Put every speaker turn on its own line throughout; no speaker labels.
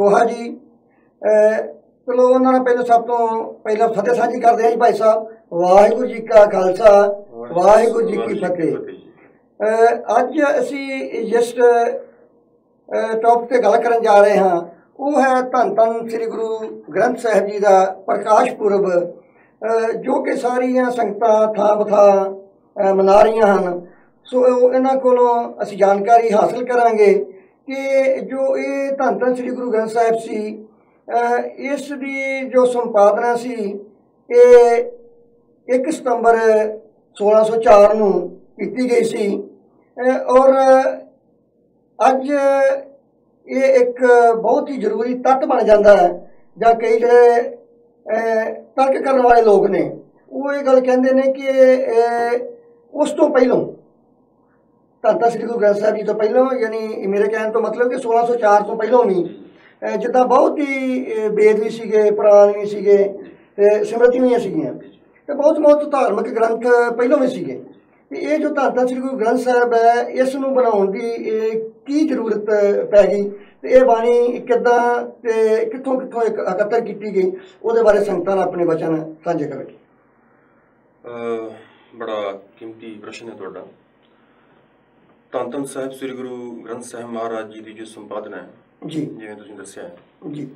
ਦੋਹਾ जी। चलो उन्होंने पहले सब तो पहले फतेह साझी करते हैं जी भाई साहब। वाहिगुरू जी का खालसा वाहिगुरू जी की फतेह। अज असी जिस टॉपिक पर गल करन जा रहे हैं वो है धन धन श्री गुरु ग्रंथ साहिब जी का प्रकाश पुरब, जो कि सारिया संगतां थां बथां मना रही हैं। सो इन्हां कोलों असी जानकारी हासिल करांगे कि जो ये धन धन श्री गुरु ग्रंथ साहिब सी, इस दी जो संपादना सी ये 1 सितंबर 1604 नूं कीती गई सी। और अज ये एक बहुत ही जरूरी तत्त बन जाता है, जां कई जिहड़े तर्क करने वाले लोग ने वो ये गल कहंदे ने कि उस तो पहलों धन धन श्री गुरु ग्रंथ साहिब जी तो पहलों, यानी मेरे कहने तो मतलब कि 1604 तो पहलों भी जिद्दां बहुत ही वेद भी सीगे, पुराण भी सीगे, सिमरती भी सीगियां, ते बहुत बहुत धार्मिक ग्रंथ पहलों भी सीगे। ये जो धन धन श्री गुरु ग्रंथ साहिब है इस नूं बनाउण दी की जरूरत पै गई, ते ये बाणी किद्दां ते कित्थों कित्थों एकत्र कीती गई, उहदे बारे संगतां नाल अपने वचन साझे करगे।
बड़ा कीमती प्रश्न है तुहाडा। धन धन साहिब श्री गुरु ग्रंथ साहिब महाराज जी की जो संपादना है
जी,
जिवें तुसीं दस्सिआ है
जी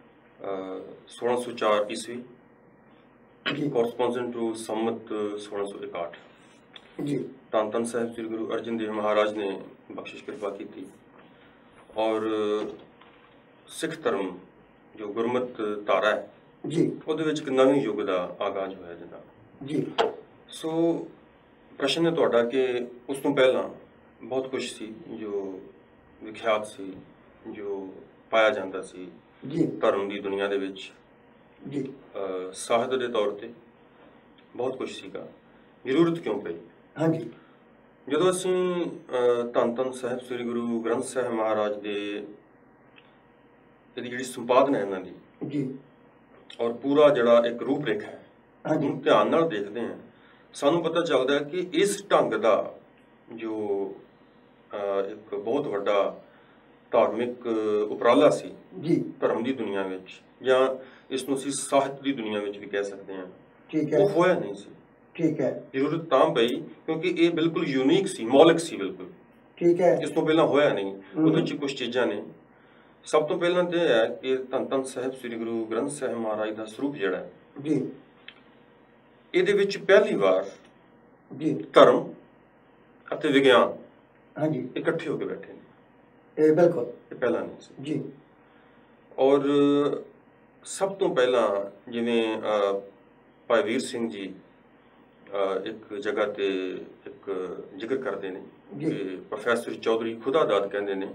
1604 ईस्वी कॉरस्पॉन्डेंट टू संमत 1661
जी।
धन धन साहिब श्री गुरु अर्जन देव महाराज ने बख्शिश कृपा की थी और सिख धर्म जो गुरमत धारा है
जी
ਉਹਦੇ ਵਿੱਚ ਇੱਕ ਨਵੇਂ ਯੁੱਗ ਦਾ ਆਗਾਜ਼ ਹੋਇਆ ਜਨਾਬ
जी।
ਸੋ ਪ੍ਰਸ਼ਨ ਹੈ ਤੁਹਾਡਾ ਕਿ ਉਸ ਤੋਂ ਪਹਿਲਾਂ ਬਹੁਤ ਕੁਝ ਸੀ ਜੋ ਵਿਖਿਆਤ ਸੀ, ਜੋ ਪਾਇਆ ਜਾਂਦਾ ਸੀ
जी
ਧਰਮ ਦੀ ਦੁਨੀਆ ਦੇ ਵਿੱਚ
जी
ਸਾਹਿਤ ਦੇ ਤੌਰ ਤੇ ਬਹੁਤ ਕੁਝ ਸੀਗਾ। ਜ਼ਰੂਰਤ ਕਿਉਂ ਪਈ?
हाँ जी
ਜਦੋਂ ਅਸੀਂ ਧੰਨ ਧੰਨ ਸਾਹਿਬ ਸ੍ਰੀ ਗੁਰੂ ਗ੍ਰੰਥ ਸਾਹਿਬ ਮਹਾਰਾਜ ਦੇ ਇਹਦੀ ਜਿਹੜੀ ਸੰਪਾਦਨਾ ਹੈ ਇਹਨਾਂ ਦੀ
जी
ਔਰ ਪੂਰਾ ਜਿਹੜਾ ਇੱਕ ਰੂਪ ਰੇਖਾ ਹੈ
हाँ जी
ਉਹਨੂੰ ਧਿਆਨ ਨਾਲ ਦੇਖਦੇ ਹਾਂ, ਸਾਨੂੰ ਪਤਾ ਚੱਲਦਾ ਹੈ ਕਿ ਇਸ ਢੰਗ ਦਾ ਜੋ ਇੱਕ ਬਹੁਤ ਵੱਡਾ ਧਾਰਮਿਕ ਉਪਰਾਲਾ ਸੀ
जी
ਧਰਮ ਦੀ ਦੁਨੀਆ ਵਿੱਚ, ਜਾਂ ਇਸ ਨੂੰ ਅਸੀਂ ਸਾਹਿਤ ਦੀ ਦੁਨੀਆ ਵਿੱਚ ਵੀ ਕਹਿ ਸਕਦੇ ਹਾਂ,
ठीक है
ਉਹ ਹੋਇਆ ਨਹੀਂ ਸੀ।
ठीक है
ਜ਼ਰੂਰਤ ਤਾਂ ਪਈ ਕਿਉਂਕਿ ਇਹ ਬਿਲਕੁਲ ਯੂਨੀਕ ਸੀ, ਮੌਲਿਕ ਸੀ ਬਿਲਕੁਲ,
ठीक है
ਇਸ ਤੋਂ ਪਹਿਲਾਂ ਹੋਇਆ ਨਹੀਂ। ਉਹਦੇ 'ਚ ਕੁਝ ਚੀਜ਼ਾਂ ਨੇ। ਸਭ ਤੋਂ ਪਹਿਲਾਂ ਤਾਂ ਇਹ ਹੈ ਕਿ ਧੰਨ ਧੰਨ ਸਾਹਿਬ ਸ੍ਰੀ ਗੁਰੂ ਗ੍ਰੰਥ ਸਾਹਿਬ ਮਹਾਰਾਜ ਦਾ ਸਰੂਪ ਜਿਹੜਾ ਹੈ
जी
ਇਹਦੇ ਵਿੱਚ ਪਹਿਲੀ ਵਾਰ
जी
ਧਰਮ ਅਤੇ ਵਿਗਿਆਨ
हाँ जी
ਇਕੱਠੇ ਹੋ ਕੇ ਬੈਠੇ ਨੇ।
बिल्कुल
ਇਹ ਪਹਿਲਾਂ ਨਹੀਂ ਸੀ।
जी
ਔਰ ਸਭ ਤੋਂ ਪਹਿਲਾਂ ਜਿਵੇਂ ਭਾਈ ਵੀਰ ਸਿੰਘ ਜੀ ਇੱਕ ਜਗ੍ਹਾ ਤੇ ਇੱਕ ਜ਼ਿਕਰ ਕਰਦੇ ਨੇ ਕਿ ਪ੍ਰੋਫੈਸਰ ਚੌਧਰੀ ਖੁਦਾਦਾਦ ਕਹਿੰਦੇ ਨੇ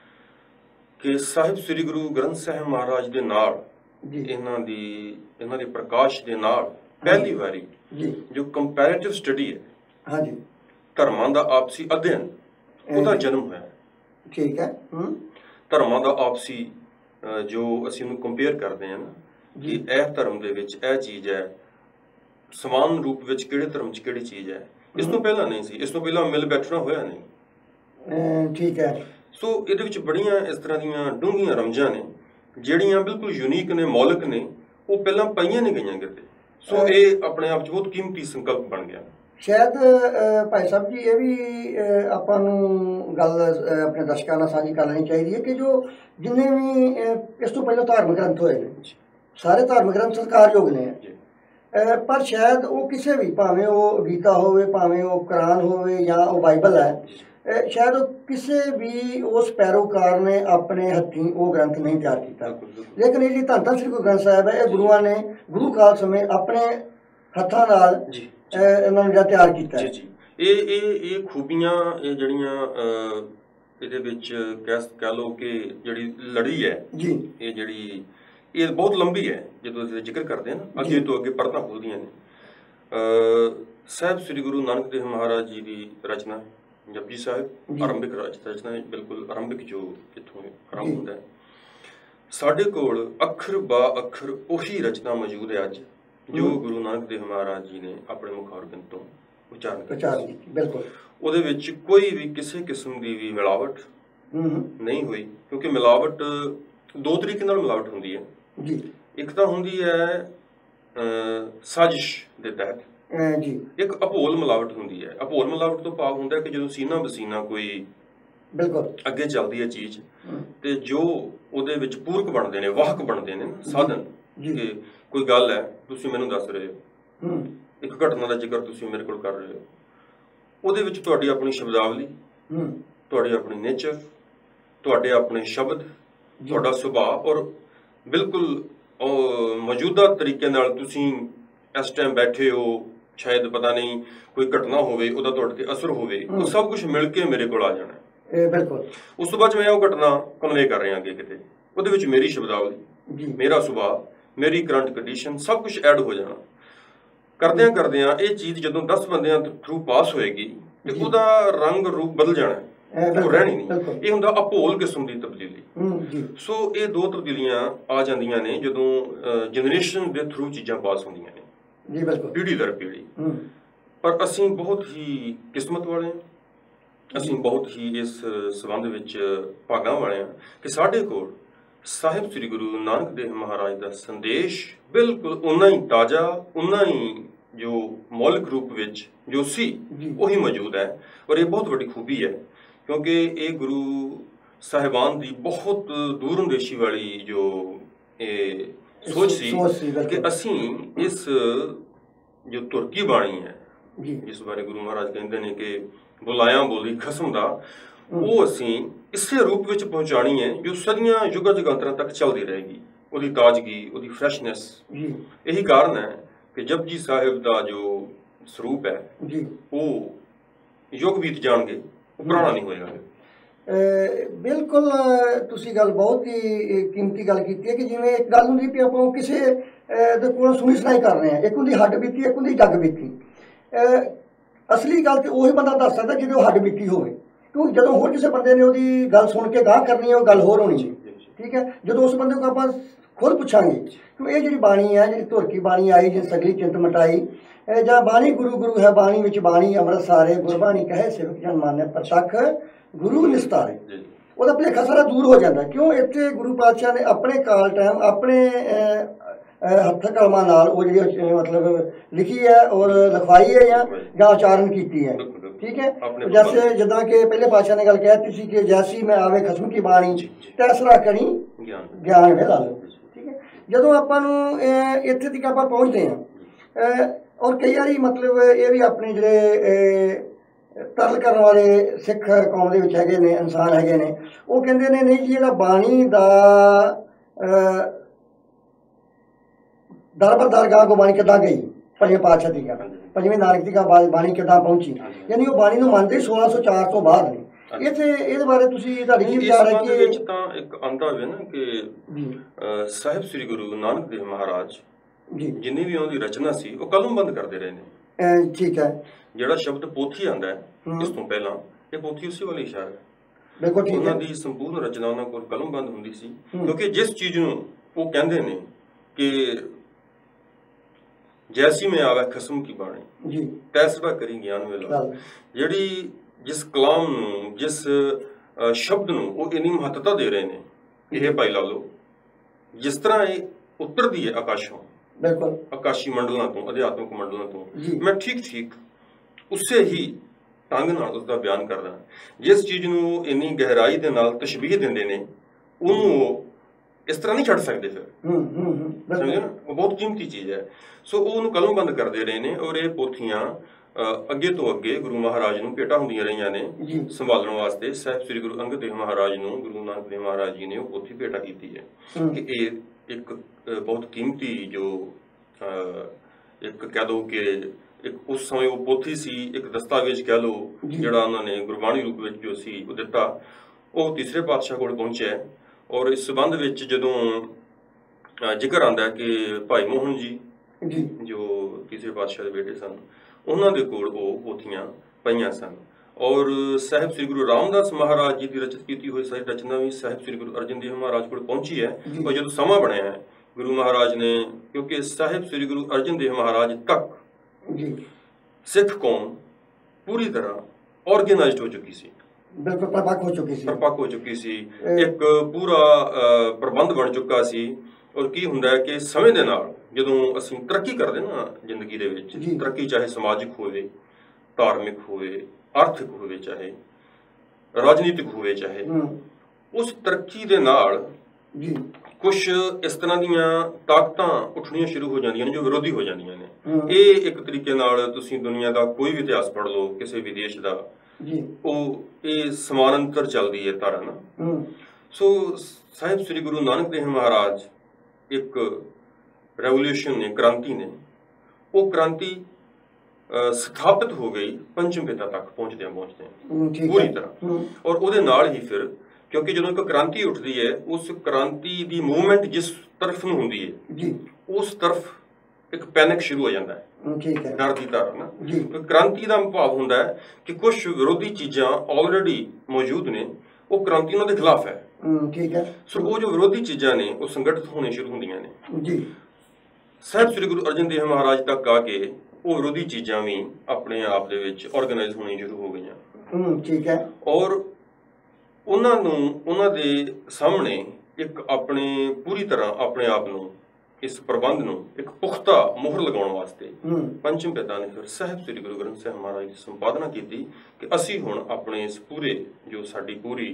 ਕਿ ਸਾਹਿਬ ਸ੍ਰੀ ਗੁਰੂ ਗ੍ਰੰਥ ਸਾਹਿਬ ਮਹਾਰਾਜ ਦੇ ਨਾਲ
जी
ਇਹਨਾਂ ਦੇ ਪ੍ਰਕਾਸ਼ ਦੇ ਨਾਲ ਪਹਿਲੀ ਵਾਰੀ
जी
ਜੋ ਕੰਪੈਰੀਟਿਵ ਸਟੱਡੀ ਹੈ
हाँ जी
ਧਰਮਾਂ ਦਾ ਆਪਸੀ ਅਧਿਐਨ ਉਹਦਾ ਜਨਮ ਹੋਇਆ।
ठीक है
ਧਰਮਾਂ ਦਾ ਆਪਸੀ ਜੋ ਅਸੀਂ ਉਹਨੂੰ ਕੰਪੇਅਰ ਕਰਦੇ ਹਾਂ ਨਾ ਕਿ ਇਹ ਧਰਮ ਦੇ ਵਿੱਚ ਇਹ ਚੀਜ਼ ਹੈ, ਸਮਾਨ ਰੂਪ ਵਿੱਚ ਕਿਹੜੇ ਧਰਮ 'ਚ ਕਿਹੜੀ ਚੀਜ਼ ਹੈ, ਇਸ ਤੋਂ ਪਹਿਲਾਂ ਨਹੀਂ ਸੀ। ਇਸ ਤੋਂ ਪਹਿਲਾਂ ਮਿਲ ਬੈਠਣਾ ਹੋਇਆ ਨਹੀਂ।
ठीक है
ਸੋ ਇਹਦੇ ਵਿੱਚ ਬੜੀਆਂ ਇਸ ਤਰ੍ਹਾਂ ਦੀਆਂ ਡੂੰਘੀਆਂ ਰਮਜ਼ਾਂ ਨੇ ਜਿਹੜੀਆਂ ਬਿਲਕੁਲ ਯੂਨੀਕ ਨੇ, ਮੌਲਿਕ ਨੇ, ਉਹ ਪਹਿਲਾਂ ਪਾਈਆਂ ਨਹੀਂ ਗਈਆਂ ਕਿਤੇ। ਸੋ ਇਹ ਆਪਣੇ ਆਪ 'ਚ ਬਹੁਤ ਕੀਮਤੀ ਸੰਕਲਪ ਬਣ ਗਿਆ।
शायद भाई साहब जी ये भी ਆਪਾਂ ਨੂੰ ਗੱਲ ਆਪਣੇ ਦਰਸ਼ਕਾਂ ਨਾਲ ਸਾਂਝੀ ਕਰ ਲੈਣੀ ਚਾਹੀਦੀ ਹੈ ਕਿ ਜੋ ਜਿੰਨੇ ਵੀ ਇਸ ਤੋਂ ਪਹਿਲਾਂ ਧਾਰਮਿਕ ਗ੍ਰੰਥ ਹੋਏ ਨੇ ਸਾਰੇ ਧਾਰਮਿਕ ਗ੍ਰੰਥ ਸਤਿਕਾਰਯੋਗ ਨੇ, ਪਰ ਸ਼ਾਇਦ ਉਹ ਕਿਸੇ ਵੀ, ਭਾਵੇਂ ਉਹ ਗੀਤਾ ਹੋਵੇ, ਭਾਵੇਂ ਉਹ ਕੁਰਾਨ ਹੋਵੇ ਜਾਂ ਉਹ ਬਾਈਬਲ ਹੈ, ਸ਼ਾਇਦ ਉਹ ਕਿਸੇ ਵੀ ਉਸ ਪੈਰੋਕਾਰ ਨੇ ਆਪਣੇ ਹੱਥੀਂ ਉਹ ਗ੍ਰੰਥ ਨਹੀਂ ਤਿਆਰ ਕੀਤਾ। ਲੇਕਿਨ ਇਹ ਜਿਹੜੀ ਧੰਨ ਧੰਨ ਸ੍ਰੀ ਗੁਰੂ ਗ੍ਰੰਥ ਸਾਹਿਬ ਹੈ, ਇਹ ਗੁਰੂਆਂ ਨੇ ਗੁਰੂ ਕਾਲ ਸਮੇਂ ਆਪਣੇ ਹੱਥਾਂ ਨਾਲ ਇਹਨਾਂ ਨੂੰ ਤਿਆਰ ਕੀਤਾ।
ਜੀ ਜੀ ਇਹ ਖੂਬੀਆਂ, ਇਹ ਜਿਹੜੀਆਂ ਇਹਦੇ ਵਿੱਚ ਕਹਿ ਲਓ ਕਿ ਜਿਹੜੀ ਲੜੀ ਹੈ
ਜੀ,
ਇਹ ਜਿਹੜੀ ਇਹ ਬਹੁਤ ਲੰਬੀ ਹੈ। ਜਦੋਂ ਅਸੀਂ ਜ਼ਿਕਰ ਕਰਦੇ ਹਾਂ ਨਾ, ਅੱਗੇ ਤੋਂ ਅੱਗੇ ਪਰਤਾਂ ਖੁੱਲ੍ਹਦੀਆਂ ਨੇ। ਸਾਹਿਬ ਸ੍ਰੀ ਗੁਰੂ ਨਾਨਕ ਦੇਵ ਮਹਾਰਾਜ ਜੀ ਦੀ ਰਚਨਾ ਜਪਜੀ ਸਾਹਿਬ ਆਰੰਭਿਕ ਰਚਨਾ, ਬਿਲਕੁਲ ਆਰੰਭਿਕ ਜੋ ਇੱਥੋਂ ਆਰੰਭ ਹੁੰਦਾ ਹੈ। ਸਾਡੇ ਕੋਲ ਅੱਖਰ ਬਾ ਅੱਖਰ ਉਹੀ ਰਚਨਾ ਮੌਜੂਦ ਹੈ ਅੱਜ ਜੋ ਗੁਰੂ ਨਾਨਕ ਦੇਵ ਮਹਾਰਾਜ ਜੀ ਨੇ ਆਪਣੇ ਮੁਖ ਔਰਗਨ ਤੋਂ ਉਚਾਰਨ ਕੀਤੀ।
ਬਿਲਕੁਲ
ਉਹਦੇ ਵਿੱਚ ਕੋਈ ਵੀ ਕਿਸੇ ਕਿਸਮ ਦੀ ਵੀ ਮਿਲਾਵਟ ਨਹੀਂ ਹੋਈ, ਕਿਉਂਕਿ ਮਿਲਾਵਟ ਦੋ ਤਰੀਕੇ ਨਾਲ ਮਿਲਾਵਟ ਹੁੰਦੀ ਹੈ
ਜੀ।
ਇੱਕ ਤਾਂ ਹੁੰਦੀ ਹੈ ਸਾਜ਼ਿਸ਼ ਦੇ ਤਹਿਤ
ਜੀ।
ਇੱਕ ਅਭੋਲ ਮਿਲਾਵਟ ਹੁੰਦੀ ਹੈ। ਅਭੋਲ ਮਿਲਾਵਟ ਤੋਂ ਭਾਵ ਹੁੰਦਾ ਕਿ ਜਦੋਂ ਸੀਨਾ ਬਸੀਨਾ ਕੋਈ
ਬਿਲਕੁਲ
ਅੱਗੇ ਚੱਲਦੀ ਹੈ ਚੀਜ਼ ਤੇ ਜੋ ਉਹਦੇ ਵਿੱਚ ਪੂਰਕ ਬਣਦੇ ਨੇ, ਵਾਹਕ ਬਣਦੇ ਨੇ, ਸਾਧਨ, ਕਿ ਕੋਈ ਗੱਲ ਹੈ ਤੁਸੀਂ ਮੈਨੂੰ ਦੱਸ ਰਹੇ ਹੋ, ਇੱਕ ਘਟਨਾ ਦਾ ਜ਼ਿਕਰ ਤੁਸੀਂ ਮੇਰੇ ਕੋਲ ਕਰ ਰਹੇ ਹੋ, ਉਹਦੇ ਵਿੱਚ ਤੁਹਾਡੀ ਆਪਣੀ ਸ਼ਬਦਾਵਲੀ, ਤੁਹਾਡੀ ਆਪਣੀ ਨੇਚਰ, ਤੁਹਾਡੇ ਆਪਣੇ ਸ਼ਬਦ, ਤੁਹਾਡਾ ਸੁਭਾਅ ਔਰ ਬਿਲਕੁਲ ਮੌਜੂਦਾ ਤਰੀਕੇ ਨਾਲ ਤੁਸੀਂ ਇਸ ਟਾਈਮ ਬੈਠੇ ਹੋ, ਸ਼ਾਇਦ ਪਤਾ ਨਹੀਂ ਕੋਈ ਘਟਨਾ ਹੋਵੇ ਉਹਦਾ ਤੁਹਾਡੇ ਤੇ ਅਸਰ ਹੋਵੇ, ਉਹ ਸਭ ਕੁਝ ਮਿਲ ਕੇ ਮੇਰੇ ਕੋਲ ਆ ਜਾਣਾ।
ਬਿਲਕੁਲ।
ਉਸ ਤੋਂ ਬਾਅਦ ਮੈਂ ਉਹ ਘਟਨਾ ਕਨਵੇ ਕਰ ਰਿਹਾ ਅੱਗੇ ਕਿਤੇ, ਉਹਦੇ ਵਿੱਚ ਮੇਰੀ ਸ਼ਬਦਾਵਲੀ, ਮੇਰਾ ਸੁਭਾਅ, ਮੇਰੀ ਕਰੰਟ ਕੰਡੀਸ਼ਨ ਸਭ ਕੁਝ ਐਡ ਹੋ ਜਾਣਾ। ਕਰਦਿਆਂ ਕਰਦਿਆਂ ਇਹ ਚੀਜ਼ ਜਦੋਂ 10 ਬੰਦਿਆਂ ਥਰੂ ਪਾਸ ਹੋਏਗੀ ਤੇ ਉਹਦਾ ਰੰਗ ਰੂਪ ਬਦਲ ਜਾਣਾ, ਉਹ ਰਹਿਣੀ ਨਹੀਂ। ਇਹ ਹੁੰਦਾ ਅਭੋਲ ਕਿਸਮ ਦੀ ਤਬਦੀਲੀ। ਸੋ ਇਹ ਦੋ ਤਬਦੀਲੀਆਂ ਆ ਜਾਂਦੀਆਂ ਨੇ ਜਦੋਂ ਜਨਰੇਸ਼ਨ ਦੇ ਥਰੂ ਚੀਜ਼ਾਂ ਪਾਸ ਹੁੰਦੀਆਂ ਨੇ,
ਜੀ ਬਿਲਕੁਲ,
ਪੀੜ੍ਹੀ ਦਰ ਪੀੜ੍ਹੀ। ਪਰ ਅਸੀਂ ਬਹੁਤ ਹੀ ਕਿਸਮਤ ਵਾਲੇ ਹਾਂ, ਅਸੀਂ ਬਹੁਤ ਹੀ ਇਸ ਸੰਬੰਧ ਵਿੱਚ ਭਾਗਾਂ ਵਾਲੇ ਹਾਂ ਕਿ ਸਾਡੇ ਕੋਲ ਸਾਹਿਬ ਸ੍ਰੀ ਗੁਰੂ ਨਾਨਕ ਦੇਵ ਮਹਾਰਾਜ ਦਾ ਸੰਦੇਸ਼ ਬਿਲਕੁਲ ਉਨਾ ਹੀ ਤਾਜ਼ਾ, ਉਨਾ ਹੀ ਜੋ ਮੌਲਿਕ ਰੂਪ ਵਿੱਚ ਜੋ ਸੀ ਉਹੀ ਮੌਜੂਦ ਹੈ। ਔਰ ਇਹ ਬਹੁਤ ਵੱਡੀ ਖੂਬੀ ਹੈ ਕਿਉਂਕਿ ਇਹ ਗੁਰੂ ਸਾਹਿਬਾਨ ਦੀ ਬਹੁਤ ਦੂਰਅੰਦੇਸ਼ੀ ਵਾਲੀ ਜੋ ਇਹ ਸੋਚ ਸੀ ਕਿ ਅਸੀਂ ਇਸ ਜੋ ਤੁਰਕੀ ਬਾਣੀ ਹੈ, ਜਿਸ ਬਾਰੇ ਗੁਰੂ ਮਹਾਰਾਜ ਕਹਿੰਦੇ ਨੇ ਕਿ ਬੁਲਾਇਆ ਬੋਲੀ ਖਸਮ ਦਾ, ਉਹ ਅਸੀਂ ਇਸੇ ਰੂਪ ਵਿੱਚ ਪਹੁੰਚਾਣੀ ਹੈ ਜੋ ਸਦੀਆਂ ਯੁੱਗਾਂ ਜਗਾਂਤਰਾਂ ਤੱਕ ਚੱਲਦੀ ਰਹੇਗੀ। ਉਹਦੀ ਤਾਜ਼ਗੀ, ਉਹਦੀ ਫਰੈਸ਼ਨੈਸ। ਇਹੀ ਕਾਰਨ ਹੈ ਕਿ ਜਪਜੀ ਸਾਹਿਬ ਦਾ ਜੋ ਸਰੂਪ ਹੈ ਉਹ ਯੁੱਗ ਬੀਤ ਜਾਣਗੇ, ਉਹ ਪੁਰਾਣਾ ਨਹੀਂ ਹੋਏਗਾ।
ਬਿਲਕੁਲ, ਤੁਸੀਂ ਗੱਲ ਬਹੁਤ ਹੀ ਕੀਮਤੀ ਗੱਲ ਕੀਤੀ ਹੈ ਕਿ ਜਿਵੇਂ ਇੱਕ ਗੱਲ ਹੁੰਦੀ ਵੀ ਆਪਾਂ ਕਿਸੇ ਦੇ ਕੋਲੋਂ ਸੁਣੀ ਸੁਣਾਈ ਕਰ ਰਹੇ ਹਾਂ, ਇੱਕ ਹੁੰਦੀ ਹੱਡ ਬੀਤੀ, ਇੱਕ ਹੁੰਦੀ ਜੱਗ ਬੀਤੀ। ਅਸਲੀ ਗੱਲ ਤੇ ਉਹੀ ਬੰਦਾ ਦੱਸ ਸਕਦਾ ਜਿਹਦੇ ਉਹ ਹੱਡ ਬੀਤੀ ਹੋਵੇ, ਕਿਉਂਕਿ ਜਦੋਂ ਹੋਰ ਕਿਸੇ ਬੰਦੇ ਨੇ ਉਹਦੀ ਗੱਲ ਸੁਣ ਕੇ ਗਾਹ ਕਰਨੀ ਹੈ ਉਹ ਗੱਲ ਹੋਰ ਹੋਣੀ ਹੈ, ਠੀਕ ਹੈ। ਜਦੋਂ ਉਸ ਬੰਦੇ ਨੂੰ ਆਪਾਂ ਖੁਦ ਪੁੱਛਾਂਗੇ ਕਿ ਇਹ ਜਿਹੜੀ ਬਾਣੀ ਹੈ, ਜਿਹੜੀ ਧੁਰਕੀ ਬਾਣੀ ਆਈ, ਜਿਸ ਸਗਲੀ ਚਿੰਤ ਮਟਾਈ, ਜਾਂ ਬਾਣੀ ਗੁਰੂ ਗੁਰੂ ਹੈ ਬਾਣੀ ਵਿੱਚ ਬਾਣੀ ਅੰਮ੍ਰਿਤ ਸਾਰੇ, ਗੁਰਬਾਣੀ ਕਹੇ ਸੇਵਕ ਜਨ ਮਾਨੈ ਪ੍ਰਤੱਖ ਗੁਰੂ ਨਿਸਤਾਰੇ, ਉਹਦਾ ਭੁਲੇਖਾ ਸਾਰਾ ਦੂਰ ਹੋ ਜਾਂਦਾ। ਕਿਉਂ? ਇੱਥੇ ਗੁਰੂ ਪਾਤਸ਼ਾਹ ਨੇ ਆਪਣੇ ਕਾਲ ਟਾਈਮ ਆਪਣੇ ਹੱਥ ਕਲਮਾਂ ਨਾਲ ਉਹ ਜਿਹੜੀ ਮਤਲਬ ਲਿਖੀ ਹੈ ਔਰ ਲਿਖਵਾਈ ਹੈ ਜਾਂ ਉਚਾਰਨ ਕੀਤੀ ਹੈ, ਠੀਕ ਹੈ। ਜੈਸੇ ਜਿੱਦਾਂ ਕਿ ਪਹਿਲੇ ਪਾਤਸ਼ਾਹ ਨੇ ਗੱਲ ਕਹਿਤੀ ਸੀ ਕਿ ਜੈਸੀ ਮੈਂ ਆਵੇ ਖਸਮ ਕੀ ਬਾਣੀ ਤੈਸਰਾ ਕਰੀ ਗਿਆਨ ਵੇ ਲਾ ਲਓ, ਠੀਕ ਹੈ। ਜਦੋਂ ਆਪਾਂ ਨੂੰ ਇੱਥੇ ਤੱਕ ਆਪਾਂ ਪਹੁੰਚਦੇ ਹਾਂ ਔਰ ਕਈ ਵਾਰੀ ਮਤਲਬ ਇਹ ਵੀ ਆਪਣੇ ਜਿਹੜੇ ਤਰਲ ਕਰਨ ਵਾਲੇ ਸਿੱਖ ਕੌਮ ਦੇ ਵਿੱਚ ਹੈਗੇ ਨੇ, ਇਨਸਾਨ ਹੈਗੇ ਨੇ, ਉਹ ਕਹਿੰਦੇ ਨੇ ਨਹੀਂ ਜੀ ਇਹਦਾ ਬਾਣੀ ਦਾ ਦਰ ਬਰ ਦਰਗਾਹ ਕੋ ਬਾਣੀ ਕਿੱਦਾਂ ਗਈ, ਪੰਜਵੇਂ ਪਾਤਸ਼ਾਹ ਦੀ ਗੱਲ, ਪੰਜਵੇਂ ਨਾਨਕ ਦੀ ਬਾਣੀ ਕਿੱਦਾਂ ਪਹੁੰਚੀ, ਯਾਨੀ ਉਹ ਬਾਣੀ ਨੂੰ ਮੰਨਦੇ 1604 ਤੋਂ ਬਾਅਦ ਨੇ। ਇੱਥੇ ਇਹਦੇ ਬਾਰੇ ਤੁਸੀਂ ਤੁਹਾਡੀ ਕੀ ਵਿਚਾਰ ਹੈ? ਕਿ
ਵਿੱਚ ਤਾਂ ਇੱਕ ਆਂਦਾ ਹੈ ਨਾ ਕਿ ਸਾਹਿਬ ਸ੍ਰੀ ਗੁਰੂ ਨਾਨਕ ਦੇਵ ਮਹਾਰਾਜ ਜਿੰਨੀ ਵੀ ਉਹਦੀ ਰਚਨਾ ਸੀ ਉਹ ਕਲਮਬੰਦ ਕਰਦੇ ਰਹੇ ਨੇ,
ਠੀਕ ਹੈ।
ਜਿਹੜਾ ਸ਼ਬਦ ਪੋਥੀ ਆਂਦਾ ਹੈ ਇਸ ਤੋਂ ਪਹਿਲਾਂ, ਇਹ ਪੋਥੀ ਉਸੇ ਵਾਲੀ ਇਸ਼ਾਰਾ ਹੈ।
ਬਿਲਕੁਲ ਠੀਕ ਹੈ।
ਉਹਨਾਂ ਦੀ ਸੰਪੂਰਨ ਰਚਨਾ ਉਹਨਾਂ ਕੋਲ ਕਲਮਬੰਦ ਹੁੰਦੀ ਸੀ ਕਿਉਂਕਿ ਜਿਸ ਚੀਜ਼ ਨੂੰ ਉਹ ਕਹਿੰਦੇ ਨੇ ਕਿ ਜੈਸੀ ਮੈਂ ਆਵੇ ਖਸਮ ਕੀ ਬਾਣੀ ਤੈਸਰਾ ਕਰੀ ਗਿਆਨ ਵੇਲਾ, ਜਿਹੜੀ ਜਿਸ ਕਲਾਮ ਨੂੰ, ਜਿਸ ਸ਼ਬਦ ਨੂੰ ਉਹ ਇੰਨੀ ਮਹੱਤਤਾ ਦੇ ਰਹੇ ਨੇ, ਇਹ ਭਾਈ ਲਾ ਲਓ ਜਿਸ ਤਰ੍ਹਾਂ ਇਹ ਉਤਰਦੀ ਹੈ ਆਕਾਸ਼ੋਂ, ਬਿਲਕੁਲ ਆਕਾਸ਼ੀ ਮੰਡਲਾਂ ਤੋਂ, ਅਧਿਆਤਮਿਕ ਮੰਡਲਾਂ ਤੋਂ, ਮੈਂ ਠੀਕ ਠੀਕ ਉਸੇ ਹੀ ਢੰਗ ਨਾਲ ਉਸਦਾ ਬਿਆਨ ਕਰਦਾ। ਜਿਸ ਚੀਜ਼ ਨੂੰ ਇੰਨੀ ਗਹਿਰਾਈ ਦੇ ਨਾਲ ਤਸ਼ਬੀਹ ਦਿੰਦੇ ਨੇ ਉਹਨੂੰ ਉਹ ਇਸ ਤਰ੍ਹਾਂ ਨਹੀਂ ਛੱਡ ਸਕਦੇ ਫਿਰ, ਸਮਝੇ ਨਾ, ਉਹ ਬਹੁਤ ਕੀਮਤੀ ਚੀਜ਼ ਹੈ। ਸੋ ਉਹ ਉਹਨੂੰ ਕਲਮਬੰਦ ਕਰਦੇ ਰਹੇ ਨੇ ਔਰ ਇਹ ਪੋਥੀਆਂ ਅੱਗੇ ਤੋਂ ਅੱਗੇ ਗੁਰੂ ਮਹਾਰਾਜ ਨੂੰ ਭੇਟਾਂ ਹੁੰਦੀਆਂ ਰਹੀਆਂ ਨੇ ਸੰਭਾਲਣ ਵਾਸਤੇ। ਸਾਹਿਬ ਸ੍ਰੀ ਗੁਰੂ ਅੰਗਦ ਦੇਵ ਮਹਾਰਾਜ ਨੂੰ ਗੁਰੂ ਨਾਨਕ ਦੇਵ ਮਹਾਰਾਜ ਜੀ ਨੇ ਉਹ ਪੋਥੀ ਭੇਟਾ ਕੀਤੀ ਹੈ ਕਿ ਇਹ ਇੱਕ ਬਹੁਤ ਕੀਮਤੀ ਜੋ ਇੱਕ ਕਹਿ ਦਓ ਕਿ ਇੱਕ ਉਸ ਸਮੇਂ ਉਹ ਪੋਥੀ ਸੀ, ਇੱਕ ਦਸਤਾਵੇਜ਼ ਕਹਿ ਲਓ ਜਿਹੜਾ ਉਹਨਾਂ ਨੇ ਗੁਰਬਾਣੀ ਰੂਪ ਵਿੱਚ ਜੋ ਸੀ ਉਹ ਦਿੱਤਾ, ਉਹ ਤੀਸਰੇ ਪਾਤਸ਼ਾਹ ਕੋਲ ਪਹੁੰਚਿਆ। ਔਰ ਇਸ ਸੰਬੰਧ ਵਿੱਚ ਜਦੋਂ ਜ਼ਿਕਰ ਆਉਂਦਾ ਕਿ ਭਾਈ ਮੋਹਨ ਜੀ ਜੋ ਤੀਸਰੇ ਪਾਤਸ਼ਾਹ ਦੇ ਬੇਟੇ ਸਨ, ਉਹਨਾਂ ਦੇ ਕੋਲ ਉਹ ਪੋਥੀਆਂ ਪਈਆਂ ਸਨ। ਔਰ ਸਾਹਿਬ ਸ੍ਰੀ ਗੁਰੂ ਰਾਮਦਾਸ ਮਹਾਰਾਜ ਜੀ ਦੀ ਰਚਿਤ ਕੀਤੀ ਹੋਈ ਸਾਰੀ ਰਚਨਾ ਵੀ ਸਾਹਿਬ ਸ੍ਰੀ ਗੁਰੂ ਅਰਜਨ ਦੇਵ ਮਹਾਰਾਜ ਕੋਲ ਪਹੁੰਚੀ ਹੈ। ਔਰ ਜਦੋਂ ਸਮਾਂ ਬਣਿਆ ਹੈ ਗੁਰੂ ਮਹਾਰਾਜ ਨੇ, ਕਿਉਂਕਿ ਸਾਹਿਬ ਸ੍ਰੀ ਗੁਰੂ ਅਰਜਨ ਦੇਵ ਮਹਾਰਾਜ ਤੱਕ ਸਿੱਖ ਕੌਮ ਪੂਰੀ ਤਰ੍ਹਾਂ ਆਰਗੇਨਾਈਜ਼ਡ ਹੋ ਚੁੱਕੀ ਸੀ,
ਬਿਲਕੁਲ ਪਰਪੱਕ ਹੋ ਚੁੱਕੀ ਸੀ
ਇੱਕ ਪੂਰਾ ਪ੍ਰਬੰਧ ਬਣ ਚੁੱਕਾ ਸੀ। ਔਰ ਕੀ ਹੁੰਦਾ ਹੈ ਕਿ ਸਮੇਂ ਦੇ ਨਾਲ ਜਦੋਂ ਅਸੀਂ ਤਰੱਕੀ ਕਰਦੇ ਨਾ ਜ਼ਿੰਦਗੀ ਦੇ ਵਿੱਚ, ਤਰੱਕੀ ਚਾਹੇ ਸਮਾਜਿਕ ਹੋਵੇ, ਧਾਰਮਿਕ ਹੋਵੇ, ਆਰਥਿਕ ਹੋਵੇ, ਚਾਹੇ ਰਾਜਨੀਤਿਕ ਹੋਵੇ, ਚਾਹੇ ਉਸ ਤਰੱਕੀ ਦੇ ਨਾਲ ਕੁਝ ਇਸ ਤਰ੍ਹਾਂ ਦੀਆਂ ਤਾਕਤਾਂ ਉੱਠਣੀਆਂ ਸ਼ੁਰੂ ਹੋ ਜਾਂਦੀਆਂ ਨੇ ਜੋ ਵਿਰੋਧੀ ਹੋ ਜਾਂਦੀਆਂ ਨੇ। ਇਹ ਇੱਕ ਤਰੀਕੇ ਨਾਲ ਤੁਸੀਂ ਦੁਨੀਆ ਦਾ ਕੋਈ ਵੀ ਇਤਿਹਾਸ ਪੜ੍ਹ ਲਓ ਕਿਸੇ ਵੀ ਦੇਸ਼ ਦਾ, ਉਹ ਇਹ ਸਮਾਨਾਂਤਰ ਚੱਲਦੀ ਹੈ ਧਾਰਾ ਨਾ। ਸੋ ਸਾਹਿਬ ਸ੍ਰੀ ਗੁਰੂ ਨਾਨਕ ਦੇਵ ਮਹਾਰਾਜ ਇੱਕ ਰੈਵੋਲੂਸ਼ਨ ਨੇ, ਕ੍ਰਾਂਤੀ ਨੇ, ਉਹ ਕ੍ਰਾਂਤੀ ਸਥਾਪਿਤ ਹੋ ਗਈ ਪੰਚਮ ਪਿਤਾ ਤੱਕ ਪਹੁੰਚਦਿਆਂ ਪੂਰੀ ਤਰ੍ਹਾਂ। ਔਰ ਉਹਦੇ ਨਾਲ ਹੀ ਫਿਰ ਕਿਉਂਕਿ ਜਦੋਂ ਇੱਕ ਕ੍ਰਾਂਤੀ ਉੱਠਦੀ ਹੈ, ਉਸ ਕ੍ਰਾਂਤੀ ਦੀ ਮੂਵਮੈਂਟ ਜਿਸ ਤਰਫ ਨੂੰ ਹੁੰਦੀ ਹੈ ਉਸ ਤਰਫ ਇੱਕ ਪੈਨਿਕ ਸ਼ੁਰੂ ਹੋ ਜਾਂਦਾ ਹੈ, ਡਰ ਦੀ ਧਾਰਾ ਨਾ। ਕ੍ਰਾਂਤੀ ਦਾ ਭਾਵ ਹੁੰਦਾ ਹੈ ਕਿ ਕੁਝ ਵਿਰੋਧੀ ਚੀਜ਼ਾਂ ਆਲਰੇਡੀ ਮੌਜੂਦ ਨੇ, ਉਹ ਕ੍ਰਾਂਤੀ ਉਹਨਾਂ ਦੇ ਖਿਲਾਫ ਹੈ। ਸੋ ਉਹ ਜੋ ਵਿਰੋਧੀ ਚੀਜ਼ਾਂ ਨੇ ਉਹ ਸੰਗਠਿਤ ਹੋਣੇ ਸ਼ੁਰੂ ਹੁੰਦੀਆਂ ਨੇ। ਸਾਹਿਬ ਸ੍ਰੀ ਗੁਰੂ ਅਰਜਨ ਦੇਵ ਮਹਾਰਾਜ ਤੱਕ ਆ ਕੇ ਉਹ ਵਿਰੋਧੀ ਚੀਜ਼ਾਂ ਵੀ ਆਪਣੇ ਆਪ ਦੇ ਵਿੱਚ ਆਰਗੇਨਾਈਜ਼ ਹੋਣੀ ਸ਼ੁਰੂ ਹੋ ਗਈਆਂ। ਔਰ ਉਹਨਾਂ ਨੂੰ, ਉਹਨਾਂ ਦੇ ਸਾਹਮਣੇ ਇੱਕ ਆਪਣੇ ਪੂਰੀ ਤਰ੍ਹਾਂ ਆਪਣੇ ਆਪ ਨੂੰ, ਇਸ ਪ੍ਰਬੰਧ ਨੂੰ ਇੱਕ ਪੁਖਤਾ ਮੋਹਰ ਲਗਾਉਣ ਵਾਸਤੇ ਪੰਚਮ ਪਿਤਾ ਨੇ ਫਿਰ ਸਾਹਿਬ ਸ੍ਰੀ ਗੁਰੂ ਗ੍ਰੰਥ ਸਾਹਿਬ ਮਹਾਰਾਜ ਦੀ ਸੰਪਾਦਨਾ ਕੀਤੀ ਕਿ ਅਸੀਂ ਹੁਣ ਆਪਣੇ ਇਸ ਪੂਰੇ ਜੋ ਸਾਡੀ ਪੂਰੀ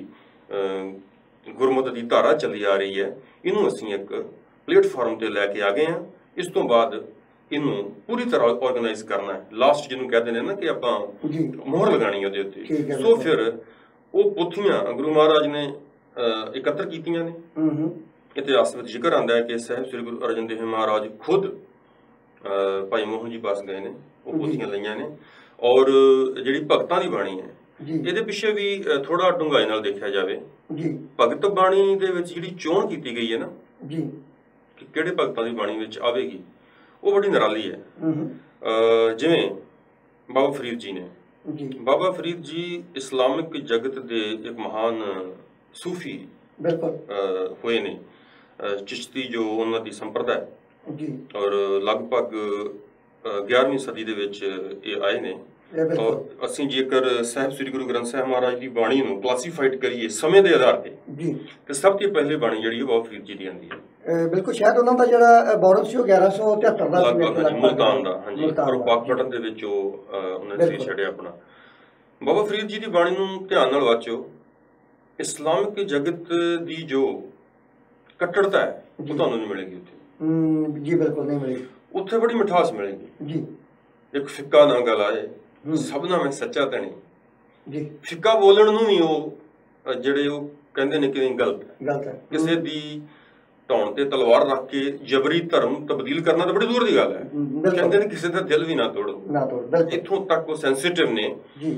ਗੁਰਮਤਿ ਦੀ ਧਾਰਾ ਚੱਲੀ ਆ ਰਹੀ ਹੈ, ਇਹਨੂੰ ਅਸੀਂ ਇੱਕ ਪਲੇਟਫਾਰਮ ਤੇ ਲੈ ਕੇ ਆ ਗਏ ਹਾਂ। ਇਸ ਤੋਂ ਬਾਅਦ ਇਹਨੂੰ ਪੂਰੀ ਤਰ੍ਹਾਂ ਆਰਗੇਨਾਈਜ਼ ਕਰਨਾ ਹੈ, ਲਾਸਟ ਜਿਹਨੂੰ ਕਹਿੰਦੇ ਨੇ ਨਾ ਕਿ ਆਪਾਂ ਮੋਹਰ ਲਗਾਣੀ ਉਹਦੇ ਉੱਤੇ। ਸੋ ਫਿਰ ਉਹ ਪੋਥੀਆਂ ਗੁਰੂ ਮਹਾਰਾਜ ਨੇ ਇਕੱਤਰ ਕੀਤੀਆਂ ਨੇ। ਇਤਿਹਾਸ ਵਿੱਚ ਜ਼ਿਕਰ ਆਉਂਦਾ ਹੈ ਕਿ ਸਾਹਿਬ ਸ੍ਰੀ ਗੁਰੂ ਅਰਜਨ ਦੇਵ ਮਹਾਰਾਜ ਖੁਦ ਭਾਈ ਮੋਹਨ ਜੀ ਪਾਸ ਗਏ ਨੇ, ਉਹ ਪੋਥੀਆਂ ਲਈਆਂ ਨੇ। ਔਰ ਜਿਹੜੀ ਭਗਤਾਂ ਦੀ ਬਾਣੀ ਹੈ, ਇਹਦੇ ਪਿੱਛੇ ਵੀ ਥੋੜਾ ਡੂੰਘਾਈ ਨਾਲ ਦੇਖਿਆ ਜਾਵੇ। ਭਗਤ ਬਾਣੀ ਦੇ ਵਿੱਚ ਜਿਹੜੀ ਚੋਣ ਕੀਤੀ ਗਈ ਹੈ ਨਾ ਕਿ ਕਿਹੜੇ ਭਗਤਾਂ ਦੀ ਬਾਣੀ ਵਿੱਚ ਆਵੇਗੀ, ਉਹ ਬੜੀ ਨਿਰਾਲੀ ਹੈ। ਜਿਵੇਂ ਬਾਬਾ ਫਰੀਦ ਜੀ ਨੇ, ਬਾਬਾ ਫਰੀਦ ਜੀ ਇਸਲਾਮਿਕ ਜਗਤ ਦੇ ਇੱਕ ਮਹਾਨ ਸੂਫੀ ਹੋਏ ਨੇ, ਚਿਸ਼ਤੀ ਜੋ ਉਹਨਾਂ ਦੀ ਸੰਪਰਦਾ ਹੈ। ਔਰ ਲਗਭਗ 11ਵੀਂ ਸਦੀ ਦੇ ਵਿੱਚ ਇਹ ਆਏ ਨੇ। ਔਰ ਅਸੀਂ ਜੇਕਰ ਸਾਹਿਬ ਸ੍ਰੀ ਗੁਰੂ ਗ੍ਰੰਥ ਸਾਹਿਬ ਮਹਾਰਾਜ ਦੀ ਬਾਣੀ ਨੂੰ ਕਲਾਸੀਫਾਈਡ ਕਰੀਏ ਸਮੇਂ ਦੇ ਆਧਾਰ ਤੇ, ਤੇ ਸਭ ਤੋਂ ਪਹਿਲੀ ਬਾਣੀ ਜਿਹੜੀ ਉਹ ਬਾਬਾ ਫਰੀਦ ਜੀ ਦੀ ਆਉਂਦੀ ਹੈ।
ਬਿਲਕੁਲ, ਸ਼ਾਇਦ ਉਹਨਾਂ ਦਾ ਜਿਹੜਾ ਬੋਰਡ ਸੀ ਉਹ 1173 ਦਾ
ਮੁਲਤਾਨ ਦਾ। ਹਾਂਜੀ, ਔਰ ਪਾਕਪਟਨ ਦੇ ਵਿੱਚ ਉਹ ਉਹਨਾਂ ਨੇ ਛੱਡਿਆ ਆਪਣਾ। ਬਾਬਾ ਫਰੀਦ ਜੀ ਦੀ ਬਾਣੀ ਨੂੰ ਧਿਆਨ ਨਾਲ ਵਾਚੋ। ਇਸਲਾਮਿਕ ਜਗਤ ਦੀ ਜੋ ਕੱਟੜਤਾ ਹੈ ਉਹ ਤੁਹਾਨੂੰ ਨਹੀਂ ਮਿਲੇਗੀ ਉੱਥੇ।
ਜੀ ਬਿਲਕੁਲ ਨਹੀਂ ਮਿਲੇਗੀ।
ਉੱਥੇ ਬੜੀ ਮਿਠਾਸ ਮਿਲੇਗੀ। ਇੱਕ ਫਿੱਕਾ ਨਾ ਗੱਲ ਆਏ, ਸਭਨਾ ਮੈਂ ਸੱਚਾ ਧਣੀ। ਫਿੱਕਾ ਬੋਲਣ ਨੂੰ ਵੀ ਉਹ ਜਿਹੜੇ ਉਹ ਕਹਿੰਦੇ ਨੇ ਕਿ ਗਲਤ ਹੈ। ਕਿਸੇ ਦੀ ਧੌਣ ਤੇ ਤਲਵਾਰ ਰੱਖ ਕੇ ਜਬਰੀ ਧਰਮ ਤਬਦੀਲ ਕਰਨਾ ਤਾਂ ਬੜੀ ਦੂਰ ਦੀ ਗੱਲ ਹੈ। ਕਹਿੰਦੇ ਨੇ ਕਿਸੇ ਦਾ ਦਿਲ ਵੀ ਨਾ ਤੋੜੋ। ਇੱਥੋਂ ਤੱਕ ਉਹ ਸੈਂਸਿਟਿਵ ਨੇ,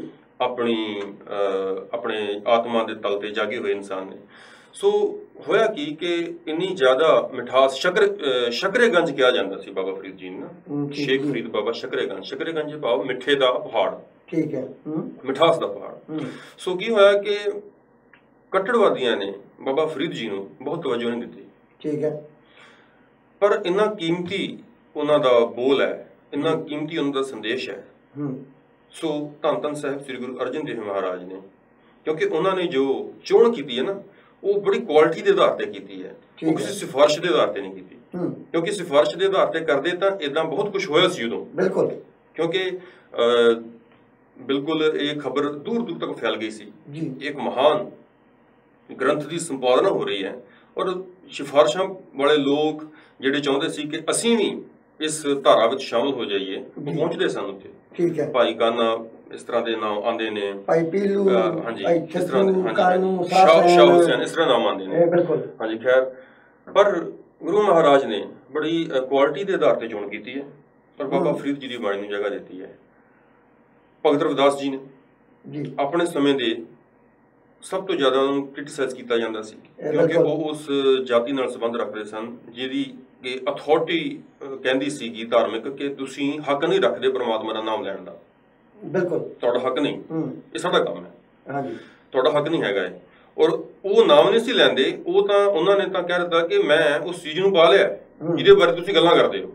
ਆਪਣੇ ਆਤਮਾ ਦੇ ਤਲ ਤੇ ਜਾਗੇ ਹੋਏ ਇਨਸਾਨ ਨੇ। ਸੋ ਹੋਇਆ ਕਿ ਇੰਨੀ ਜ਼ਿਆਦਾ ਮਿਠਾਸ, ਸ਼ਕਰੇਗੰਜ ਕਿਹਾ ਜਾਂਦਾ ਸੀ ਬਾਬਾ ਫਰੀਦ ਜੀ ਨੂੰ, ਸ਼ੇਖ ਫਰੀਦ ਬਾਬਾ ਸ਼ਕਰੇਗੰਜ ਭਾਵ ਮਿੱਠੇ ਦਾ ਪਹਾੜ, ਮਿਠਾਸ ਦਾ ਪਹਾੜ। ਸੋ ਕੀ ਹੋਇਆ ਕਿ ਕੱਟੜਵਾਦੀਆਂ ਨੇ ਬਾਬਾ ਫਰੀਦ ਜੀ ਨੂੰ ਬਹੁਤ ਤਵੱਜੋ ਨਹੀਂ ਦਿੱਤੀ। ਪਰ ਇੰਨਾ ਕੀਮਤੀ ਉਹਨਾਂ ਦਾ ਬੋਲ ਹੈ, ਇੰਨਾ ਕੀਮਤੀ ਉਹਨਾਂ ਦਾ ਸੰਦੇਸ਼ ਹੈ। ਸੋ ਧੰਨ ਧੰਨ ਸਾਹਿਬ ਸ੍ਰੀ ਗੁਰੂ ਅਰਜਨ ਦੇਵ ਮਹਾਰਾਜ ਨੇ, ਕਿਉਂਕਿ ਉਹਨਾਂ ਨੇ ਜੋ ਚੋਣ ਕੀਤੀ ਹੈ ਨਾ, ਉਹ ਬੜੀ ਕੁਆਲਿਟੀ ਦੇ ਆਧਾਰ ਤੇ ਕੀਤੀ ਹੈ, ਉਹ ਕਿਸੇ ਸਿਫਾਰਿਸ਼ ਦੇ ਆਧਾਰ ਤੇ ਨਹੀਂ ਕੀਤੀ। ਕਿਉਂਕਿ ਸਿਫਾਰਿਸ਼ ਦੇ ਆਧਾਰ ਤੇ ਕਰਦੇ ਤਾਂ ਇਦਾਂ ਬਹੁਤ ਕੁਝ ਹੋਇਆ ਸੀ ਉਦੋਂ। ਬਿਲਕੁਲ, ਕਿਉਂਕਿ ਬਿਲਕੁਲ ਇਹ ਖਬਰ ਦੂਰ ਦੂਰ ਤੱਕ ਫੈਲ ਗਈ ਸੀ। ਇੱਕ ਮਹਾਨ ਗ੍ਰੰਥ ਦੀ ਸੰਪਾਦਨਾ ਹੋ ਰਹੀ ਹੈ ਔਰ ਸਿਫਾਰਿਸ਼ਾਂ ਵਾਲੇ ਲੋਕ ਜਿਹੜੇ ਚਾਹੁੰਦੇ ਸੀ ਕਿ ਅਸੀਂ ਵੀ ਇਸ ਧਾਰਾ ਵਿੱਚ ਸ਼ਾਮਲ ਹੋ ਜਾਈਏ, ਉਹ ਪਹੁੰਚਦੇ ਸਨ ਉੱਥੇ। ਭਾਈ ਕਾਨਾ, ਇਸ ਤਰ੍ਹਾਂ ਦੇ ਨਾਮ ਆਉਂਦੇ ਨੇ, ਭਾਈ ਪੀਲੂ, ਹਾਂਜੀ ਇਸ ਤਰ੍ਹਾਂ ਦੇ, ਹਾਂਜੀ ਸ਼ਾਹ ਹੁਸੈਨ, ਇਸ ਤਰ੍ਹਾਂ ਨਾਮ ਆਉਂਦੇ ਨੇ। ਹਾਂਜੀ, ਖੈਰ, ਪਰ ਗੁਰੂ ਮਹਾਰਾਜ ਨੇ ਬੜੀ ਕੁਆਲਿਟੀ ਦੇ ਆਧਾਰ ਤੇ ਚੋਣ ਕੀਤੀ ਹੈ ਔਰ ਬਾਬਾ ਫਰੀਦ ਜੀ ਦੀ ਬਾਣੀ ਨੂੰ ਜਗ੍ਹਾ ਦਿੱਤੀ ਹੈ। ਭਗਤ ਰਵਿਦਾਸ ਜੀ ਨੇ ਆਪਣੇ ਸਮੇਂ ਦੇ ਸਭ ਤੋਂ ਜ਼ਿਆਦਾ ਉਹਨੂੰ ਕ੍ਰਿਟਿਸਾਈਜ਼ ਕੀਤਾ ਜਾਂਦਾ ਸੀ, ਕਿਉਂਕਿ ਉਹ ਉਸ ਜਾਤੀ ਨਾਲ ਸੰਬੰਧ ਰੱਖਦੇ ਸਨ ਜਿਹਦੀ ਕਿ ਅਥਾਰਟੀ ਕਹਿੰਦੀ ਸੀਗੀ ਧਾਰਮਿਕ ਕਿ ਤੁਸੀਂ ਹੱਕ ਨਹੀਂ ਰੱਖਦੇ ਪਰਮਾਤਮਾ ਦਾ ਨਾਮ ਲੈਣ ਦਾ। ਬਿਲਕੁਲ, ਤੁਹਾਡਾ ਹੱਕ ਨਹੀਂ, ਇਹ ਸਾਡਾ ਕੰਮ ਹੈ, ਤੁਹਾਡਾ ਹੱਕ ਨਹੀਂ ਹੈਗਾ ਇਹ। ਔਰ ਉਹ ਨਾਮ ਨਹੀਂ ਸੀ ਲੈਂਦੇ, ਉਹ ਤਾਂ ਉਹਨਾਂ ਨੇ ਤਾਂ ਕਹਿ ਦਿੱਤਾ ਕਿ ਮੈਂ ਉਸ ਚੀਜ਼ ਨੂੰ ਪਾ ਲਿਆ ਜਿਹਦੇ ਬਾਰੇ ਤੁਸੀਂ ਗੱਲਾਂ ਕਰਦੇ ਹੋ।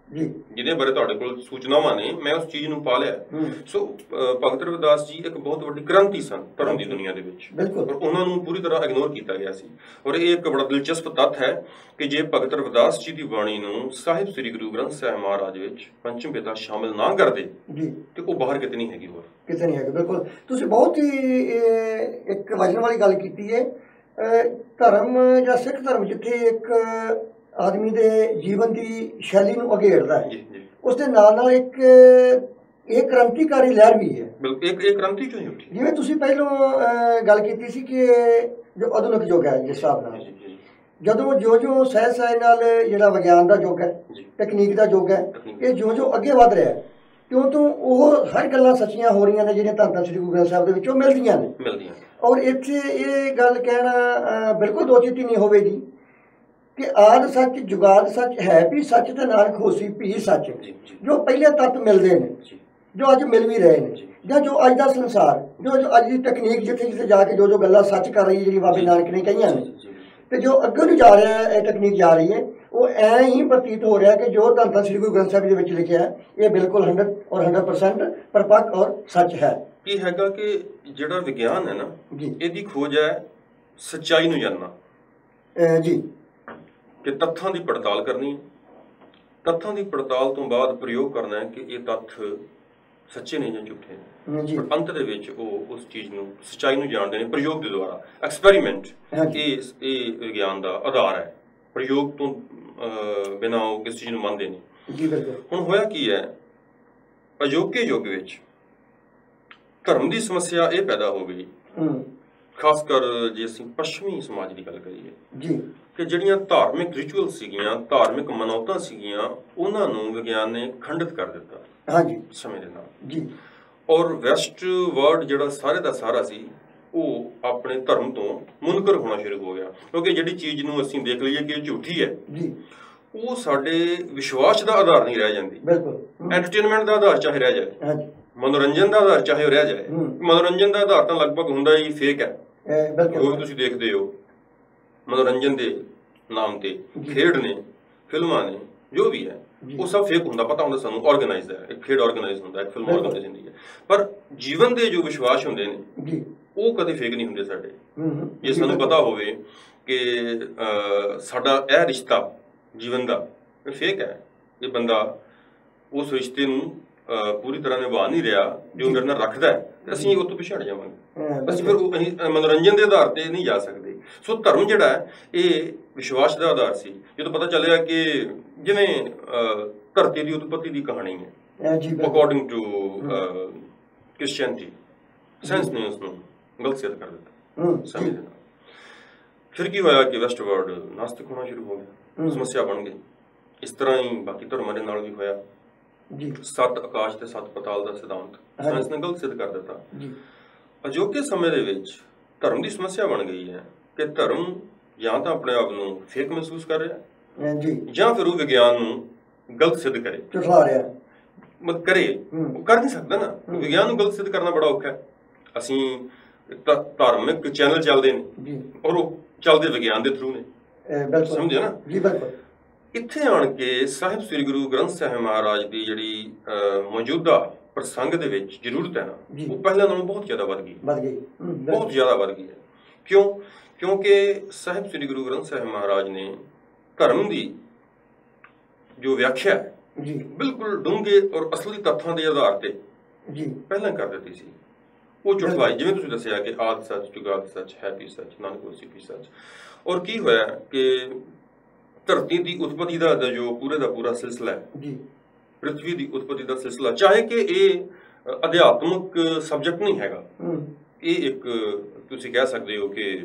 ਜੀ
ਜਿਹਦੇ ਬਾਰੇ ਤੁਹਾਡੇ ਕੋਲ ਸੂਚਨਾਵਾਂ ਨੇ, ਮੈਂ ਉਸ ਚੀਜ਼ ਨੂੰ ਪਾ ਲਿਆ। ਸੋ ਭਗਤ ਰਵਿਦਾਸ ਜੀ ਇੱਕ ਬਹੁਤ ਵੱਡੀ ਕ੍ਰਾਂਤੀ ਸਨ ਧਰਮ ਦੀ ਦੁਨੀਆ ਦੇ ਵਿੱਚ,
ਬਿਲਕੁਲ,
ਔਰ ਉਹਨਾਂ ਨੂੰ ਪੂਰੀ ਤਰ੍ਹਾਂ ਇਗਨੋਰ ਕੀਤਾ ਗਿਆ ਸੀ। ਔਰ ਇਹ ਇੱਕ ਬੜਾ ਦਿਲਚਸਪ ਤੱਥ ਹੈ ਕਿ ਜੇ ਭਗਤ ਰਵਿਦਾਸ ਜੀ ਦੀ ਬਾਣੀ ਨੂੰ ਸਾਹਿਬ ਸ੍ਰੀ ਗੁਰੂ ਗ੍ਰੰਥ ਸਾਹਿਬ ਮਹਾਰਾਜ ਵਿੱਚ ਪੰਚਮ ਵੇਦਾਂ ਸ਼ਾਮਿਲ ਨਾ ਕਰਦੇ
ਜੀ
ਤੇ ਉਹ ਬਾਹਰ ਕਿਤੇ ਨਹੀਂ ਹੈਗੀ, ਹੋਰ
ਕਿਤੇ ਨਹੀਂ ਹੈਗੀ। ਬਿਲਕੁਲ, ਤੁਸੀਂ ਬਹੁਤ ਹੀ ਇੱਕ ਵਜਨ ਵਾਲੀ ਗੱਲ ਕੀਤੀ ਹੈ। ਧਰਮ ਜਾਂ ਸਿੱਖ ਧਰਮ ਜਿੱਥੇ ਇੱਕ ਆਦਮੀ ਦੇ ਜੀਵਨ ਦੀ ਸ਼ੈਲੀ ਨੂੰ ਅਗੇੜਦਾ ਹੈ, ਉਸ ਦੇ ਨਾਲ ਇੱਕ ਇਹ ਕ੍ਰਾਂਤੀਕਾਰੀ ਲਹਿਰ ਵੀ ਹੈ।
ਬਿਲਕੁਲ, ਇੱਕ ਕ੍ਰਾਂਤੀ ਚੋਂ ਹੀ ਉੱਠੀ।
ਜਿਵੇਂ ਤੁਸੀਂ ਪਹਿਲਾਂ ਗੱਲ ਕੀਤੀ ਸੀ ਕਿ ਜੋ ਆਧੁਨਿਕ ਯੁੱਗ ਹੈ, ਜਿਸ ਹਿਸਾਬ ਨਾਲ ਜਦੋਂ ਜੋ ਸਹਿ ਨਾਲ ਜਿਹੜਾ ਵਿਗਿਆਨ ਦਾ ਯੁੱਗ ਹੈ, ਤਕਨੀਕ ਦਾ ਯੁੱਗ ਹੈ, ਇਹ ਜੋ ਅੱਗੇ ਵੱਧ ਰਿਹਾ ਹੈ, ਕਿਉਂ ਉਹ ਹਰ ਗੱਲਾਂ ਸੱਚੀਆਂ ਹੋ ਰਹੀਆਂ ਨੇ ਜਿਹੜੀਆਂ ਧੰਨ ਸ੍ਰੀ ਗੁਰੂ ਗ੍ਰੰਥ ਸਾਹਿਬ ਦੇ ਵਿੱਚੋਂ ਮਿਲਦੀਆਂ ਨੇ। ਔਰ ਇੱਥੇ ਇਹ ਗੱਲ ਕਹਿਣਾ ਬਿਲਕੁਲ ਦੋਚਿਤੀ ਨਹੀਂ ਹੋਵੇਗੀ ਕਿ ਆਦਿ ਸੱਚ ਜੁਗਾਦ ਸੱਚ ਹੈ ਵੀ ਸੱਚ ਤੇ ਨਾਨਕ ਹੋਸੀ ਵੀ ਸੱਚ। ਜੋ ਪਹਿਲੇ ਤੱਤ ਮਿਲਦੇ ਨੇ, ਜੋ ਅੱਜ ਮਿਲ ਵੀ ਰਹੇ ਨੇ, ਜਾਂ ਜੋ ਅੱਜ ਦਾ ਸੰਸਾਰ, ਜੋ ਅੱਜ ਦੀ ਤਕਨੀਕ ਜਿੱਥੇ ਜਾ ਕੇ ਜੋ ਗੱਲਾਂ ਸੱਚ ਕਰ ਰਹੀ ਹੈ, ਜਿਹੜੀ ਬਾਬੇ ਨਾਨਕ ਨੇ ਕਹੀਆਂ ਨੇ, ਤੇ ਜੋ ਅੱਗੇ ਨੂੰ ਜਾ ਰਿਹਾ ਹੈ, ਇਹ ਤਕਨੀਕ ਜਾ ਰਹੀ ਹੈ, ਉਹ ਐਂ ਹੀ ਪ੍ਰਤੀਤ ਹੋ ਰਿਹਾ ਕਿ ਜੋ ਧੰਨ ਸ੍ਰੀ ਗੁਰੂ ਗ੍ਰੰਥ ਸਾਹਿਬ ਦੇ ਵਿੱਚ ਲਿਖਿਆ ਹੈ, ਇਹ ਬਿਲਕੁਲ 100% ਪਰਪੱਕ ਔਰ ਸੱਚ ਹੈ।
ਕੀ ਹੈਗਾ ਕਿ ਜਿਹੜਾ ਵਿਗਿਆਨ ਹੈ ਨਾ, ਇਹਦੀ ਖੋਜ ਹੈ ਸੱਚਾਈ ਨੂੰ ਜਾਣਨਾ
ਜੀ, ਕਿ
ਤੱਥਾਂ ਦੀ ਪੜਤਾਲ ਕਰਨੀ, ਤੱਥਾਂ ਦੀ ਪੜਤਾਲ ਤੋਂ ਬਾਅਦ ਪ੍ਰਯੋਗ ਕਰਨਾ ਹੈ ਕਿ ਇਹ ਤੱਥ ਸੱਚੇ ਨੇ ਜਾਂ ਝੂਠੇ ਨੇ। ਪਰ ਅੰਤ ਦੇ ਵਿੱਚ ਉਹ ਉਸ ਚੀਜ਼ ਨੂੰ, ਸੱਚਾਈ ਨੂੰ ਜਾਣਦੇ ਨੇ ਪ੍ਰਯੋਗ ਦੇ ਦੁਆਰਾ। ਐਕਸਪੈਰੀਮੈਂਟ ਇਹ ਵਿਗਿਆਨ ਦਾ ਆਧਾਰ ਹੈ, ਪ੍ਰਯੋਗ ਤੋਂ ਬਿਨਾਂ ਉਹ ਕਿਸ ਚੀਜ਼ ਨੂੰ ਮੰਨਦੇ ਨਹੀਂ। ਹੁਣ ਹੋਇਆ ਕੀ ਹੈ, ਅਜੋਕੇ ਯੁੱਗ ਵਿੱਚ ਧਰਮ ਦੀ ਸਮੱਸਿਆ ਇਹ ਪੈਦਾ ਹੋ ਗਈ, ਖਾਸ ਕਰ ਜੇ ਅਸੀਂ ਪੱਛਮੀ ਸਮਾਜ ਦੀ ਗੱਲ ਕਰੀਏ, ਕਿ ਜਿਹੜੀਆਂ ਧਾਰਮਿਕ ਰਿਚੁਅਲ ਸੀਗੀਆਂ, ਧਾਰਮਿਕ ਮਨੌਤਾਂ ਸੀਗੀਆਂ, ਉਹਨਾਂ ਨੂੰ ਵਿਗਿਆਨ ਨੇ ਖੰਡਿਤ ਕਰ ਦਿੱਤਾ ਸਮੇਂ ਦੇ ਨਾਲ। ਔਰ ਵੈਸਟ ਵਰਲਡ ਜਿਹੜਾ ਸਾਰੇ ਦਾ ਸਾਰਾ ਸੀ, ਉਹ ਆਪਣੇ ਧਰਮ ਤੋਂ ਮੁਨਕਰ ਹੋਣਾ ਸ਼ੁਰੂ ਹੋ ਗਿਆ, ਕਿਉਂਕਿ ਜਿਹੜੀ ਚੀਜ਼ ਨੂੰ ਅਸੀਂ ਦੇਖ ਲਈਏ ਕਿ ਇਹ ਝੂਠੀ ਹੈ, ਉਹ ਸਾਡੇ ਵਿਸ਼ਵਾਸ ਦਾ ਆਧਾਰ ਨਹੀਂ ਰਹਿ ਜਾਂਦੀ। ਐਂਟਰਟੇਨਮੈਂਟ ਦਾ ਆਧਾਰ ਚਾਹੇ ਰਹਿ ਜਾਏ, ਮਨੋਰੰਜਨ ਦਾ ਆਧਾਰ ਚਾਹੇ ਉਹ ਰਹਿ ਜਾਏ, ਮਨੋਰੰਜਨ ਦਾ ਆਧਾਰ ਤਾਂ ਲਗਭਗ ਹੁੰਦਾ ਹੀ ਫੇਕ ਹੈ। ਜੋ ਵੀ ਤੁਸੀਂ ਦੇਖਦੇ ਹੋ ਮਨੋਰੰਜਨ ਦੇ ਨਾਮ ਤੇ, ਖੇਡ ਨੇ, ਫਿਲਮਾਂ ਨੇ, ਜੋ ਵੀ ਹੈ, ਉਹ ਸਭ ਫੇਕ ਹੁੰਦਾ। ਪਤਾ ਹੁੰਦਾ ਸਾਨੂੰ ਆਰਗੇਨਾਈਜ਼ਡ ਹੈ, ਇੱਕ ਖੇਡ ਆਰਗੇਨਾਈਜ਼ ਹੁੰਦਾ, ਇੱਕ ਫਿਲਮ ਆਰਗੇਨਾਈਜ਼ ਹੁੰਦੀ ਹੈ, ਪਰ ਜੀਵਨ ਦੇ ਜੋ ਵਿਸ਼ਵਾਸ ਹੁੰਦੇ ਨੇ ਉਹ ਕਦੇ ਫੇਕ ਨਹੀਂ ਹੁੰਦੇ ਸਾਡੇ। ਜੇ ਸਾਨੂੰ ਪਤਾ ਹੋਵੇ ਕਿ ਸਾਡਾ ਇਹ ਰਿਸ਼ਤਾ ਜੀਵਨ ਦਾ ਫੇਕ ਹੈ, ਇਹ ਬੰਦਾ ਉਸ ਰਿਸ਼ਤੇ ਨੂੰ ਪੂਰੀ ਤਰ੍ਹਾਂ ਨਿਭਾ ਨਹੀਂ ਰਿਹਾ ਜੋ ਮੇਰੇ ਨਾਲ ਰੱਖਦਾ ਹੈ, ਅਸੀਂ ਉਹ ਤੋਂ ਪਿਛੜ ਜਾਵਾਂਗੇ। ਅਸੀਂ ਫਿਰ ਅਸੀਂ ਮਨੋਰੰਜਨ ਦੇ ਆਧਾਰ ਤੇ ਨਹੀਂ ਜਾ ਸਕਦੇ। ਸੋ ਧਰਮ ਜਿਹੜਾ ਹੈ ਇਹ ਵਿਸ਼ਵਾਸ ਦਾ ਆਧਾਰ ਸੀ। ਜਦੋਂ ਪਤਾ ਚੱਲਿਆ ਕਿ ਜਿਵੇਂ ਧਰਤੀ ਦੀ ਉਤਪਤੀ ਦੀ ਕਹਾਣੀ ਹੈ, ਅਕੋਰਡਿੰਗ ਟੂ ਕ੍ਰਿਸਚੀਅਨਟੀ, ਸਾਇੰਸ ਨੇ ਉਸ ਨੂੰ ਗਲਤ ਸਿੱਧ ਕਰ ਦਿੱਤਾ ਸਮੇਂ ਦੇ ਨਾਲ। ਫਿਰ ਕੀ ਹੋਇਆ ਕਿ ਵੈਸਟ ਵਰਲਡ ਨਾਸਤਿਕ ਹੋਣਾ ਸ਼ੁਰੂ ਹੋ ਗਿਆ, ਸਮੱਸਿਆ ਬਣ ਗਈ। ਇਸ ਤਰ੍ਹਾਂ ਹੀ ਬਾਕੀ ਧਰਮਾਂ ਦੇ ਨਾਲ ਵੀ ਹੋਇਆ। ਸੱਤ ਆਕਾਸ਼ ਤੇ ਸੱਤ ਪਤਾਲ ਦਾ ਸਿਧਾਂਤ ਸਾਇੰਸ ਨੇ ਗਲਤ ਸਿੱਧ ਕਰ ਦਿੱਤਾ। ਅਜੋਕੇ ਸਮੇਂ ਦੇ ਵਿੱਚ ਧਰਮ ਦੀ ਸਮੱਸਿਆ ਬਣ ਗਈ ਹੈ ਕਿ ਧਰਮ ਜਾਂ ਤਾਂ ਆਪਣੇ ਆਪ ਨੂੰ ਫੇਕ ਮਹਿਸੂਸ ਕਰ ਰਿਹਾ, ਜਾਂ ਫਿਰ ਉਹ ਵਿਗਿਆਨ ਨੂੰ ਗਲਤ ਸਿੱਧ ਕਰੇ, ਮਤ ਕਰੇ। ਉਹ ਕਰ ਨਹੀਂ ਸਕਦਾ ਨਾ, ਵਿਗਿਆਨ ਨੂੰ ਗਲਤ ਸਿੱਧ ਕਰਨਾ ਬੜਾ ਔਖਾ ਹੈ। ਅਸੀਂ ਧਾਰਮਿਕ ਚੈਨਲ ਚੱਲਦੇ ਨੇ ਔਰ ਉਹ ਚੱਲਦੇ ਵਿਗਿਆਨ ਦੇ ਥਰੂ ਨੇ, ਸਮਝੇ ਨਾ। ਇੱਥੇ ਆਣ ਕੇ ਸਾਹਿਬ ਸ੍ਰੀ ਗੁਰੂ ਗ੍ਰੰਥ ਸਾਹਿਬ ਮਹਾਰਾਜ ਦੀ ਜਿਹੜੀ ਮੌਜੂਦਾ ਪ੍ਰਸੰਗ ਦੇ ਵਿੱਚ ਜ਼ਰੂਰਤ ਹੈ ਨਾ, ਉਹ ਪਹਿਲਾਂ ਨਾਲੋਂ ਬਹੁਤ ਜ਼ਿਆਦਾ ਵੱਧ ਗਈ, ਬਹੁਤ ਜ਼ਿਆਦਾ ਵੱਧ ਗਈ ਹੈ। ਕਿਉਂ? ਕਿਉਂਕਿ ਸਾਹਿਬ ਸ੍ਰੀ ਗੁਰੂ ਗ੍ਰੰਥ ਸਾਹਿਬ ਮਹਾਰਾਜ ਨੇ ਧਰਮ ਦੀ ਜੋ ਵਿਆਖਿਆ ਹੈ ਬਿਲਕੁਲ ਡੂੰਘੇ ਔਰ ਅਸਲੀ ਤੱਥਾਂ ਦੇ ਆਧਾਰ ਤੇ ਪਹਿਲਾਂ ਕਰ ਦਿੱਤੀ ਸੀ। ਉਹ ਝੁਠਲਾਈ, ਜਿਵੇਂ ਤੁਸੀਂ ਦੱਸਿਆ ਕਿ ਆਦਿ ਸੱਚ, ਜੁਗਾਦ ਸੱਚ, ਹੈ ਵੀ ਸੱਚ, ਨਾਨਕ ਹੋਸੀ ਵੀ ਸੱਚ। ਔਰ ਕੀ ਹੋਇਆ ਕਿ ਧਰਤੀ ਦੀ ਉਤਪਤੀ ਦਾ ਜੋ ਪੂਰੇ ਦਾ ਪੂਰਾ ਸਿਲਸਿਲਾ ਹੈ, ਪ੍ਰਿਥਵੀ ਦੀ ਉਤਪਤੀ ਦਾ ਸਿਲਸਿਲਾ, ਚਾਹੇ ਕਿ ਇਹ ਅਧਿਆਤਮਿਕ ਸਬਜੈਕਟ ਨਹੀਂ ਹੈਗਾ, ਇਹ ਇੱਕ ਤੁਸੀਂ ਕਹਿ ਸਕਦੇ ਹੋ ਕਿ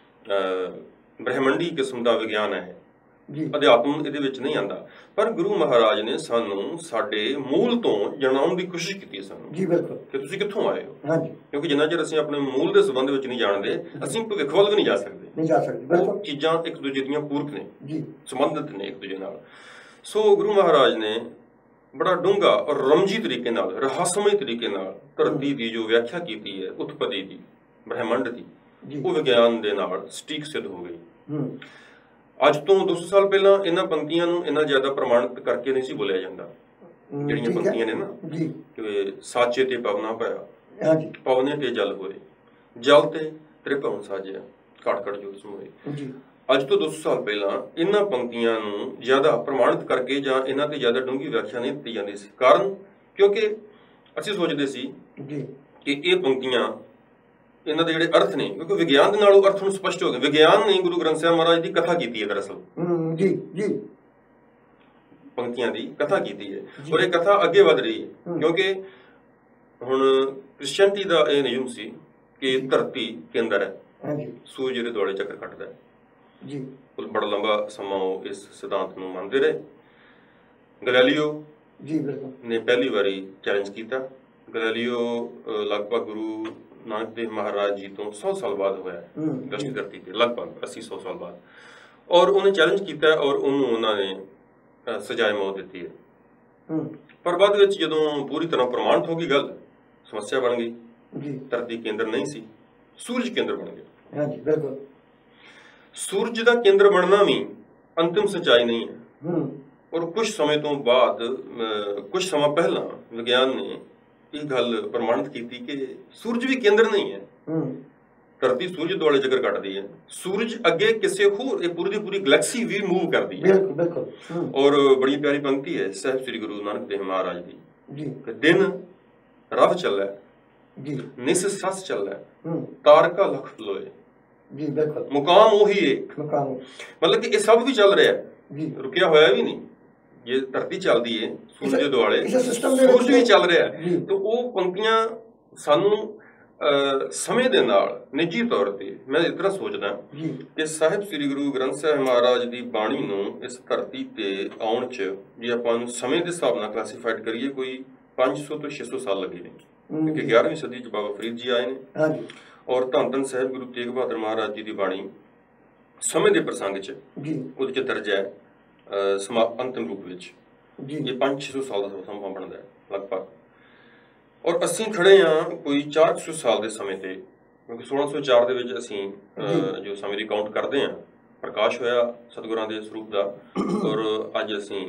ਬ੍ਰਹਿਮੰਡੀ ਕਿਸਮ ਦਾ ਵਿਗਿਆਨ ਹੈ, ਅਧਿਆਤਮ ਇਹਦੇ ਵਿੱਚ ਨਹੀਂ ਆਉਂਦਾ। ਪਰ ਗੁਰੂ ਮਹਾਰਾਜ ਨੇ ਸਾਨੂੰ ਸਾਡੇ ਮੂਲ ਤੋਂ ਜਾਣਾਉਣ ਦੀ ਕੋਸ਼ਿਸ਼ ਕੀਤੀ ਹੈ ਸਾਨੂੰ, ਕਿ ਤੁਸੀਂ ਕਿੱਥੋਂ ਆਏ ਹੋ। ਕਿਉਂਕਿ ਜਿੰਨਾ ਚਿਰ ਅਸੀਂ ਆਪਣੇ ਮੂਲ ਦੇ ਸੰਬੰਧ ਵਿੱਚ ਨਹੀਂ ਜਾਣਦੇ, ਅਸੀਂ ਭਵਿੱਖ ਵੱਲ ਵੀ ਨਹੀਂ ਜਾ ਸਕਦੇ। ਉਹ ਚੀਜ਼ਾਂ ਇੱਕ ਦੂਜੇ ਦੀਆਂ ਪੂਰਕ ਨੇ, ਸੰਬੰਧਿਤ ਨੇ ਇੱਕ ਦੂਜੇ ਨਾਲ। ਸੋ ਗੁਰੂ ਮਹਾਰਾਜ ਨੇ ਬੜਾ ਡੂੰਘਾ ਔਰ ਰਮਜੀ ਤਰੀਕੇ ਨਾਲ, ਰਹੱਸਮਈ ਤਰੀਕੇ ਨਾਲ ਧਰਤੀ ਦੀ ਜੋ ਵਿਆਖਿਆ ਕੀਤੀ ਹੈ, ਉਤਪਤੀ ਦੀ, ਬ੍ਰਹਿਮੰਡ ਦੀ, ਉਹ ਵਿਗਿਆਨ ਦੇ ਨਾਲ ਸਟੀਕ ਸਿੱਧ ਹੋ ਗਈ। ਅੱਜ ਤੋਂ 200 ਸਾਲ ਪਹਿਲਾਂ ਇਹਨਾਂ ਪੰਕਤੀਆਂ ਨੂੰ ਇੰਨਾ ਜ਼ਿਆਦਾ ਪ੍ਰਮਾਣਿਤ ਕਰਕੇ ਨਹੀਂ ਸੀ ਬੋਲਿਆ ਜਾਂਦਾ। ਜਿਹੜੀਆਂ ਪੰਕਤੀਆਂ ਨੇ ਨਾ ਕਿ ਸਾਚੇ ਤੇ ਪਵਨਾ ਭਇਆ, ਪਵਨੇ ਤੇ ਜਲ ਹੋਏ, ਜਲ ਤੇ ਤ੍ਰਿਭਵਨ ਸਾਜਿਆ, ਘਟ ਘਟ ਜੋਤ ਸਮੋਏ। ਅੱਜ ਤੋਂ 200 ਸਾਲ ਪਹਿਲਾਂ ਇਹਨਾਂ ਪੰਕਤੀਆਂ ਨੂੰ ਜ਼ਿਆਦਾ ਪ੍ਰਮਾਣਿਤ ਕਰਕੇ ਜਾਂ ਇਹਨਾਂ ਤੇ ਜ਼ਿਆਦਾ ਡੂੰਘੀ ਵਿਆਖਿਆ ਨਹੀਂ ਦਿੱਤੀ ਜਾਂਦੀ ਸੀ। ਕਾਰਨ ਕਿਉਂਕਿ ਅਸੀਂ ਸੋਚਦੇ ਸੀ ਕਿ ਇਹ ਪੰਕਤੀਆਂ ਇਹਨਾਂ ਦੇ ਜਿਹੜੇ ਅਰਥ ਨੇ, ਕਿਉਂਕਿ ਵਿਗਿਆਨ ਦੇ ਨਾਲ ਉਹ ਅਰਥ ਨੂੰ ਸਪਸ਼ਟ ਹੋ ਗਏ। ਵਿਗਿਆਨ ਨੇ ਗੁਰੂ ਗ੍ਰੰਥ ਸਾਹਿਬ ਮਹਾਰਾਜ ਦੀ ਕਥਾ ਕੀਤੀ ਹੈ, ਦਰਅਸਲ ਪੰਕਤੀਆਂ ਦੀ ਕਥਾ ਕੀਤੀ ਹੈ, ਔਰ ਇਹ ਕਥਾ ਅੱਗੇ ਵਧ ਰਹੀ ਹੈ। ਕਿਉਂਕਿ ਹੁਣ ਕ੍ਰਿਸਚੈਨਿਟੀ ਦਾ ਇਹ ਨਿਯਮ ਸੀ ਕਿ ਧਰਤੀ ਕੇਂਦਰ ਹੈ, ਸੂਰਜ ਇਹਦੇ ਦੁਆਲੇ ਚੱਕਰ ਕੱਟਦਾ ਹੈ। ਬੜਾ ਲੰਬਾ ਸਮਾਂ ਉਹ ਇਸ ਸਿਧਾਂਤ ਨੂੰ ਮੰਨਦੇ ਰਹੇ। ਗੈਲੀਲੀਓ ਨੇ ਪਹਿਲੀ ਵਾਰੀ ਚੈਲੰਜ ਕੀਤਾ। ਗੈਲੀਲੀਓ ਲਗਭਗ ਗੁਰੂ ਨਾਨਕ ਦੇਵ ਮਹਾਰਾਜ ਜੀ ਤੋਂ 100 ਸਾਲ ਬਾਅਦ ਹੋਇਆ ਦਸ਼ਮੀ ਧਰਤੀ ਤੇ, ਲਗਭਗ 80-100 ਸਾਲ ਬਾਅਦ, ਔਰ ਉਹਨੇ ਚੈਲੰਜ ਕੀਤਾ ਔਰ ਉਹਨੂੰ ਉਹਨਾਂ ਨੇ ਸਜ਼ਾਏ ਮੌਤ ਦਿੱਤੀ ਹੈ। ਪਰ ਬਾਅਦ ਵਿੱਚ ਜਦੋਂ ਪੂਰੀ ਤਰ੍ਹਾਂ ਪ੍ਰਮਾਣਿਤ ਹੋ ਗਈ ਗੱਲ, ਸਮੱਸਿਆ ਬਣ ਗਈ। ਧਰਤੀ ਕੇਂਦਰ ਨਹੀਂ ਸੀ, ਸੂਰਜ ਕੇਂਦਰ ਬਣ ਗਿਆ। ਸੂਰਜ ਦਾ ਕੇਂਦਰ ਬਣਨਾ ਵੀ ਅੰਤਿਮ ਸੱਚਾਈ ਨਹੀਂ ਹੈ। ਔਰ ਕੁਝ ਸਮੇਂ ਤੋਂ ਬਾਅਦ, ਕੁਝ ਸਮਾਂ ਪਹਿਲਾਂ ਵਿਗਿਆਨ ਨੇ ਇਹ ਗੱਲ ਪ੍ਰਮਾਣਿਤ ਕੀਤੀ ਕਿ ਸੂਰਜ ਵੀ ਕੇਂਦਰ ਨਹੀਂ ਹੈ। ਧਰਤੀ ਸੂਰਜ ਦੁਆਲੇ ਚੱਕਰ ਕੱਟਦੀ ਹੈ, ਸੂਰਜ ਅੱਗੇ ਕਿਸੇ ਹੋਰ, ਇਹ ਪੂਰੀ ਦੀ ਪੂਰੀ ਗੈਲੈਕਸੀ ਵੀ ਮੂਵ ਕਰਦੀ ਹੈ। ਔਰ ਬੜੀ ਪਿਆਰੀ ਪੰਕਤੀ ਹੈ ਸਾਹਿਬ ਸ੍ਰੀ ਗੁਰੂ ਨਾਨਕ ਦੇਵ ਮਹਾਰਾਜ ਦੀ ਕਿ ਦਿਨ ਰਵ ਚੱਲੈ, ਨਿਸ ਸੱਸ ਚੱਲੈ, ਤਾਰਕਾ ਲਖ ਲੋਏ, ਮੁਕਾਮ ਉਹੀ ਏਕ। ਮਤਲਬ ਕਿ ਇਹ ਸਭ ਵੀ ਚੱਲ ਰਿਹਾ, ਰੁਕਿਆ ਹੋਇਆ ਵੀ ਨਹੀਂ। ਜੇ ਧਰਤੀ ਚੱਲਦੀ ਹੈ ਸੂਰਜ ਦੇ ਦੁਆਲੇ, ਸੂਰਜ ਵੀ ਚੱਲ ਰਿਹਾ। ਤੇ ਉਹ ਪੰਕਤੀਆਂ ਸਾਨੂੰ ਸਮੇਂ ਦੇ ਨਾਲ ਨਿੱਜੀ ਤੌਰ ਤੇ ਮੈਂ ਇਸ ਤਰ੍ਹਾਂ ਸੋਚਦਾ ਕਿ ਸਾਹਿਬ ਸ੍ਰੀ ਗੁਰੂ ਗ੍ਰੰਥ ਸਾਹਿਬ ਮਹਾਰਾਜ ਦੀ ਬਾਣੀ ਨੂੰ ਇਸ ਧਰਤੀ ਤੇ ਆਉਣ 'ਚ, ਜੇ ਆਪਾਂ ਨੂੰ ਸਮੇਂ ਦੇ ਹਿਸਾਬ ਨਾਲ ਕਲਾਸੀਫਾਈਡ ਕਰੀਏ, ਕੋਈ 500 ਤੋਂ 600 ਸਾਲ ਲੱਗੇ ਨੇ। ਕਿਉਂਕਿ 11ਵੀਂ ਸਦੀ 'ਚ ਬਾਬਾ ਫਰੀਦ ਜੀ ਆਏ ਨੇ, ਔਰ ਧੰਨ ਧੰਨ ਸਾਹਿਬ ਗੁਰੂ ਤੇਗ ਬਹਾਦਰ ਮਹਾਰਾਜ ਜੀ ਦੀ ਬਾਣੀ ਸਮੇਂ ਦੇ ਪ੍ਰਸੰਗ 'ਚ ਉਹਦੇ 'ਚ ਦਰਜ ਹੈ ਅੰਤਿਮ ਰੂਪ ਵਿੱਚ। ਇਹ 500-600 ਸਾਲ ਦਾ ਸਮਾਂ ਬਣਦਾ ਹੈ ਲਗਭਗ। ਔਰ ਅਸੀਂ ਖੜੇ ਹਾਂ ਕੋਈ 400 ਸਾਲ ਦੇ ਸਮੇਂ ਤੇ, ਕਿਉਂਕਿ 1604 ਦੇ ਵਿੱਚ ਅਸੀਂ ਜੋ ਸਮੇਂ ਦੀ ਕਾਊਂਟ ਕਰਦੇ ਹਾਂ, ਪ੍ਰਕਾਸ਼ ਹੋਇਆ ਸਤਿਗੁਰਾਂ ਦੇ ਸਰੂਪ ਦਾ, ਔਰ ਅੱਜ ਅਸੀਂ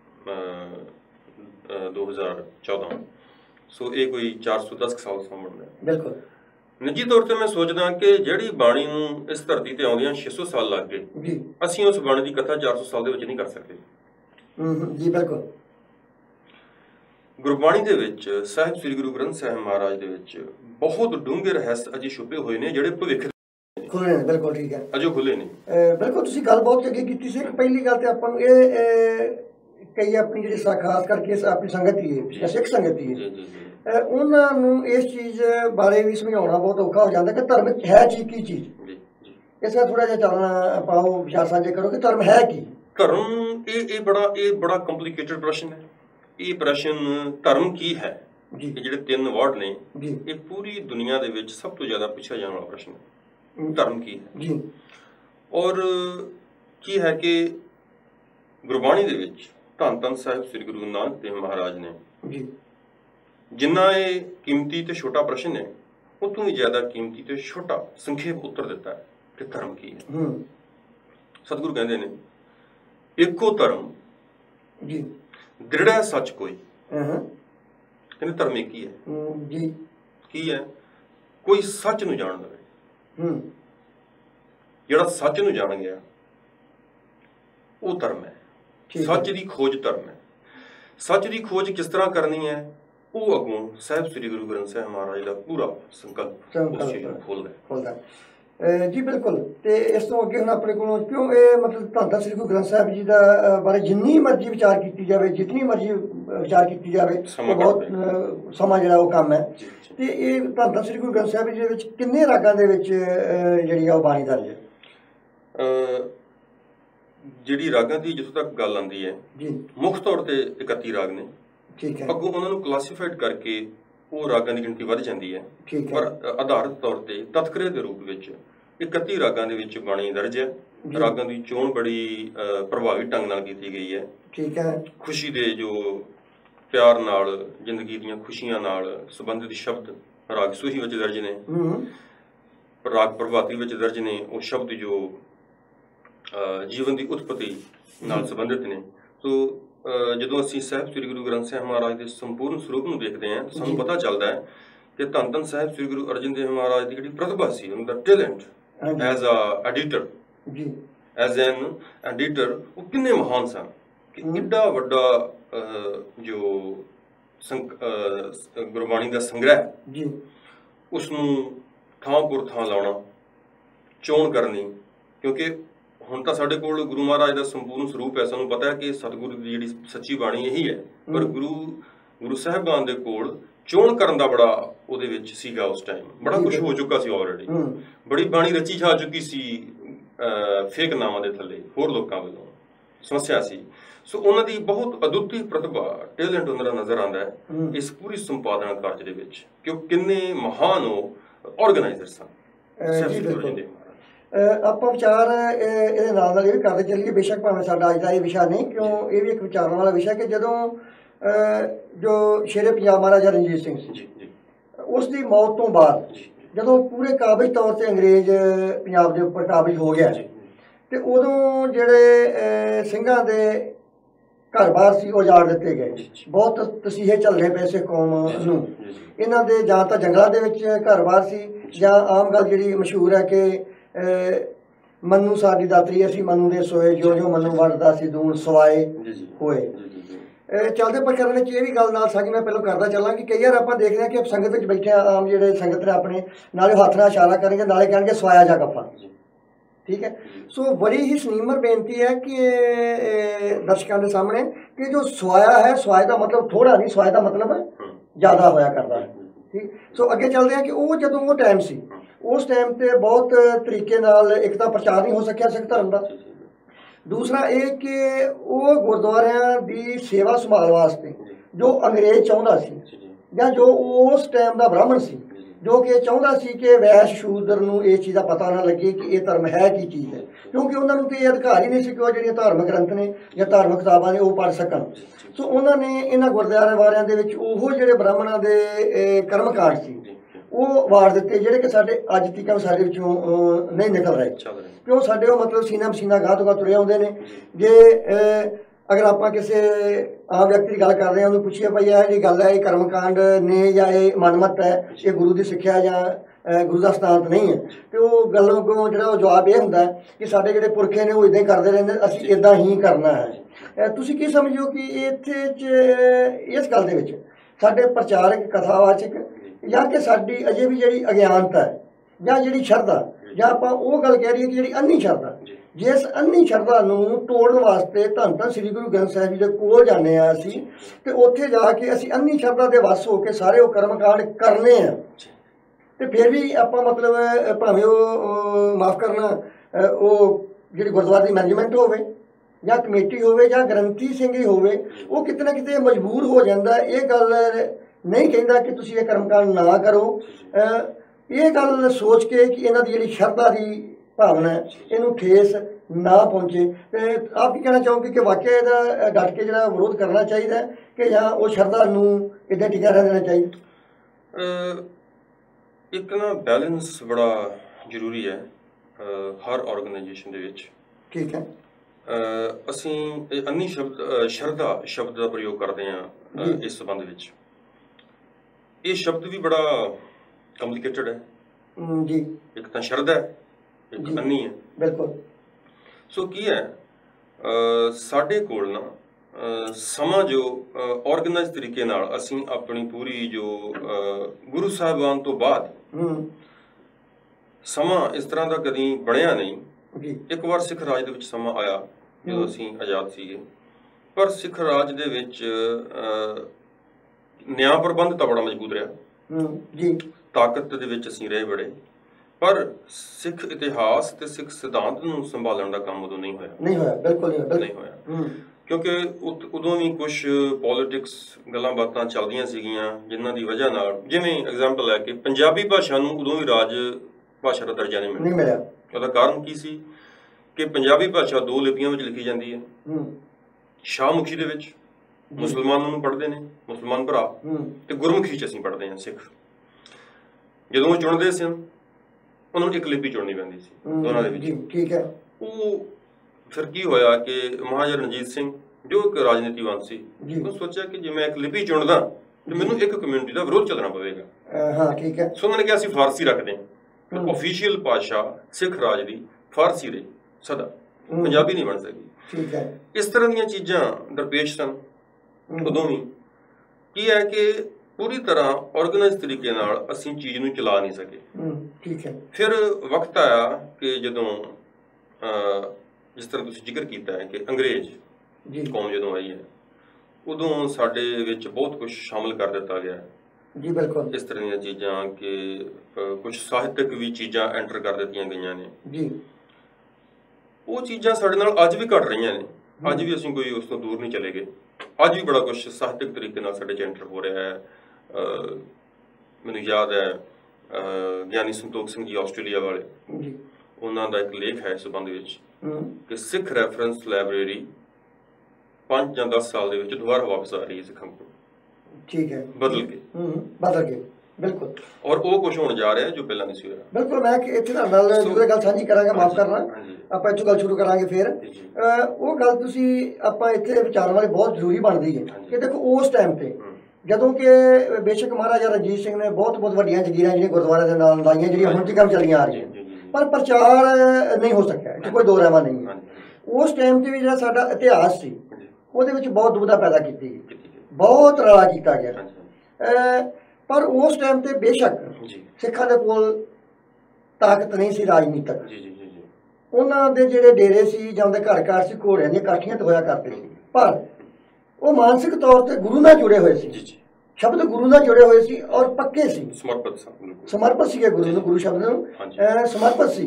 2014, ਸੋ ਇਹ ਕੋਈ 410 ਸਾਲ ਦਾ ਸਮਾਂ ਬਣਦਾ ਹੈ। ਬਿਲਕੁਲ ਨਿੱਜੀ ਤੌਰ ਤੇ ਮੈਂ ਸੋਚਦਾ ਕਿ ਜਿਹੜੀ ਬਾਣੀ ਨੂੰ ਇਸ ਧਰਤੀ ਤੇ ਆਉਂਦਿਆਂ 600 ਸਾਲ ਲੱਗ ਗਏ, ਅਸੀਂ ਉਸ ਬਾਣੀ ਦੀ ਕਥਾ 400 ਸਾਲ ਦੇ ਵਿੱਚ ਨਹੀਂ ਕਰ ਸਕਦੇ। ਬਿਲਕੁਲ ਗੁਰਬਾਣੀ ਦੇ ਵਿੱਚ, ਸਾਹਿਬ ਸ੍ਰੀ ਗੁਰੂ ਗ੍ਰੰਥ ਸਾਹਿਬ ਮਹਾਰਾਜ ਦੇ ਵਿੱਚ ਬਹੁਤ ਡੂੰਘੇ ਰਹੱਸ ਅਜੇ ਛੁਪੇ ਹੋਏ ਨੇ, ਜਿਹੜੇ ਭਵਿੱਖ ਖੁੱਲੇ ਨੇ। ਬਿਲਕੁਲ ਠੀਕ ਹੈ, ਅਜੇ ਖੁੱਲੇ ਨੇ। ਬਿਲਕੁਲ ਤੁਸੀਂ ਗੱਲ ਬਹੁਤ ਚੰਗੀ ਕੀਤੀ ਸੀ। ਪਹਿਲੀ ਗੱਲ ਤੇ ਆਪਾਂ ਨੂੰ ਇਹ ਕਈ ਆਪਣੀ ਜਿਹੜੀ ਖਾਸ ਕਰਕੇ ਆਪਣੀ ਸੰਗਤ ਹੀ ਹੈ, ਸਿੱਖ ਸੰਗਤ ਹੀ ਹੈ, ਉਹਨਾਂ ਨੂੰ ਇਸ ਚੀਜ਼ ਬਾਰੇ ਵੀ ਸਮਝਾਉਣਾ ਬਹੁਤ ਔਖਾ ਹੋ ਜਾਂਦਾ ਕਿ ਧਰਮ ਹੈ ਜੀ ਕੀ ਚੀਜ਼। ਇਸ ਦਾ ਥੋੜਾ ਜਿਹਾ ਚਾਨਣਾ ਪਾਓ, ਵਿਚਾਰ ਸਾਂਝੇ ਕਰੋ ਕਿ ਧਰਮ ਹੈ ਕੀ। ਧਰਮ ਇਹ ਬੜਾ ਕੰਪਲੀਕੇਟਡ ਪ੍ਰਸ਼ਨ ਹੈ। ਇਹ ਪ੍ਰਸ਼ਨ ਧਰਮ ਕੀ ਹੈ, ਇਹ ਜਿਹੜੇ 3 ਵਰਡ ਨੇ, ਇਹ ਪੂਰੀ ਦੁਨੀਆ ਦੇ ਵਿੱਚ ਸਭ ਤੋਂ ਜ਼ਿਆਦਾ ਪੁੱਛਿਆ ਜਾਣ ਵਾਲਾ ਪ੍ਰਸ਼ਨ ਹੈ। ਧਰਮ ਕੀ ਹੈ, ਔਰ ਕੀ ਹੈ ਕਿ ਗੁਰਬਾਣੀ ਦੇ ਵਿੱਚ ਧੰਨ ਧੰਨ ਸਾਹਿਬ ਸ੍ਰੀ ਗੁਰੂ ਨਾਨਕ ਦੇਵ ਮਹਾਰਾਜ ਨੇ ਜਿੰਨਾ ਇਹ ਕੀਮਤੀ ਤੇ ਛੋਟਾ ਪ੍ਰਸ਼ਨ ਹੈ, ਉਹ ਤੋਂ ਵੀ ਜ਼ਿਆਦਾ ਕੀਮਤੀ ਤੇ ਛੋਟਾ ਸੰਖੇਪ ਉੱਤਰ ਦਿੱਤਾ ਹੈ ਕਿ ਧਰਮ ਕੀ ਹੈ। ਸਤਿਗੁਰੂ ਕਹਿੰਦੇ ਨੇ, ਇੱਕੋ ਧਰਮ ਦ੍ਰਿੜ੍ਹ ਸੱਚ ਕੋਈ। ਕਹਿੰਦੇ ਧਰਮ ਇੱਕ ਹੀ ਹੈ। ਕੀ ਹੈ? ਕੋਈ ਸੱਚ ਨੂੰ ਜਾਣ ਲਵੇ। ਜਿਹੜਾ ਸੱਚ ਨੂੰ ਜਾਣ ਗਿਆ ਉਹ ਧਰਮ ਹੈ। ਸੱਚ ਦੀ ਖੋਜ ਧਰਮ ਹੈ। ਸੱਚ ਦੀ ਖੋਜ ਕਿਸ ਤਰ੍ਹਾਂ ਕਰਨੀ ਹੈ, ਉਹ ਅੱਗੋਂ ਸਾਹਿਬ ਸ੍ਰੀ ਗੁਰੂ ਗ੍ਰੰਥ ਸਾਹਿਬ ਮਹਾਰਾਜ ਦਾ ਪੂਰਾ ਸੰਕਲਪ ਉਸ ਚੀਜ਼ ਨੂੰ ਖੋਲ੍ਹਦਾ ਜੀ। ਬਿਲਕੁਲ। ਤੇ ਇਸ ਤੋਂ ਅੱਗੇ ਹੁਣ ਆਪਣੇ ਕੋਲੋਂ ਕਿਉਂ ਇਹ ਮਤਲਬ ਧੰਨ ਧੰਨ ਸ੍ਰੀ ਗੁਰੂ ਗ੍ਰੰਥ ਸਾਹਿਬ ਜੀ ਦਾ ਬਾਰੇ ਜਿੰਨੀ ਮਰਜ਼ੀ ਵਿਚਾਰ ਕੀਤੀ ਜਾਵੇ, ਜਿਤਨੀ ਮਰਜ਼ੀ ਵਿਚਾਰ ਕੀਤੀ ਜਾਵੇ, ਬਹੁਤ ਸਮਾਂ ਜਿਹੜਾ ਉਹ ਕੰਮ ਹੈ। ਤੇ ਇਹ ਧੰਨ ਧੰਨ ਸ੍ਰੀ ਗੁਰੂ ਗ੍ਰੰਥ ਸਾਹਿਬ ਜੀ ਦੇ ਵਿੱਚ ਕਿੰਨੇ ਰਾਗਾਂ ਦੇ ਵਿੱਚ ਜਿਹੜੀ ਆ ਉਹ ਬਾਣੀ ਦਰਜ ਹੈ? ਜਿਹੜੀ ਰਾਗਾਂ ਦੀ ਜਿੱਥੋਂ ਤੱਕ ਗੱਲ ਆਉਂਦੀ ਹੈ, ਮੁੱਖ ਤੌਰ ਤੇ 31 ਰਾਗ ਨੇ। ਠੀਕ ਹੈ। ਅੱਗੋਂ ਉਹਨਾਂ ਨੂੰ ਕਲਾਸੀਫਾਈਡ ਕਰਕੇ ਉਹ ਰਾਗਾਂ ਦੀ ਗਿਣਤੀ ਵੱਧ ਜਾਂਦੀ ਹੈ, ਪਰ ਆਧਾਰਿਤ ਤੌਰ ਤੇ ਤਤਕਰੇ ਦੇ ਰੂਪ ਵਿੱਚ 31 ਰਾਗਾਂ ਦੇ ਵਿੱਚ ਬਾਣੀ ਦਰਜ ਹੈ। ਰਾਗਾਂ ਦੀ ਚੋਣ ਬੜੀ ਪ੍ਰਭਾਵੀ ਢੰਗ ਨਾਲ ਕੀਤੀ ਗਈ ਹੈ। ਠੀਕ ਹੈ। ਖੁਸ਼ੀ ਦੇ ਜੋ ਪਿਆਰ ਨਾਲ, ਜ਼ਿੰਦਗੀ ਦੀਆਂ ਖੁਸ਼ੀਆਂ ਨਾਲ ਸੰਬੰਧਿਤ ਸ਼ਬਦ ਰਾਗ ਸੂਹੀ ਵਿੱਚ ਦਰਜ ਨੇ, ਰਾਗ ਪ੍ਰਭਾਤੀ ਵਿੱਚ ਦਰਜ ਨੇ ਉਹ ਸ਼ਬਦ ਜੋ ਜੀਵਨ ਦੀ ਉਤਪਤੀ ਨਾਲ ਸੰਬੰਧਿਤ ਨੇ। ਸੋ ਜਦੋਂ ਅਸੀਂ ਸਾਹਿਬ ਸ੍ਰੀ ਗੁਰੂ ਗ੍ਰੰਥ ਸਾਹਿਬ ਮਹਾਰਾਜ ਦੇ ਸੰਪੂਰਨ ਸਰੂਪ ਨੂੰ ਦੇਖਦੇ ਹਾਂ ਤਾਂ ਸਾਨੂੰ ਪਤਾ ਚੱਲਦਾ ਹੈ ਕਿ ਧੰਨ ਧੰਨ ਸਾਹਿਬ ਸ੍ਰੀ ਗੁਰੂ ਅਰਜਨ ਦੇਵ ਮਹਾਰਾਜ ਦੀ ਜਿਹੜੀ ਪ੍ਰਤਿਭਾ ਸੀ, ਉਹਨਾਂ ਦਾ talent as a editor, as an editor, ਉਹ ਕਿੰਨੇ ਮਹਾਨ ਸਨ ਕਿ ਇੱਡਾ ਵੱਡਾ ਜੋ ਗੁਰਬਾਣੀ ਦਾ ਸੰਗ੍ਰਹਿ ਉਸ ਨੂੰ ਥਾਂ ਪੁਰ ਥਾਂ ਲਾਉਣਾ, ਚੋਣ ਕਰਨੀ। ਕਿਉਂਕਿ ਹੁਣ ਤਾਂ ਸਾਡੇ ਕੋਲ ਗੁਰੂ ਮਹਾਰਾਜ ਦਾ ਸੰਪੂਰਨ ਸਰੂਪ ਹੈ, ਸਾਨੂੰ ਪਤਾ ਹੈ ਕਿ ਸਤਿਗੁਰੂ ਦੀ ਜਿਹੜੀ ਸੱਚੀ ਬਾਣੀ ਇਹੀ ਹੈ, ਪਰ ਗੁਰੂ ਸਾਹਿਬਾਨ ਦੇ ਕੋਲ ਚੋਣ ਕਰਨ ਦਾ ਬੜਾ ਉਹਦੇ ਵਿੱਚ ਸੀਗਾ। ਉਸ ਟਾਈਮ ਬੜਾ ਕੁਝ ਹੋ ਚੁੱਕਾ ਸੀ ਆਲਰੇਡੀ, ਬੜੀ ਬਾਣੀ ਰਚੀ ਜਾ ਚੁੱਕੀ ਸੀ ਫੇਕ ਨਾਮਾਂ ਦੇ ਥੱਲੇ ਹੋਰ ਲੋਕਾਂ ਵੱਲੋਂ, ਸਮੱਸਿਆ ਸੀ। ਸੋ ਉਹਨਾਂ ਦੀ ਬਹੁਤ ਅਦੁੱਤੀ ਪ੍ਰਤਿਭਾ, ਟੈਲੈਂਟ ਉਹਨਾਂ ਦਾ ਨਜ਼ਰ ਆਉਂਦਾ ਹੈ ਇਸ ਪੂਰੀ ਸੰਪਾਦਨਾ ਕਾਰਜ ਦੇ ਵਿੱਚ ਕਿ ਉਹ ਕਿੰਨੇ ਮਹਾਨ ਆਰਗੇਨਾਈਜ਼ਰ ਸਨ।
ਆਪਾਂ ਵਿਚਾਰ ਇਹਦੇ ਨਾਲ ਇਹ ਵੀ ਕਰਦੇ ਚੱਲੀਏ, ਬੇਸ਼ੱਕ ਭਾਵੇਂ ਸਾਡਾ ਅੱਜ ਦਾ ਇਹ ਵਿਸ਼ਾ ਨਹੀਂ, ਕਿਉਂ ਇਹ ਵੀ ਇੱਕ ਵਿਚਾਰਨ ਵਾਲਾ ਵਿਸ਼ਾ ਕਿ ਜਦੋਂ ਜੋ ਸ਼ੇਰੇ ਪੰਜਾਬ ਮਹਾਰਾਜਾ ਰਣਜੀਤ ਸਿੰਘ ਸੀ, ਉਸ ਦੀ ਮੌਤ ਤੋਂ ਬਾਅਦ ਜਦੋਂ ਪੂਰੇ ਕਾਬਜ਼ ਤੌਰ 'ਤੇ ਅੰਗਰੇਜ਼ ਪੰਜਾਬ ਦੇ ਉੱਪਰ ਕਾਬਜ਼ ਹੋ ਗਿਆ ਤੇ ਉਦੋਂ ਜਿਹੜੇ ਸਿੰਘਾਂ ਦੇ ਘਰ-ਬਾਰ ਸੀ ਉਹ ਉਜਾੜ ਦਿੱਤੇ ਗਏ। ਬਹੁਤ ਤਸੀਹੇ ਚੱਲਣੇ ਪਏ ਸੀ ਕੌਮ ਨੂੰ। ਇਹਨਾਂ ਦੇ ਜਾਂ ਤਾਂ ਜੰਗਲਾਂ ਦੇ ਵਿੱਚ ਘਰ-ਬਾਰ ਸੀ, ਜਾਂ ਆਮ ਗੱਲ ਜਿਹੜੀ ਮਸ਼ਹੂਰ ਹੈ ਕਿ ਮੰਨੂ ਸਾਡੀ ਦਾਤਰੀ ਅਸੀਂ ਮੰਨੂ ਦੇ ਸੋਏ, ਜੋ ਜੋ ਮੰਨੂ ਵਰਦਾ ਸੀ ਦੂਣ ਸਵਾਏ ਹੋਏ। ਚੱਲਦੇ ਪ੍ਰਕਰਨ 'ਚ ਇਹ ਵੀ ਗੱਲ ਨਾਲ ਸਾਂਝੀ ਮੈਂ ਪਹਿਲਾਂ ਕਰਦਾ ਚੱਲਾਂ ਕਿ ਕਈ ਵਾਰ ਆਪਾਂ ਦੇਖਦੇ ਹਾਂ ਕਿ ਸੰਗਤ ਵਿੱਚ ਬੈਠੇ ਆਮ ਜਿਹੜੇ ਸੰਗਤ ਨੇ ਆਪਣੇ ਨਾਲੇ ਹੱਥ ਨਾਲ ਇਸ਼ਾਰਾ ਕਰਨਗੇ, ਨਾਲੇ ਕਹਿਣਗੇ ਸਵਾਇਆ ਜਾ ਗੱਫਾ, ਠੀਕ ਹੈ। ਸੋ ਬੜੀ ਹੀ ਸਨੀਮਰ ਬੇਨਤੀ ਹੈ ਕਿ ਦਰਸ਼ਕਾਂ ਦੇ ਸਾਹਮਣੇ ਕਿ ਜੋ ਸਵਾਇਆ ਹੈ, ਸਵਾਏ ਦਾ ਮਤਲਬ ਥੋੜ੍ਹਾ ਨਹੀਂ, ਸਵਾਏ ਦਾ ਮਤਲਬ ਜ਼ਿਆਦਾ ਹੋਇਆ ਕਰਦਾ ਹੈ, ਠੀਕ। ਸੋ ਅੱਗੇ ਚੱਲਦੇ ਹਾਂ ਕਿ ਉਹ ਜਦੋਂ ਉਹ ਟਾਈਮ ਸੀ, ਉਸ ਟਾਈਮ 'ਤੇ ਬਹੁਤ ਤਰੀਕੇ ਨਾਲ ਇੱਕ ਤਾਂ ਪ੍ਰਚਾਰ ਨਹੀਂ ਹੋ ਸਕਿਆ ਸਿੱਖ ਧਰਮ ਦਾ, ਦੂਸਰਾ ਇਹ ਕਿ ਉਹ ਗੁਰਦੁਆਰਿਆਂ ਦੀ ਸੇਵਾ ਸੰਭਾਲ ਵਾਸਤੇ ਜੋ ਅੰਗਰੇਜ਼ ਚਾਹੁੰਦਾ ਸੀ, ਜਾਂ ਜੋ ਉਸ ਟਾਈਮ ਦਾ ਬ੍ਰਾਹਮਣ ਸੀ ਜੋ ਕਿ ਚਾਹੁੰਦਾ ਸੀ ਕਿ ਵੈਸ਼ ਸ਼ੂਦਰ ਨੂੰ ਇਸ ਚੀਜ਼ ਦਾ ਪਤਾ ਨਾ ਲੱਗੇ ਕਿ ਇਹ ਧਰਮ ਹੈ ਕੀ ਚੀਜ਼ ਹੈ, ਕਿਉਂਕਿ ਉਹਨਾਂ ਨੂੰ ਤਾਂ ਇਹ ਅਧਿਕਾਰ ਹੀ ਨਹੀਂ ਸੀ ਕਿ ਉਹ ਜਿਹੜੀਆਂ ਧਾਰਮਿਕ ਗ੍ਰੰਥ ਨੇ ਜਾਂ ਧਾਰਮਿਕ ਕਿਤਾਬਾਂ ਨੇ ਉਹ ਪੜ੍ਹ ਸਕਣ। ਸੋ ਉਹਨਾਂ ਨੇ ਇਹਨਾਂ ਗੁਰਦੁਆਰੇ ਵਾਲਿਆਂ ਦੇ ਵਿੱਚ ਉਹ ਜਿਹੜੇ ਬ੍ਰਾਹਮਣਾਂ ਦੇ ਕਰਮਕਾਂਡ ਸੀ ਉਹ ਵਾਰ ਦਿੱਤੇ, ਜਿਹੜੇ ਕਿ ਸਾਡੇ ਅੱਜ ਤੱਕ ਸਾਡੇ ਵਿੱਚੋਂ ਨਹੀਂ ਨਿਕਲ ਰਹੇ, ਕਿਉਂ ਸਾਡੇ ਉਹ ਮਤਲਬ ਸੀਨਾ ਪਸੀਨਾ ਗਾਹ ਤੋਂ ਗਾਹ ਤੁਰੇ ਆਉਂਦੇ ਨੇ। ਜੇ ਅਗਰ ਆਪਾਂ ਕਿਸੇ ਆਮ ਵਿਅਕਤੀ ਦੀ ਗੱਲ ਕਰ ਰਹੇ ਹਾਂ, ਉਹਨੂੰ ਪੁੱਛੀਏ ਭਾਈ ਇਹ ਜਿਹੜੀ ਗੱਲ ਹੈ ਇਹ ਕਰਮਕਾਂਡ ਨੇ ਜਾਂ ਇਹ ਮਨਮਤ ਹੈ, ਇਹ ਗੁਰੂ ਦੀ ਸਿੱਖਿਆ ਜਾਂ ਗੁਰੂ ਦਾ ਸਥਾਨ ਨਹੀਂ ਹੈ, ਤੇ ਉਹ ਗੱਲੋਂ ਅੱਗੋਂ ਜਿਹੜਾ ਉਹ ਜਵਾਬ ਇਹ ਹੁੰਦਾ ਕਿ ਸਾਡੇ ਜਿਹੜੇ ਪੁਰਖੇ ਨੇ ਉਹ ਇੱਦਾਂ ਹੀ ਕਰਦੇ ਰਹਿੰਦੇ, ਅਸੀਂ ਇੱਦਾਂ ਹੀ ਕਰਨਾ ਹੈ। ਤੁਸੀਂ ਕੀ ਸਮਝੋ ਕਿ ਇੱਥੇ 'ਚ ਇਸ ਗੱਲ ਦੇ ਵਿੱਚ ਸਾਡੇ ਪ੍ਰਚਾਰਕ ਕਥਾਵਾਚਕ ਜਾਂ ਕਿ ਸਾਡੀ ਅਜੇ ਵੀ ਜਿਹੜੀ ਅਗਿਆਨਤਾ ਹੈ ਜਾਂ ਜਿਹੜੀ ਸ਼ਰਧਾ, ਜਾਂ ਆਪਾਂ ਉਹ ਗੱਲ ਕਹਿ ਰਹੀਏ ਕਿ ਜਿਹੜੀ ਅੰਨੀ ਸ਼ਰਧਾ, ਜਿਸ ਅੰਨੀ ਸ਼ਰਧਾ ਨੂੰ ਤੋੜਨ ਵਾਸਤੇ ਧੰਨ ਧੰਨ ਸ੍ਰੀ ਗੁਰੂ ਗ੍ਰੰਥ ਸਾਹਿਬ ਜੀ ਦੇ ਕੋਲ ਜਾਂਦੇ ਹਾਂ ਅਸੀਂ, ਤੇ ਉੱਥੇ ਜਾ ਕੇ ਅਸੀਂ ਅੰਨੀ ਸ਼ਰਧਾ ਦੇ ਵੱਸ ਹੋ ਕੇ ਸਾਰੇ ਉਹ ਕਰਮਕਾਂਡ ਕਰਨੇ ਆ, ਤੇ ਫਿਰ ਵੀ ਆਪਾਂ ਮਤਲਬ ਭਾਵੇਂ ਉਹ ਮਾਫ ਕਰਨਾ ਉਹ ਜਿਹੜੀ ਗੁਰਦੁਆਰੇ ਦੀ ਮੈਨੇਜਮੈਂਟ ਹੋਵੇ ਜਾਂ ਕਮੇਟੀ ਹੋਵੇ ਜਾਂ ਗ੍ਰੰਥੀ ਸਿੰਘ ਹੀ ਹੋਵੇ, ਉਹ ਕਿਤੇ ਨਾ ਕਿਤੇ ਮਜਬੂਰ ਹੋ ਜਾਂਦਾ। ਇਹ ਗੱਲ ਨਹੀਂ ਕਹਿੰਦਾ ਕਿ ਤੁਸੀਂ ਇਹ ਕਰਮਕਾਂਡ ਨਾ ਕਰੋ, ਇਹ ਗੱਲ ਸੋਚ ਕੇ ਕਿ ਇਹਨਾਂ ਦੀ ਜਿਹੜੀ ਸ਼ਰਧਾ ਦੀ ਭਾਵਨਾ ਇਹਨੂੰ ਠੇਸ ਨਾ ਪਹੁੰਚੇ। ਤੇ ਆਪ ਕੀ ਕਹਿਣਾ ਚਾਹੋਗੇ ਕਿ ਵਾਕਿਆ ਇਹਦਾ ਡਟ ਕੇ ਜਿਹੜਾ ਵਿਰੋਧ ਕਰਨਾ ਚਾਹੀਦਾ ਕਿ ਜਾਂ ਉਹ ਸ਼ਰਧਾ ਨੂੰ ਇੱਦਾਂ ਟਿਕਿਆ ਰਹਿਣਾ ਚਾਹੀਦਾ?
ਇੱਕ ਨਾ ਬੈਲੈਂਸ ਬੜਾ ਜ਼ਰੂਰੀ ਹੈ ਹਰ ਆਰਗੇਨਾਈਜੇਸ਼ਨ ਦੇ ਵਿੱਚ, ਠੀਕ ਹੈ। ਅਸੀਂ ਇਹ ਅੰਨੀ ਸ਼ਰਧਾ ਸ਼ਬਦ ਦਾ ਪ੍ਰਯੋਗ ਕਰਦੇ ਹਾਂ ਇਸ ਸੰਬੰਧ ਵਿੱਚ। ਇਹ ਸ਼ਬਦ ਵੀ ਬੜਾ ਕੰਪਲੀਕੇਟਡ ਹੈ ਜੀ। ਇੱਕ ਤਾਂ ਸ਼ਰਧਾ ਹੈ, ਇੱਕ ਅੰਨੀ ਹੈ, ਬਿਲਕੁਲ। ਸੋ ਕੀ ਹੈ, ਸਾਡੇ ਕੋਲ ਨਾ ਸਮਾਂ ਜੋ ਆਰਗੇਨਾਈਜ਼ ਤਰੀਕੇ ਨਾਲ ਅਸੀਂ ਆਪਣੀ ਪੂਰੀ ਜੋ ਗੁਰੂ ਸਾਹਿਬਾਨ ਤੋਂ ਬਾਅਦ ਸਮਾਂ ਇਸ ਤਰ੍ਹਾਂ ਦਾ ਕਦੀ ਬਣਿਆ ਨਹੀਂ। ਇੱਕ ਵਾਰ ਸਿੱਖ ਰਾਜ ਦੇ ਵਿੱਚ ਸਮਾਂ ਆਇਆ ਜਦੋਂ ਅਸੀਂ ਆਜ਼ਾਦ ਸੀਗੇ, ਪਰ ਸਿੱਖ ਰਾਜ ਦੇ ਵਿੱਚ ਨਿਆਂ ਪ੍ਰਬੰਧ ਤਾਂ ਬੜਾ ਮਜ਼ਬੂਤ ਰਿਹਾ ਜੀ, ਤਾਕਤ ਦੇ ਵਿੱਚ ਅਸੀਂ ਰਹੇ ਬੜੇ, ਪਰ ਸਿੱਖ ਇਤਿਹਾਸ ਤੇ ਸਿੱਖ ਸਿਧਾਂਤ ਨੂੰ ਸੰਭਾਲਣ ਦਾ ਕੰਮ ਉਦੋਂ ਨਹੀਂ ਹੋਇਆ, ਬਿਲਕੁਲ ਨਹੀਂ ਹੋਇਆ। ਕਿਉਂਕਿ ਉਦੋਂ ਵੀ ਕੁਝ ਪੋਲੀਟਿਕਸ ਗੱਲਾਂ ਬਾਤਾਂ ਚੱਲਦੀਆਂ ਸੀਗੀਆਂ ਜਿਨ੍ਹਾਂ ਦੀ ਵਜ੍ਹਾ ਨਾਲ, ਜਿਵੇਂ ਐਗਜ਼ਾਮਪਲ ਹੈ ਕਿ ਪੰਜਾਬੀ ਭਾਸ਼ਾ ਨੂੰ ਉਦੋਂ ਵੀ ਰਾਜ ਭਾਸ਼ਾ ਦਾ ਦਰਜਾ ਨਹੀਂ ਮਿਲਿਆ। ਉਹਦਾ ਕਾਰਨ ਕੀ ਸੀ ਕਿ ਪੰਜਾਬੀ ਭਾਸ਼ਾ 2 ਲਿਪੀਆਂ ਵਿੱਚ ਲਿਖੀ ਜਾਂਦੀ ਹੈ, ਸ਼ਾਹਮੁਖੀ ਦੇ ਵਿੱਚ ਮੁਸਲਮਾਨਾਂ ਨੂੰ ਪੜ੍ਹਦੇ ਨੇ ਮੁਸਲਮਾਨ ਭਰਾ, ਤੇ ਗੁਰਮੁਖੀ 'ਚ ਅਸੀਂ ਪੜ੍ਹਦੇ ਹਾਂ ਸਿੱਖ। ਜਦੋਂ ਉਹ ਚੁਣਦੇ ਸੀ ਉਹਨਾਂ ਨੂੰ ਇੱਕ ਲਿਪੀ ਚੁਣਨੀ ਪੈਂਦੀ ਸੀ ਦੋਨਾਂ ਦੇ ਵਿੱਚ, ਠੀਕ ਹੈ। ਉਹ ਫਿਰ ਕੀ ਹੋਇਆ ਕਿ ਮਹਾਰਾਜਾ ਰਣਜੀਤ ਸਿੰਘ ਜੋ ਇੱਕ ਰਾਜਨੀਤੀਵਾਨ ਸੀ, ਉਹ ਸੋਚਿਆ ਕਿ ਜੇ ਮੈਂ ਇੱਕ ਲਿਪੀ ਚੁਣਦਾ ਤੇ ਮੈਨੂੰ ਇੱਕ ਕਮਿਊਨਿਟੀ ਦਾ ਵਿਰੋਧ ਚੱਲਣਾ ਪਵੇਗਾ।
ਹਾਂ ਠੀਕ ਹੈ।
ਸੋ ਉਹਨਾਂ ਨੇ ਕਿਹਾ ਅਸੀਂ ਫਾਰਸੀ ਰੱਖਦੇ ਹਾਂ, ਆਫੀਸ਼ੀਅਲ ਭਾਸ਼ਾ ਸਿੱਖ ਰਾਜ ਦੀ ਫਾਰਸੀ ਰਹੀ ਸਦਾ, ਪੰਜਾਬੀ ਨਹੀਂ ਬਣ ਸਕਦੀ।
ਠੀਕ ਹੈ। ਇਸ
ਤਰ੍ਹਾਂ ਦੀਆਂ ਚੀਜ਼ਾਂ ਦਰਪੇਸ਼ ਸਨ ਉਦੋਂ ਵੀ। ਕੀ ਹੈ ਕਿ ਪੂਰੀ ਤਰ੍ਹਾਂ ਆਰਗੇਨਾਈਜ਼ ਤਰੀਕੇ ਨਾਲ ਅਸੀਂ ਚੀਜ਼ ਨੂੰ ਚਲਾ ਨਹੀਂ ਸਕੇ।
ਠੀਕ ਹੈ।
ਫਿਰ ਵਕਤ ਆਇਆ ਕਿ ਜਦੋਂ ਜਿਸ ਤਰ੍ਹਾਂ ਤੁਸੀਂ ਜ਼ਿਕਰ ਕੀਤਾ ਹੈ ਕਿ ਅੰਗਰੇਜ਼ ਕੌਮ ਜਦੋਂ ਆਈ ਹੈ, ਉਦੋਂ ਸਾਡੇ ਵਿੱਚ ਬਹੁਤ ਕੁਝ ਸ਼ਾਮਲ ਕਰ ਦਿੱਤਾ ਗਿਆ ਹੈ।
ਜੀ ਬਿਲਕੁਲ।
ਇਸ ਤਰ੍ਹਾਂ ਦੀਆਂ ਚੀਜ਼ਾਂ ਕਿ ਕੁਝ ਸਾਹਿਤਕ ਵੀ ਚੀਜ਼ਾਂ ਐਂਟਰ ਕਰ ਦਿੱਤੀਆਂ ਗਈਆਂ ਨੇ ਜੀ। ਉਹ ਚੀਜ਼ਾਂ ਸਾਡੇ ਨਾਲ ਅੱਜ ਵੀ ਘਟ ਰਹੀਆਂ ਨੇ, ਅੱਜ ਵੀ ਅਸੀਂ ਕੋਈ ਉਸ ਤੋਂ ਦੂਰ ਨਹੀਂ ਚਲੇ ਗਏ। ਅੱਜ ਵੀ ਬੜਾ ਕੁਝ ਸਾਹਿਤਕ ਤਰੀਕੇ ਨਾਲ ਸਾਡੇ 'ਚ ਐਂਟਰ ਹੋ ਰਿਹਾ ਹੈ। ਮੈਨੂੰ ਯਾਦ ਹੈ ਗਿਆਨੀ ਸੰਤੋਖ ਸਿੰਘ ਜੀ ਆਸਟ੍ਰੇਲੀਆ ਵਾਲੇ, ਉਹਨਾਂ ਦਾ ਇੱਕ ਲੇਖ ਹੈ ਇਸ ਸੰਬੰਧ ਵਿੱਚ ਕਿ ਸਿੱਖ ਰੈਫਰੈਂਸ ਲਾਇਬ੍ਰੇਰੀ 5 ਜਾਂ 10 ਸਾਲ ਦੇ ਵਿੱਚ ਦੁਬਾਰਾ ਵਾਪਸ ਆ ਰਹੀ ਹੈ ਸਿੱਖਾਂ ਕੋਲ। ਠੀਕ ਹੈ। ਬਦਲ ਕੇ ਬਿਲਕੁਲ। ਔਰ ਉਹ ਕੁਝ ਹੋਣ ਜਾ ਰਿਹਾ ਜੋ ਪਹਿਲਾਂ ਨਹੀਂ ਸੀ ਹੋਇਆ। ਬਿਲਕੁਲ। ਮੈਂ ਇੱਥੇ ਨਾਲ ਜੁੜੇ ਗੱਲ ਸਾਂਝੀ ਕਰਾਂਗਾ, ਮਾਫ ਕਰਨਾ, ਆਪਾਂ ਇੱਥੋਂ ਗੱਲ ਸ਼ੁਰੂ ਕਰਾਂਗੇ। ਫਿਰ ਉਹ ਗੱਲ ਤੁਸੀਂ ਆਪਾਂ ਇੱਥੇ ਵਿਚਾਰਨ ਵਾਲੇ ਬਹੁਤ ਜ਼ਰੂਰੀ ਬਣਦੀ ਹੈ ਕਿ ਦੇਖੋ ਉਸ ਟਾਈਮ ਤੇ ਜਦੋਂ ਕਿ ਬੇਸ਼ੱਕ ਮਹਾਰਾਜਾ ਰਣਜੀਤ ਸਿੰਘ ਨੇ ਬਹੁਤ ਵੱਡੀਆਂ ਜਗੀਰਾਂ ਜਿਹੜੀਆਂ ਗੁਰਦੁਆਰੇ ਦੇ ਨਾਲ ਲਾਈਆਂ, ਜਿਹੜੀਆਂ ਹੁਣ ਤੱਕ ਚੱਲੀਆਂ ਆ ਰਹੀਆਂ, ਪਰ ਪ੍ਰਚਾਰ ਨਹੀਂ ਹੋ ਸਕਿਆ, ਇੱਥੇ ਕੋਈ ਦੋ ਰਾਵਾਂ ਨਹੀਂ ਹੈ। ਉਸ ਟਾਈਮ ਤੇ ਵੀ ਜਿਹੜਾ ਸਾਡਾ ਇਤਿਹਾਸ ਸੀ ਉਹਦੇ ਵਿੱਚ ਬਹੁਤ ਦੁਬਿਧਾ ਪੈਦਾ ਕੀਤੀ ਗਈ, ਬਹੁਤ ਰੌਲਾ ਕੀਤਾ ਗਿਆ। ਪਰ ਉਸ ਟਾਈਮ ਤੇ ਬੇਸ਼ੱਕ ਸਿੱਖਾਂ ਦੇ ਕੋਲ ਤਾਕਤ ਨਹੀਂ ਸੀ ਰਾਜਨੀਤਕ, ਉਹਨਾਂ ਦੇ ਜਿਹੜੇ ਡੇਰੇ ਸੀ ਜਾਂ ਉਹਦੇ ਘਰ ਘਰ ਸੀ, ਘੋੜਿਆਂ ਦੀਆਂ ਕਾਠੀਆਂ ਤੇ ਹੋਇਆ ਕਰਦੇ ਸੀ, ਪਰ ਉਹ ਮਾਨਸਿਕ ਤੌਰ ਤੇ ਗੁਰੂ ਨਾਲ ਜੁੜੇ ਹੋਏ ਸੀ, ਸ਼ਬਦ ਗੁਰੂ ਨਾਲ ਜੁੜੇ ਹੋਏ ਸੀ ਔਰ ਪੱਕੇ ਸੀ, ਸਮਰਪਿਤ ਸੀਗੇ ਗੁਰੂ ਨੂੰ, ਗੁਰੂ ਸ਼ਬਦ ਨੂੰ ਸਮਰਪਿਤ ਸੀ।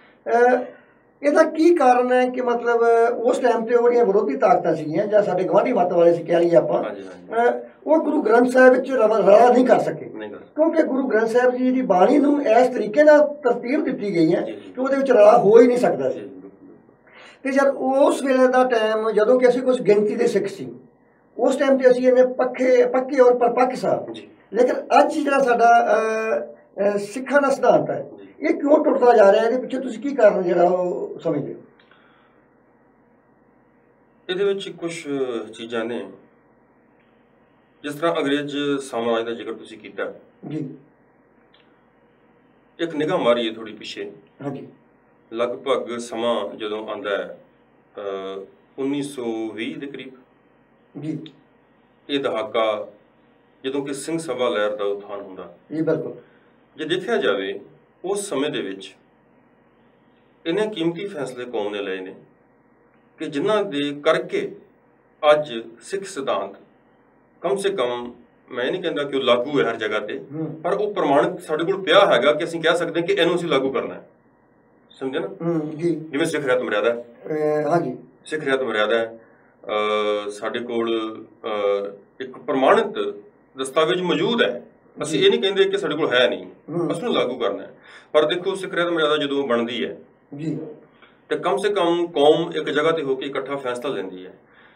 ਇਹਦਾ ਕੀ ਕਾਰਨ ਹੈ ਕਿ ਮਤਲਬ ਉਸ ਟਾਈਮ ਤੇ ਉਹ ਜਿਹੜੀਆਂ ਵਿਰੋਧੀ ਤਾਕਤਾਂ ਸੀਗੀਆਂ ਜਾਂ ਸਾਡੇ ਗਵਾਂਢੀ ਮੱਤ ਵਾਲੇ ਸੀ ਕਹਿ ਲਈਏ ਆਪਾਂ, ਉਹ ਗੁਰੂ ਗ੍ਰੰਥ ਸਾਹਿਬ ਵਿੱਚ ਰਲਾ ਨਹੀਂ ਕਰ ਸਕੇ, ਕਿਉਂਕਿ ਗੁਰੂ ਗ੍ਰੰਥ ਸਾਹਿਬ ਜੀ ਦੀ ਬਾਣੀ ਨੂੰ ਇਸ ਤਰੀਕੇ ਨਾਲ ਤਰਤੀਬ ਦਿੱਤੀ ਗਈ ਹੈ ਕਿ ਉਹਦੇ ਵਿੱਚ ਰਲਾ ਹੋ ਹੀ ਨਹੀਂ ਸਕਦਾ ਸੀ। ਤੇ ਜਦ ਉਸ ਵੇਲੇ ਦਾ ਟਾਈਮ ਜਦੋਂ ਕਿ ਅਸੀਂ ਕੁਝ ਗਿਣਤੀ ਦੇ ਸਿੱਖ ਸੀ, ਉਸ ਟਾਈਮ ਤੇ ਅਸੀਂ ਇਹਨੇ ਪੱਕੇ ਔਰ ਪਰਪੱਕ ਸਾਂ। ਲੇਕਿਨ ਅੱਜ ਜਿਹੜਾ ਸਾਡਾ ਸਿੱਖਾਂ ਦਾ ਸਿਧਾਂਤ ਹੈ ਇਹ ਕਿਉਂ ਟੁੱਟਦਾ ਜਾ ਰਿਹਾ, ਇਹਦੇ ਪਿੱਛੇ ਤੁਸੀਂ ਕੀ ਕਾਰਨ ਜਿਹੜਾ ਉਹ ਸਮਝਦੇ ਹੋ? ਇਹਦੇ ਵਿੱਚ ਕੁਝ ਚੀਜ਼ਾਂ ਨੇ, ਜਿਸ ਤਰ੍ਹਾਂ ਅੰਗਰੇਜ਼ ਸਾਮਰਾਜ ਦਾ ਜ਼ਿਕਰ ਤੁਸੀਂ ਕੀਤਾ ਜੀ, ਇੱਕ ਨਿਗਾਹ ਮਾਰੀਏ ਥੋੜੀ ਪਿੱਛੇ। ਹਾਂਜੀ। ਲਗਭਗ ਸਮਾਂ ਜਦੋਂ ਆਉਂਦਾ ਹੈ 1920 ਦੇ ਕਰੀਬ ਜੀ, ਇਹ ਦਹਾਕਾ ਜਦੋਂ ਕਿ ਸਿੰਘ ਸਭਾ ਲਹਿਰ ਦਾ ਉਥਾਨ ਹੁੰਦਾ ਜੀ। ਬਿਲਕੁਲ। ਜੇ ਦੇਖਿਆ ਜਾਵੇ ਉਸ ਸਮੇਂ ਦੇ ਵਿੱਚ ਇੰਨੇ ਕੀਮਤੀ ਫੈਸਲੇ ਕੌਮ ਨੇ ਲਏ ਨੇ ਕਿ ਜਿਨ੍ਹਾਂ ਦੇ ਕਰਕੇ ਅੱਜ ਸਿੱਖ ਸਿਧਾਂਤ ਕਮ ਸੇ ਕਮ, ਮੈਂ ਨਹੀਂ ਕਹਿੰਦਾ ਕਿ ਉਹ ਲਾਗੂ ਹੈ ਹਰ ਜਗ੍ਹਾ ਤੇ, ਪਰ ਉਹ ਪ੍ਰਮਾਣਿਤ ਸਾਡੇ ਕੋਲ ਪਿਆ ਹੈਗਾ ਕਿ ਅਸੀਂ ਕਹਿ ਸਕਦੇ ਹਾਂ ਕਿ ਇਹਨੂੰ ਅਸੀਂ ਲਾਗੂ ਕਰਨਾ ਹੈ। ਸਮਝੇ ਨਾ ਜੀ? ਜਿਵੇਂ ਸਿੱਖ ਰਿਆਤ ਮਰਿਆਦਾ, ਹਾਂਜੀ, ਸਿੱਖ ਰਿਆਤ ਮਰਿਆਦਾ ਸਾਡੇ ਕੋਲ ਇੱਕ ਪ੍ਰਮਾਣਿਤ ਦਸਤਾਵੇਜ਼ ਮੌਜੂਦ ਹੈ। ਅਸੀਂ ਇਹ ਨਹੀਂ ਕਹਿੰਦੇ ਕਿ ਸਾਡੇ ਕੋਲ ਹੈ ਨਹੀਂ, ਅਸੀਂ ਨੂੰ ਲਾਗੂ ਕਰਨਾ ਹੈ। ਪਰ ਦੇਖੋ ਸਿੱਖ ਰਿਆਤ ਮਰਿਆਦਾ ਜਦੋਂ ਬਣਦੀ ਹੈ ਜੀ, ਤੇ ਕਮ ਸੇ ਕਮ ਕੌਮ ਇੱਕ ਜਗ੍ਹਾ ਤੇ ਹੋ ਕੇ ਇਕੱਠਾ ਫੈਸਲਾ ਲੈਂਦੀ ਹੈ।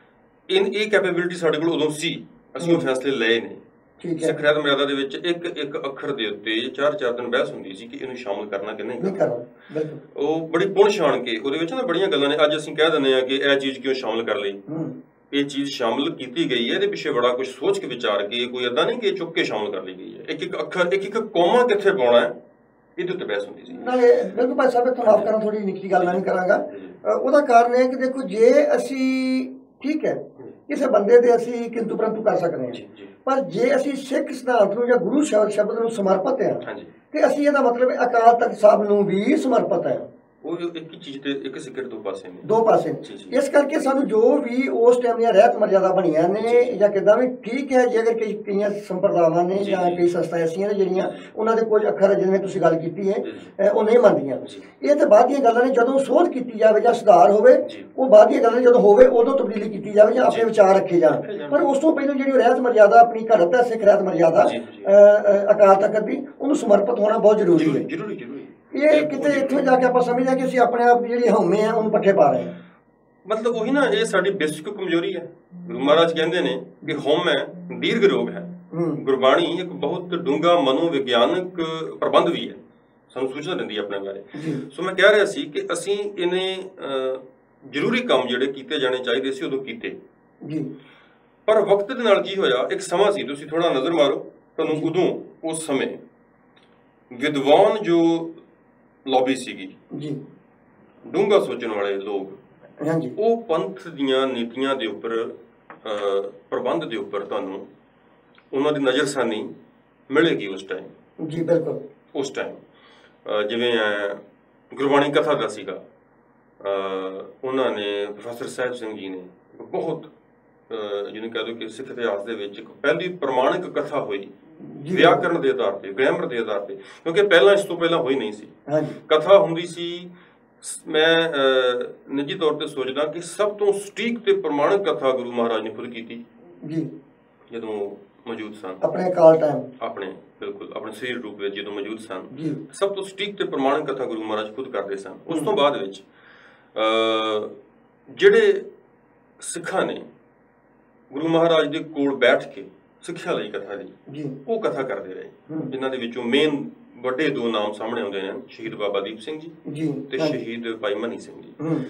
ਇਹ ਕੈਪੇਬਿਲਿਟੀ ਸਾਡੇ ਕੋਲ ਉਦੋਂ ਸੀ, ਅਸੀਂ ਉਹ ਫੈਸਲੇ ਲਏ ਨੇ। ਸਿੱਖ ਰਿਆਤ ਮਰਿਆਦਾ ਦੇ ਵਿੱਚ ਇੱਕ ਅੱਖਰ ਦੇ ਉੱਤੇ 4-4 ਦਿਨ ਬਹਿਸ ਹੁੰਦੀ ਸੀ ਕਿ ਇਹਨੂੰ ਸ਼ਾਮਲ ਕਰਨਾ ਕਿ ਨਹੀਂ ਕਰਨਾ। ਉਹ ਬੜੀ ਪੁਣ ਛਾਣ ਕੇ ਉਹਦੇ ਵਿੱਚ ਨਾ ਬੜੀਆਂ ਗੱਲਾਂ ਨੇ। ਅੱਜ ਅਸੀਂ ਕਹਿ ਦਿੰਦੇ ਹਾਂ ਕਿ ਇਹ ਚੀਜ਼ ਕਿਉਂ ਸ਼ਾਮਲ ਕਰ ਲਈ, ਇਹ ਚੀਜ਼ ਸ਼ਾਮਲ ਕੀਤੀ ਗਈ ਹੈ, ਇਹਦੇ ਪਿੱਛੇ ਬੜਾ ਕੁਝ ਸੋਚ ਕੇ ਵਿਚਾਰ ਕੇ, ਕੋਈ ਏਦਾਂ ਨਹੀਂ ਕਿ ਚੁੱਕ ਕੇ ਸ਼ਾਮਲ ਕਰ ਲਈ ਗਈ ਹੈ। ਇੱਕ ਅੱਖਰ, ਇੱਕ ਕੌਮਾ ਕਿੱਥੇ ਪਾਉਣਾ ਹੈ, ਇਹਦੇ ਉੱਤੇ ਬਹਿਸ ਹੁੰਦੀ ਸੀ। ਨਾਲੇ ਬਿਲਕੁਲ ਭਾਈ ਸਾਹਿਬ, ਇੱਥੋਂ ਮਾਫ ਕਰਨਾ, ਥੋੜੀ ਨਿੱਕੀ ਗੱਲ ਮੈਂ ਨਹੀਂ ਕਰਾਂਗਾ। ਉਹਦਾ ਕਾਰਨ ਇਹ ਹੈ ਕਿ ਦੇਖੋ, ਜੇ ਅਸੀਂ ਠੀਕ ਹੈ ਕਿਸੇ ਬੰਦੇ ਦੇ ਅਸੀਂ ਕਿੰਤੂ ਪਰੰਤੂ ਕਰ ਸਕਦੇ ਹਾਂ, ਪਰ ਜੇ ਅਸੀਂ ਸਿੱਖ ਸਿਧਾਂਤ ਨੂੰ ਜਾਂ ਗੁਰੂ ਸ਼ਬਦ ਨੂੰ ਸਮਰਪਿਤ ਹਾਂ ਤੇ ਅਸੀਂ ਇਹਦਾ ਮਤਲਬ ਅਕਾਲ ਤਖਤ ਸਾਹਿਬ ਨੂੰ ਵੀ ਸਮਰਪਿਤ ਹੈ। ਉਹ ਇੱਕ ਹੀ ਚੀਜ਼ ਤੇ ਇੱਕ ਸਿੱਕੇ ਦੇ ਦੋ ਪਾਸੇ ਨੇ, ਦੋ ਪਾਸੇ ਨੇ। ਇਸ ਕਰਕੇ ਸਾਨੂੰ ਜੋ ਵੀ ਉਸ ਟਾਈਮ ਦੀਆਂ ਰਹਿਤ ਮਰਜ਼ਾਦਾ ਬਣੀਆਂ ਨੇ ਜਾਂ ਕਿੱਦਾਂ ਵੀ, ਠੀਕ ਹੈ ਜੇ ਅਗਰ ਕਈਆਂ ਸੰਪਰਦਾਵਾਂ ਨੇ ਜਾਂ ਕਈ ਸੰਸਥਾਵਾਂ ਐਸੀਆਂ ਨੇ ਜਿਹੜੀਆਂ ਉਹਨਾਂ ਦੇ ਕੁਝ ਅੱਖਰ ਜਿਵੇਂ ਤੁਸੀਂ ਗੱਲ ਕੀਤੀ ਹੈ ਉਹ ਨਹੀਂ ਮੰਨਦੀਆਂ, ਇਹ ਤਾਂ ਬਾਅਦ ਦੀਆਂ ਗੱਲਾਂ ਨੇ। ਜਦੋਂ ਸੋਧ ਕੀਤੀ ਜਾਵੇ ਜਾਂ ਸੁਧਾਰ ਹੋਵੇ, ਉਹ ਬਾਅਦ ਦੀਆਂ ਗੱਲਾਂ, ਜਦੋਂ ਹੋਵੇ ਉਦੋਂ ਤਬਦੀਲੀ ਕੀਤੀ ਜਾਵੇ ਜਾਂ ਆਪਣੇ ਵਿਚਾਰ ਰੱਖੇ ਜਾਣ। ਪਰ ਉਸ ਤੋਂ ਪਹਿਲਾਂ ਜਿਹੜੀ ਰਹਿਤ ਮਰਜ਼ਾਦਾ ਆਪਣੀ ਘੜਤ ਹੈ, ਸਿੱਖ ਰਹਿਤ ਮਰਜ਼ਾਦਾ ਅਕਾਲ ਤਖਤ ਦੀ, ਉਹਨੂੰ ਸਮਰਪਿਤ ਹੋਣਾ ਬਹੁਤ ਜ਼ਰੂਰੀ ਹੈ। ਇਹ ਕਿਤੇ ਇੱਥੋਂ ਜਾ ਕੇ ਆਪਾਂ ਸਮਝਦੇ ਕਿ ਅਸੀਂ ਆਪਣੇ ਆਪ ਦੀ ਜਿਹੜੀ ਹਉਮੈ ਆ ਉਹਨੂੰ ਪੱਠੇ ਪਾ ਰਹੇ ਹਾਂ। ਮਤਲਬ ਉਹੀ ਨਾ, ਇਹ ਸਾਡੀ ਬੇਸਿਕ ਕਮਜ਼ੋਰੀ ਹੈ। ਗੁਰੂ ਮਹਾਰਾਜ ਕਹਿੰਦੇ ਨੇ ਕਿ ਹਉਮੈ ਦੀਰਘ ਰੋਗ ਹੈ। ਗੁਰਬਾਣੀ ਇੱਕ ਬਹੁਤ ਡੂੰਘਾ ਮਨੋਵਿਗਿਆਨਕ ਪ੍ਰਬੰਧ ਵੀ ਹੈ, ਸਾਨੂੰ ਸੂਚਨਾ ਦਿੰਦੀ ਹੈ ਆਪਣੇ ਬਾਰੇ। ਸੋ ਮੈਂ ਕਹਿ ਰਿਹਾ ਸੀ ਕਿ ਅਸੀਂ ਇਹਨੇ ਜ਼ਰੂਰੀ ਕੰਮ ਜਿਹੜੇ ਕੀਤੇ ਜਾਣੇ ਚਾਹੀਦੇ ਸੀ ਉਦੋਂ ਕੀਤੇ
ਜੀ।
ਪਰ ਵਕਤ ਦੇ ਨਾਲ ਕੀ ਹੋਇਆ, ਇੱਕ ਸਮਾਂ ਸੀ, ਤੁਸੀਂ ਥੋੜਾ ਨਜ਼ਰ ਮਾਰੋ, ਤੁਹਾਨੂੰ ਉਦੋਂ ਉਸ ਸਮੇਂ ਵਿਦਵਾਨ ਜੋ ਲੌਬੀ ਸੀਗੀ
ਜੀ,
ਡੂੰਘਾ ਸੋਚਣ ਵਾਲੇ ਲੋਕ,
ਹਾਂਜੀ,
ਉਹ ਪੰਥ ਦੀਆਂ ਨੀਤੀਆਂ ਦੇ ਉੱਪਰ ਪ੍ਰਬੰਧ ਦੇ ਉੱਪਰ ਤੁਹਾਨੂੰ ਉਹਨਾਂ ਦੀ ਨਜ਼ਰਸਾਨੀ ਮਿਲੇਗੀ ਉਸ ਟਾਈਮ
ਜੀ। ਬਿਲਕੁਲ ਉਸ
ਟਾਈਮ ਜਿਵੇਂ ਗੁਰਬਾਣੀ ਕਥਾ ਦਾ ਸੀਗਾ, ਉਹਨਾਂ ਨੇ ਪ੍ਰੋਫੈਸਰ ਸਾਹਿਬ ਸਿੰਘ ਜੀ ਨੇ ਬਹੁਤ ਜਿਹਨੂੰ ਕਹਿ ਦਿਓ ਕਿ ਸਿੱਖ ਇਤਿਹਾਸ ਦੇ ਵਿੱਚ ਇੱਕ ਪਹਿਲੀ ਪ੍ਰਮਾਣਿਕ ਕਥਾ ਹੋਈ ਵਿਆਕਰਨ ਦੇ ਆਧਾਰ ਤੇ, ਗ੍ਰਾਮਰ ਦੇ ਆਧਾਰ ਤੇ, ਕਿਉਂਕਿ ਪਹਿਲਾਂ ਇਸ ਤੋਂ ਪਹਿਲਾਂ ਹੋਈ ਨਹੀਂ ਸੀ। ਕਥਾ ਹੁੰਦੀ ਸੀ, ਮੈਂ ਨਿੱਜੀ ਤੌਰ ਤੇ ਸੋਚਦਾ ਕਿ ਸਭ ਤੋਂ ਸਟੀਕ ਤੇ ਪ੍ਰਮਾਣਿਕ ਕਥਾ ਗੁਰੂ ਮਹਾਰਾਜ ਨੇ ਖੁਦ ਕੀਤੀ ਜੀ, ਜਦੋਂ ਮੌਜੂਦ ਸਨ ਆਪਣੇ ਕਾਲ ਟਾਈਮ, ਆਪਣੇ ਬਿਲਕੁਲ ਆਪਣੇ ਸਰੀਰ ਰੂਪ ਵਿੱਚ ਜਦੋਂ ਮੌਜੂਦ ਸਨ। ਸਭ ਤੋਂ ਸਟੀਕ ਤੇ ਪ੍ਰਮਾਣਿਕ ਕਥਾ ਗੁਰੂ ਮਹਾਰਾਜ ਖੁਦ ਕਰਦੇ ਸਨ। ਉਸ ਤੋਂ ਬਾਅਦ ਵਿੱਚ ਜਿਹੜੇ ਸਿੱਖਾਂ ਨੇ ਗੁਰੂ ਮਹਾਰਾਜ ਦੇ ਕੋਲ ਬੈਠ ਕੇ ਸਿੱਖਿਆ ਲਈ ਕਥਾ ਦੀ, ਉਹ ਕਥਾ ਕਰਦੇ ਰਹੇ, ਜਿਨ੍ਹਾਂ ਦੇ ਵਿੱਚੋਂ ਮੇਨ ਵੱਡੇ ਦੋ ਨਾਮ ਸਾਹਮਣੇ ਆਉਂਦੇ ਨੇ, ਸ਼ਹੀਦ ਬਾਬਾ ਦੀਪ ਸਿੰਘ ਜੀ ਤੇ ਸ਼ਹੀਦ ਭਾਈ ਮਨੀ ਸਿੰਘ ਜੀ।